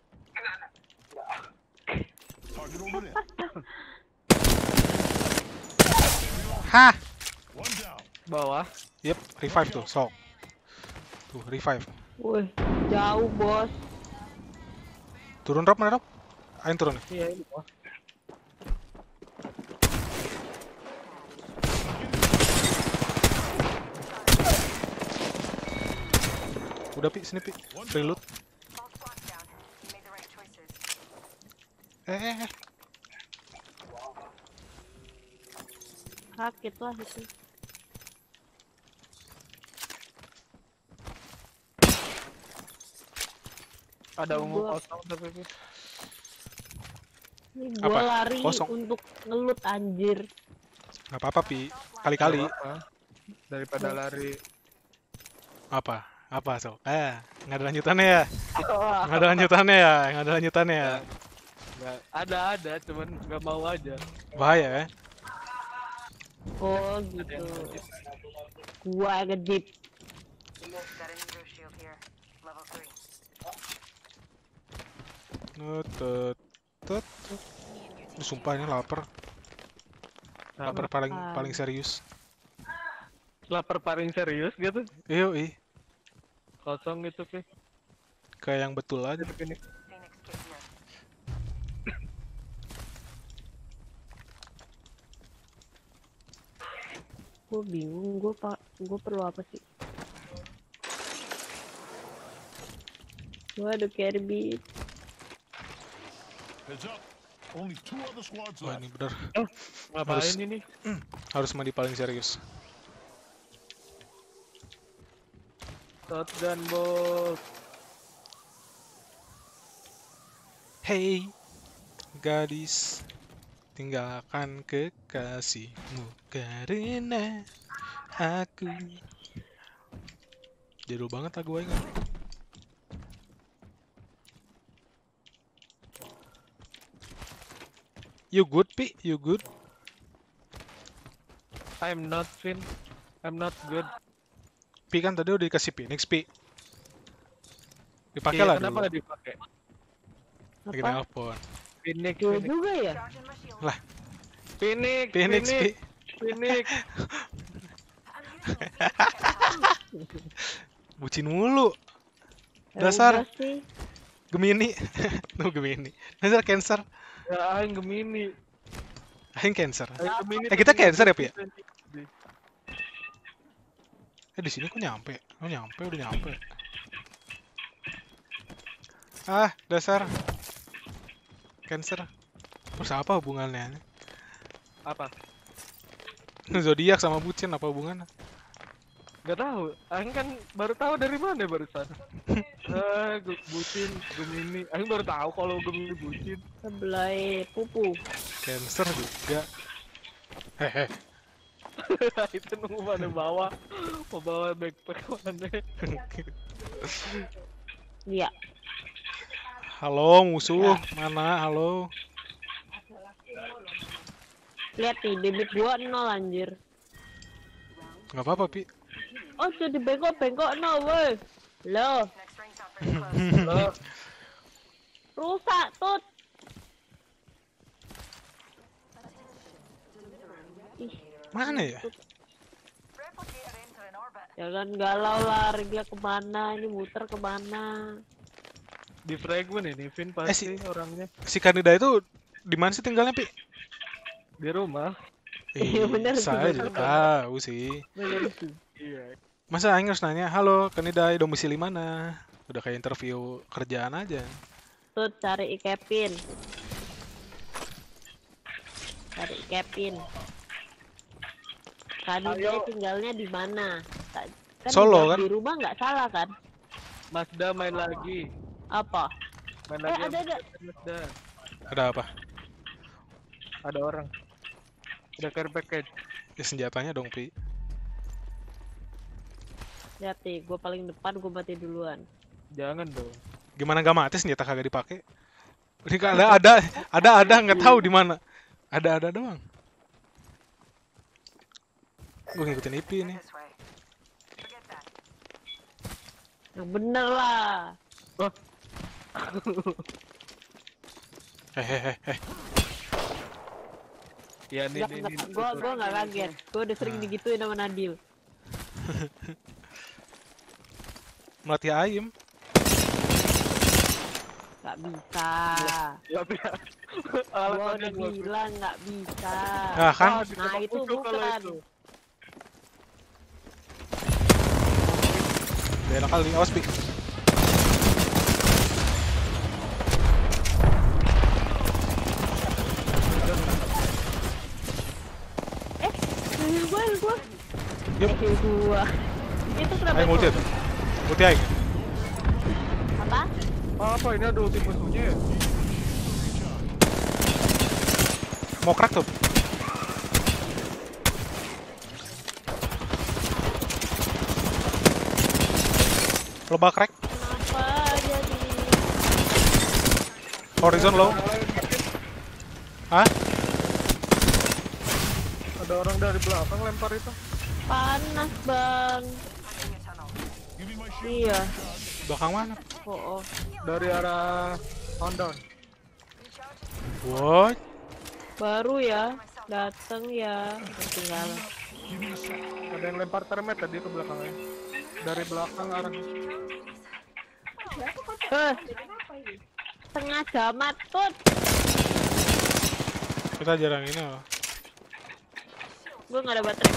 Hah? Bawah. Yep, revive tuh, sok. Tuh, revive. Wih, jauh bos. Turun Rob, mana Rob? Ayo turun nih. Iya, ini bawah. Udah Pi, sini Pi. Prelude. Eh, eh, eh. Sakit lah itu. Ada ungu Gua- kosong tapi Pin. Ini Apa? gua lari Kosong. untuk ngelut anjir. Nggak apa-apa Pi. Kali-kali. Nggak apa-apa. Daripada lari. Apa? Apa so? Eh, nggak ada lanjutannya ya? Nggak ada lanjutannya ya? Nggak ada lanjutannya ya? Nggak, ada ada, cuman nggak mau aja. Bahaya ya? Oh gitu. Gua ngejip. Got a hero shield here. Level three. Tut, tut, tut. Duh, sumpah ini lapar. Lapar paling paling serius. Lapar paling serius gitu. Iyo, ih. Kosong gitu, Pi. Kayak yang betul aja. Begini. Phoenix kit here. Gue bingung, gue pak, gue perlu apa sih? Gue ada Kirby. Heads up. Only two other squads Wah, left. ini bener. Oh, ngapain Harus- ini? Harus mandi paling serius. Shotgun, bos. Hey, gadis, tinggalkan kekasihmu karena aku. Jadul banget lagu aing. You good, Pi? You good? I'm not Finn. I'm not good. Pi kan tadi udah dikasih Phoenix, Pi. Dipakai Iya, lah kenapa dulu. nggak dipakai? Lagi Apa? nelpon. Phoenix, Gue Phoenix, juga ya? Charging my shield. Lah, Phoenix, Phoenix, Pi. Phoenix. I'm using the Phoenix kit. Bucin mulu. Ya Dasar udah sih. Gemini. Tuh Gemini. Dasar Cancer. Ya, aing Gemini. Aing Cancer. Aing Gemini. Eh, kita tapi nggak Cancer ya, Pi, ya? Gemini. Eh, di sini kok nyampe? Oh, nyampe, udah nyampe. Ah, dasar Cancer. Terus apa hubungannya? Apa? Zodiak sama bucin apa hubungannya? Gak tahu. Aing kan baru tahu dari mana barusan. Eh, gu- bucin Gemini. Aing baru tahu kalau Gemini bucin. Sebelah pupu. Cancer juga. Hehe. Itu nunggu mana bawa, mau bawa backpack mana? Iya. Halo musuh, mana? Halo. Lihat nih, debit gua nol anjir. Nggak apa-apa, Pi. Oh, jadi bengkok-bengkok nol, woi. Loh, Next ring's not very close. Loh, rusak tut. Ih, Mana ya? Replicator entering orbit. jangan galau lah, Regla kemana? Ini muter kemana? di fragment ini Vin Eh, pasti si- orangnya Si Kanida itu di mana sih tinggalnya, Pi? di rumah. Iya, bener sih, Saya bener. juga tahu sih. Bener sih. Iya. Masa Aing harus nanya, halo Kanida, domisili mana? Udah kayak interview kerjaan aja. Tut, cari Kevin. Cari Kevin. Tadi dia Ayo. tinggalnya di mana? Ta- Kan Solo, di- kan? Di rumah nggak salah kan? Mazda main lagi. Apa? Main Eh, lagi. ada, ada. Mazda. Ada apa? Ada orang. Ada care package. Ya senjatanya dong, Pi. Lihat nih, gue paling depan, gue mati duluan. Jangan dong. Gimana nggak mati senjata kagak dipakai? Ini kan ada ada ada ada nggak tahu di mana. Ada ada doang. Gue ngikutin I P nih. This way. Forget that. Yang bener lah. Oh, Hehehe. ya nih nih nih. Gue gue nggak kaget. Gue udah sering Nah. digituin sama Nadil. Melatih ayam. Nggak bisa. Ya, ya. Gue Alasannya udah gua bilang nggak bisa. Nah, kan? Ah, Nah ditembak itu musuh kalau bukan. itu. Udah enak kali, awas, Pi. Eh, kill gue, kill gue. Yup. Eh, kill gue. Itu kenapa Aing itu? ulti tuh. Ulti Aing. Apa? Apa ini ada ulti musuhnya ya? Mau crack tuh. Loba crack. Kenapa jadi? Horizon low. Hah? Ada orang dari belakang lempar itu. Panas bang. Iya. Belakang mana? Oh, oh. Dari arah countdown. What? Baru ya. Dateng ya. Ketinggalan. Ada yang lempar termet tadi ke belakangnya. Dari belakang arah. Eh. Tengah jamat tut. Kita jarang ini loh. Gue nggak ada baterai.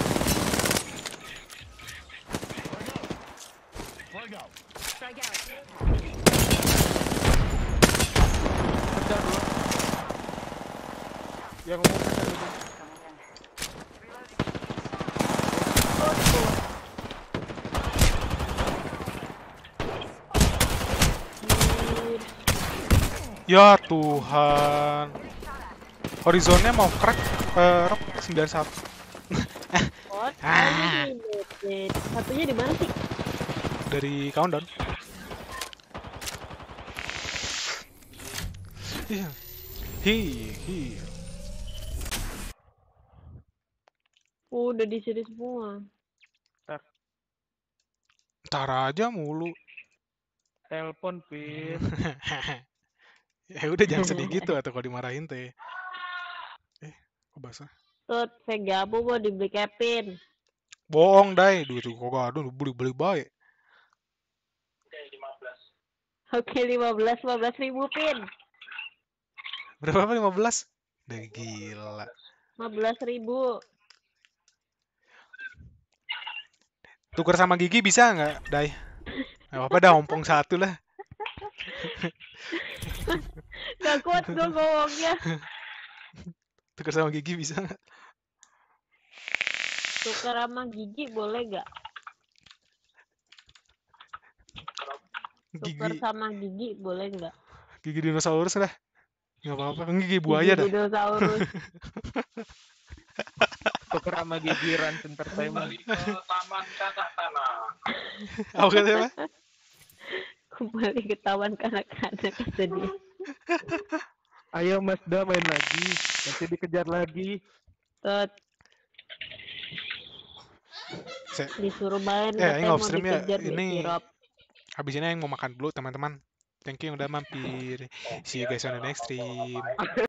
Frag out. Frag out. Kejar dulu. Yang ngomong kejar dulu. Ya Tuhan. Horizonnya mau crack eh, rock sembilan puluh satu. What? Ah. Satunya di mana sih? Dari countdown. Iya. Hi, hi. Oh, udah di sini semua. Ntar aja mulu. Telepon, Pin. Ya udah jangan sedih gitu atau kalau dimarahin teh. Eh, kok basah? Tut, Vegabu mau dibeli Kevin. Bohong, Dai. Duit kok gak ada, beli-beli baik. Oke, lima belas, lima belas ribu Pin. Berapa lima belas? Udah gila. lima belas ribu. Tuker sama Gigi bisa nggak, Dai? Gak apa-apa dah, ompong satu lah. Gak kuat gue ngomongnya. Tuker sama Gigi bisa nggak? Tuker sama Gigi boleh gak? Tuker Gigi, sama Gigi boleh nggak? gigi dinosaurus lah. Nggak apa-apa, kan gigi buaya dah. Gigi dinosaurus. Tuker sama Gigi Rans Entertainment. Taman kanak-kanak. Apa katanya, Pak? Kembali ke taman kanak-kanak kata dia. Ayo Mazda main lagi. Nanti dikejar lagi. Tut, Se- disuruh main Eh, katanya ini mau off stream ya. dikejar di Ini sirop. habis ini yang mau makan dulu teman-teman. Thank you yang udah mampir. See you guys on the next stream.